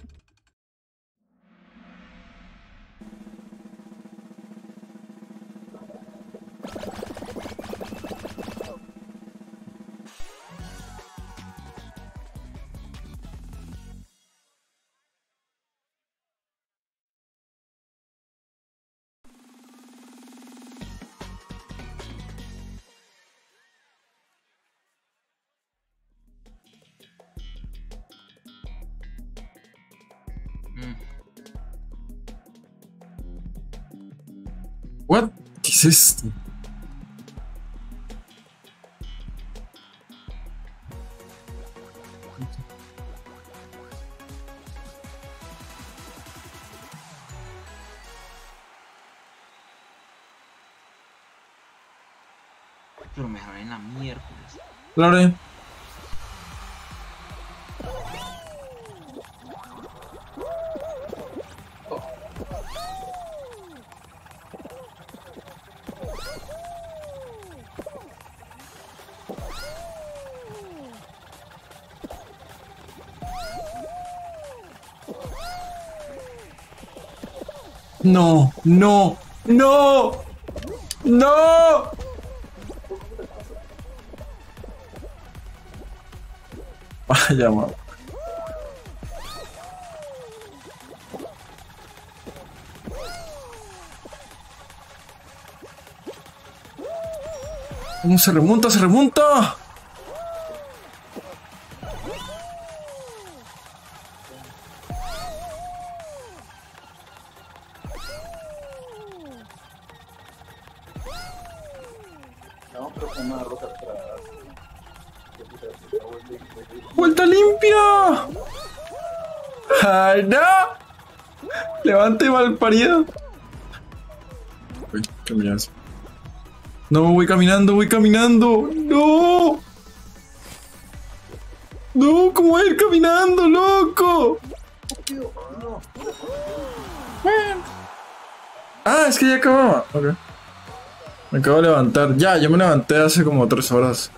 A: What? ¿Qué es esto?
C: Pero me dejaron en la miércoles.
A: Lore. No, no, no, no. Vaya, mamá. ¿Cómo se remonta? ¡Se remonta!
B: No, pero con una roca atrás.
A: ¡Vuelta limpia! ¡Ay, no! ¡Levante mal parido! Uy, ¿qué me hace? No, voy caminando, voy caminando. ¡No! ¡No! ¿Cómo voy a ir caminando, loco? Ah, es que ya acababa. Ok. Me acabo de levantar. Ya, yo me levanté hace como 3 horas.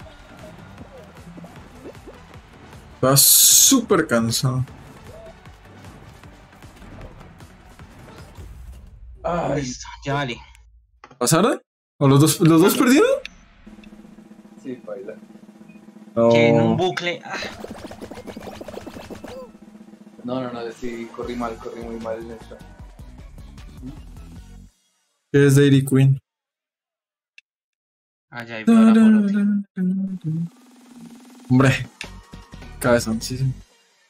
A: Estaba súper cansado.
B: Ay,
C: Listo, ya vale.
A: ¿Pasaron? ¿O los dos perdieron?
B: sí, baila.
A: No.
C: Que en un bucle.
B: No, sí, corrí muy mal en esta.
A: ¿Qué es Dairy Queen?
C: Allá hay peor ajolote.
A: Hombre, cabezón, sí, sí.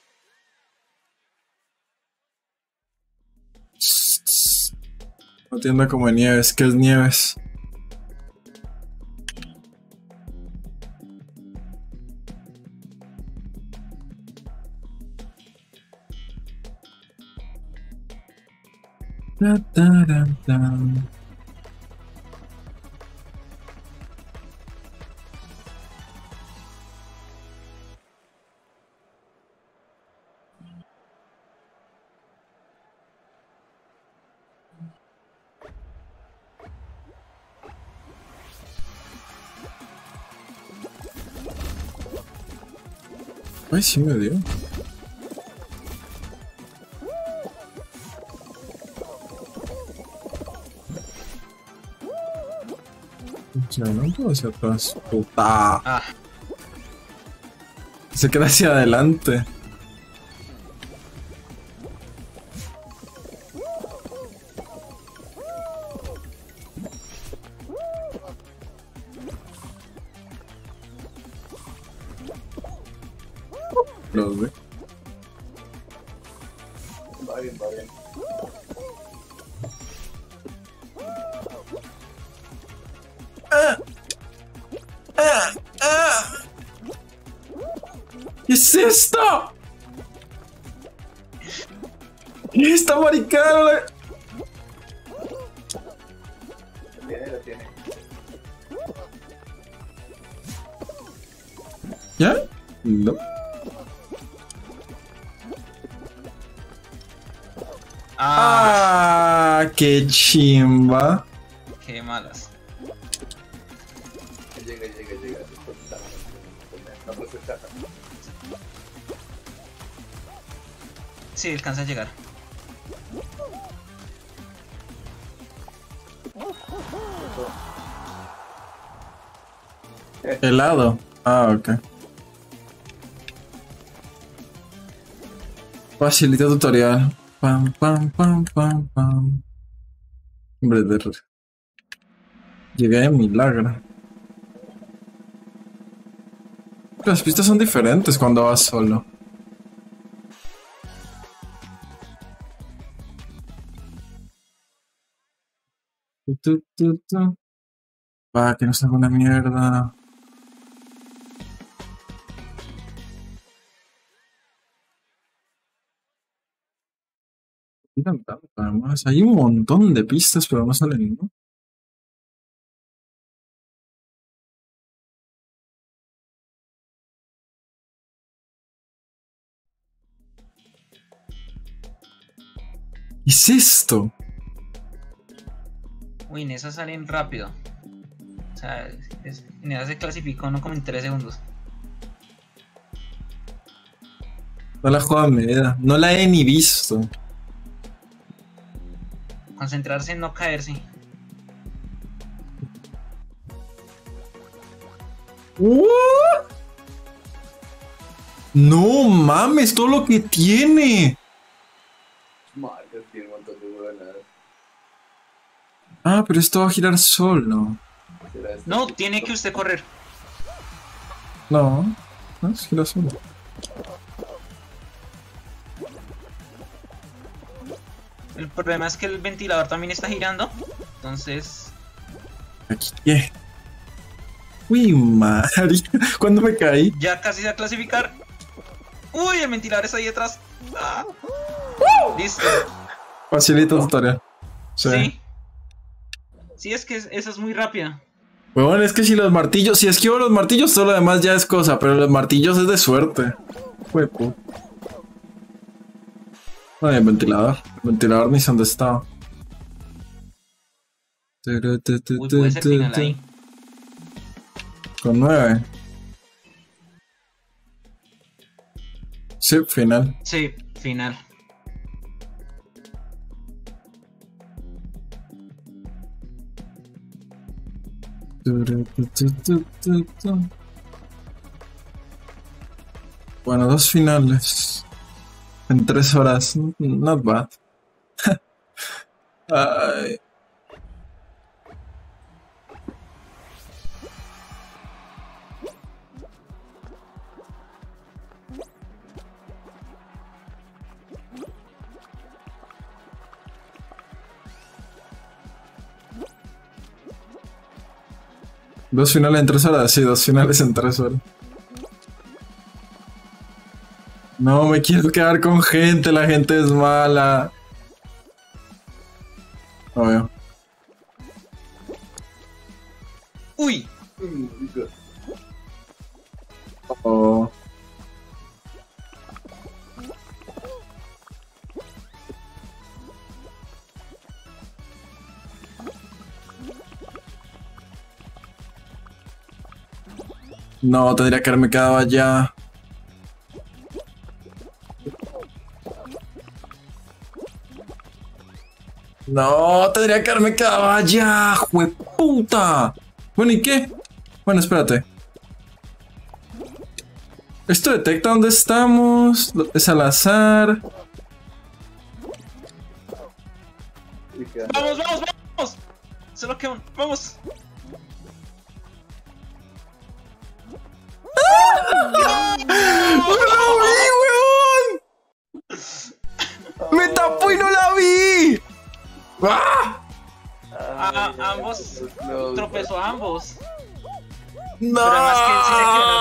A: Una tienda como de Nieves. ¿Qué es Nieves? Ta, ta, ta. Ay, sí me dio. Funcionando hacia atrás. Puta.
C: Ah,
A: Se queda hacia adelante. Los ve.
B: Va bien, va bien.
A: ¿Qué es esto? ¿Qué es esta maricada?
B: Lo tiene.
A: ¿Ya? No.
C: ah,
A: Ah, qué chimba.
C: qué malas.
B: se alcanza.
C: Sí, alcanza a llegar.
A: Helado. Ah, ok. Facilita tutorial. Pam, pam, pam, pam, pam. Hombre, llegué de milagro. Las pistas son diferentes cuando vas solo. Va, que no salga una mierda. Miran tanto, además. Hay un montón de pistas, pero no sale ninguna. ¿Qué es esto?
C: Uy, en esas salen rápido. O sea, en esas se clasificó no como en 3 segundos.
A: No la juego en mi vida. No la he ni visto.
C: Concentrarse en no caerse.
A: No mames, todo lo que tiene.
B: Madre, tiene un montón de huevonadas.
A: Ah, pero esto va a girar solo.
B: ¿Será esto?
C: No, tiene que usted correr.
A: No, no es gira solo.
C: El problema es que el ventilador también está girando. Entonces...
A: Aquí, ¿qué? Uy, madre. ¿Cuándo me caí?
C: ya casi se va a clasificar. Uy, el ventilador está ahí detrás. Ah. Listo.
A: Facilita tutorial.
C: Sí. Sí, es que esa es muy rápida.
A: Bueno, es que si los martillos, si esquivo los martillos, todo lo demás ya es cosa, pero los martillos es de suerte. Huepo. No, el ventilador. El ventilador ni sé dónde estaba.
C: Uy, puede ser final ahí.
A: Con 9. Sí, final.
C: Sí, final.
A: Bueno, 2 finales. En 3 horas. Not bad. Ay. ¿2 finales en 3 horas? Sí, 2 finales en 3 horas. No, me quiero quedar con gente, la gente es mala. Obvio.
C: Uy.
A: Oh. No, tendría que haberme quedado allá. No, tendría que haberme quedado allá, jueputa. Bueno, ¿y qué? Bueno, espérate. Esto detecta dónde estamos. Es al azar.
C: Vamos, vamos, vamos. Solo que un... Vamos.
A: ¡No la vi, weón! ¡Me tapó y no la vi! ¡Ah!
C: Ambos tropezó a ambos.
A: ¡No!
C: Pero además que sí se quedó en la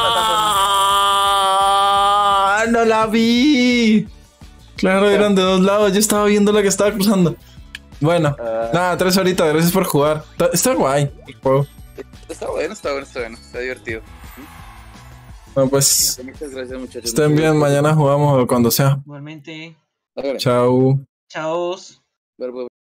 C: plataforma.
A: ¡No la vi! Claro, eran de 2 lados. Yo estaba viendo la que estaba cruzando. Bueno, nada, 3 horitas. Gracias por jugar. Está guay el juego.
B: Está bueno, está bueno, está bueno. Está divertido.
A: Bueno, pues
B: Muchas gracias, muchachos.
A: estén bien. Mañana jugamos o cuando sea.
C: Igualmente.
A: Chao.
C: Chaos.
B: Verbo.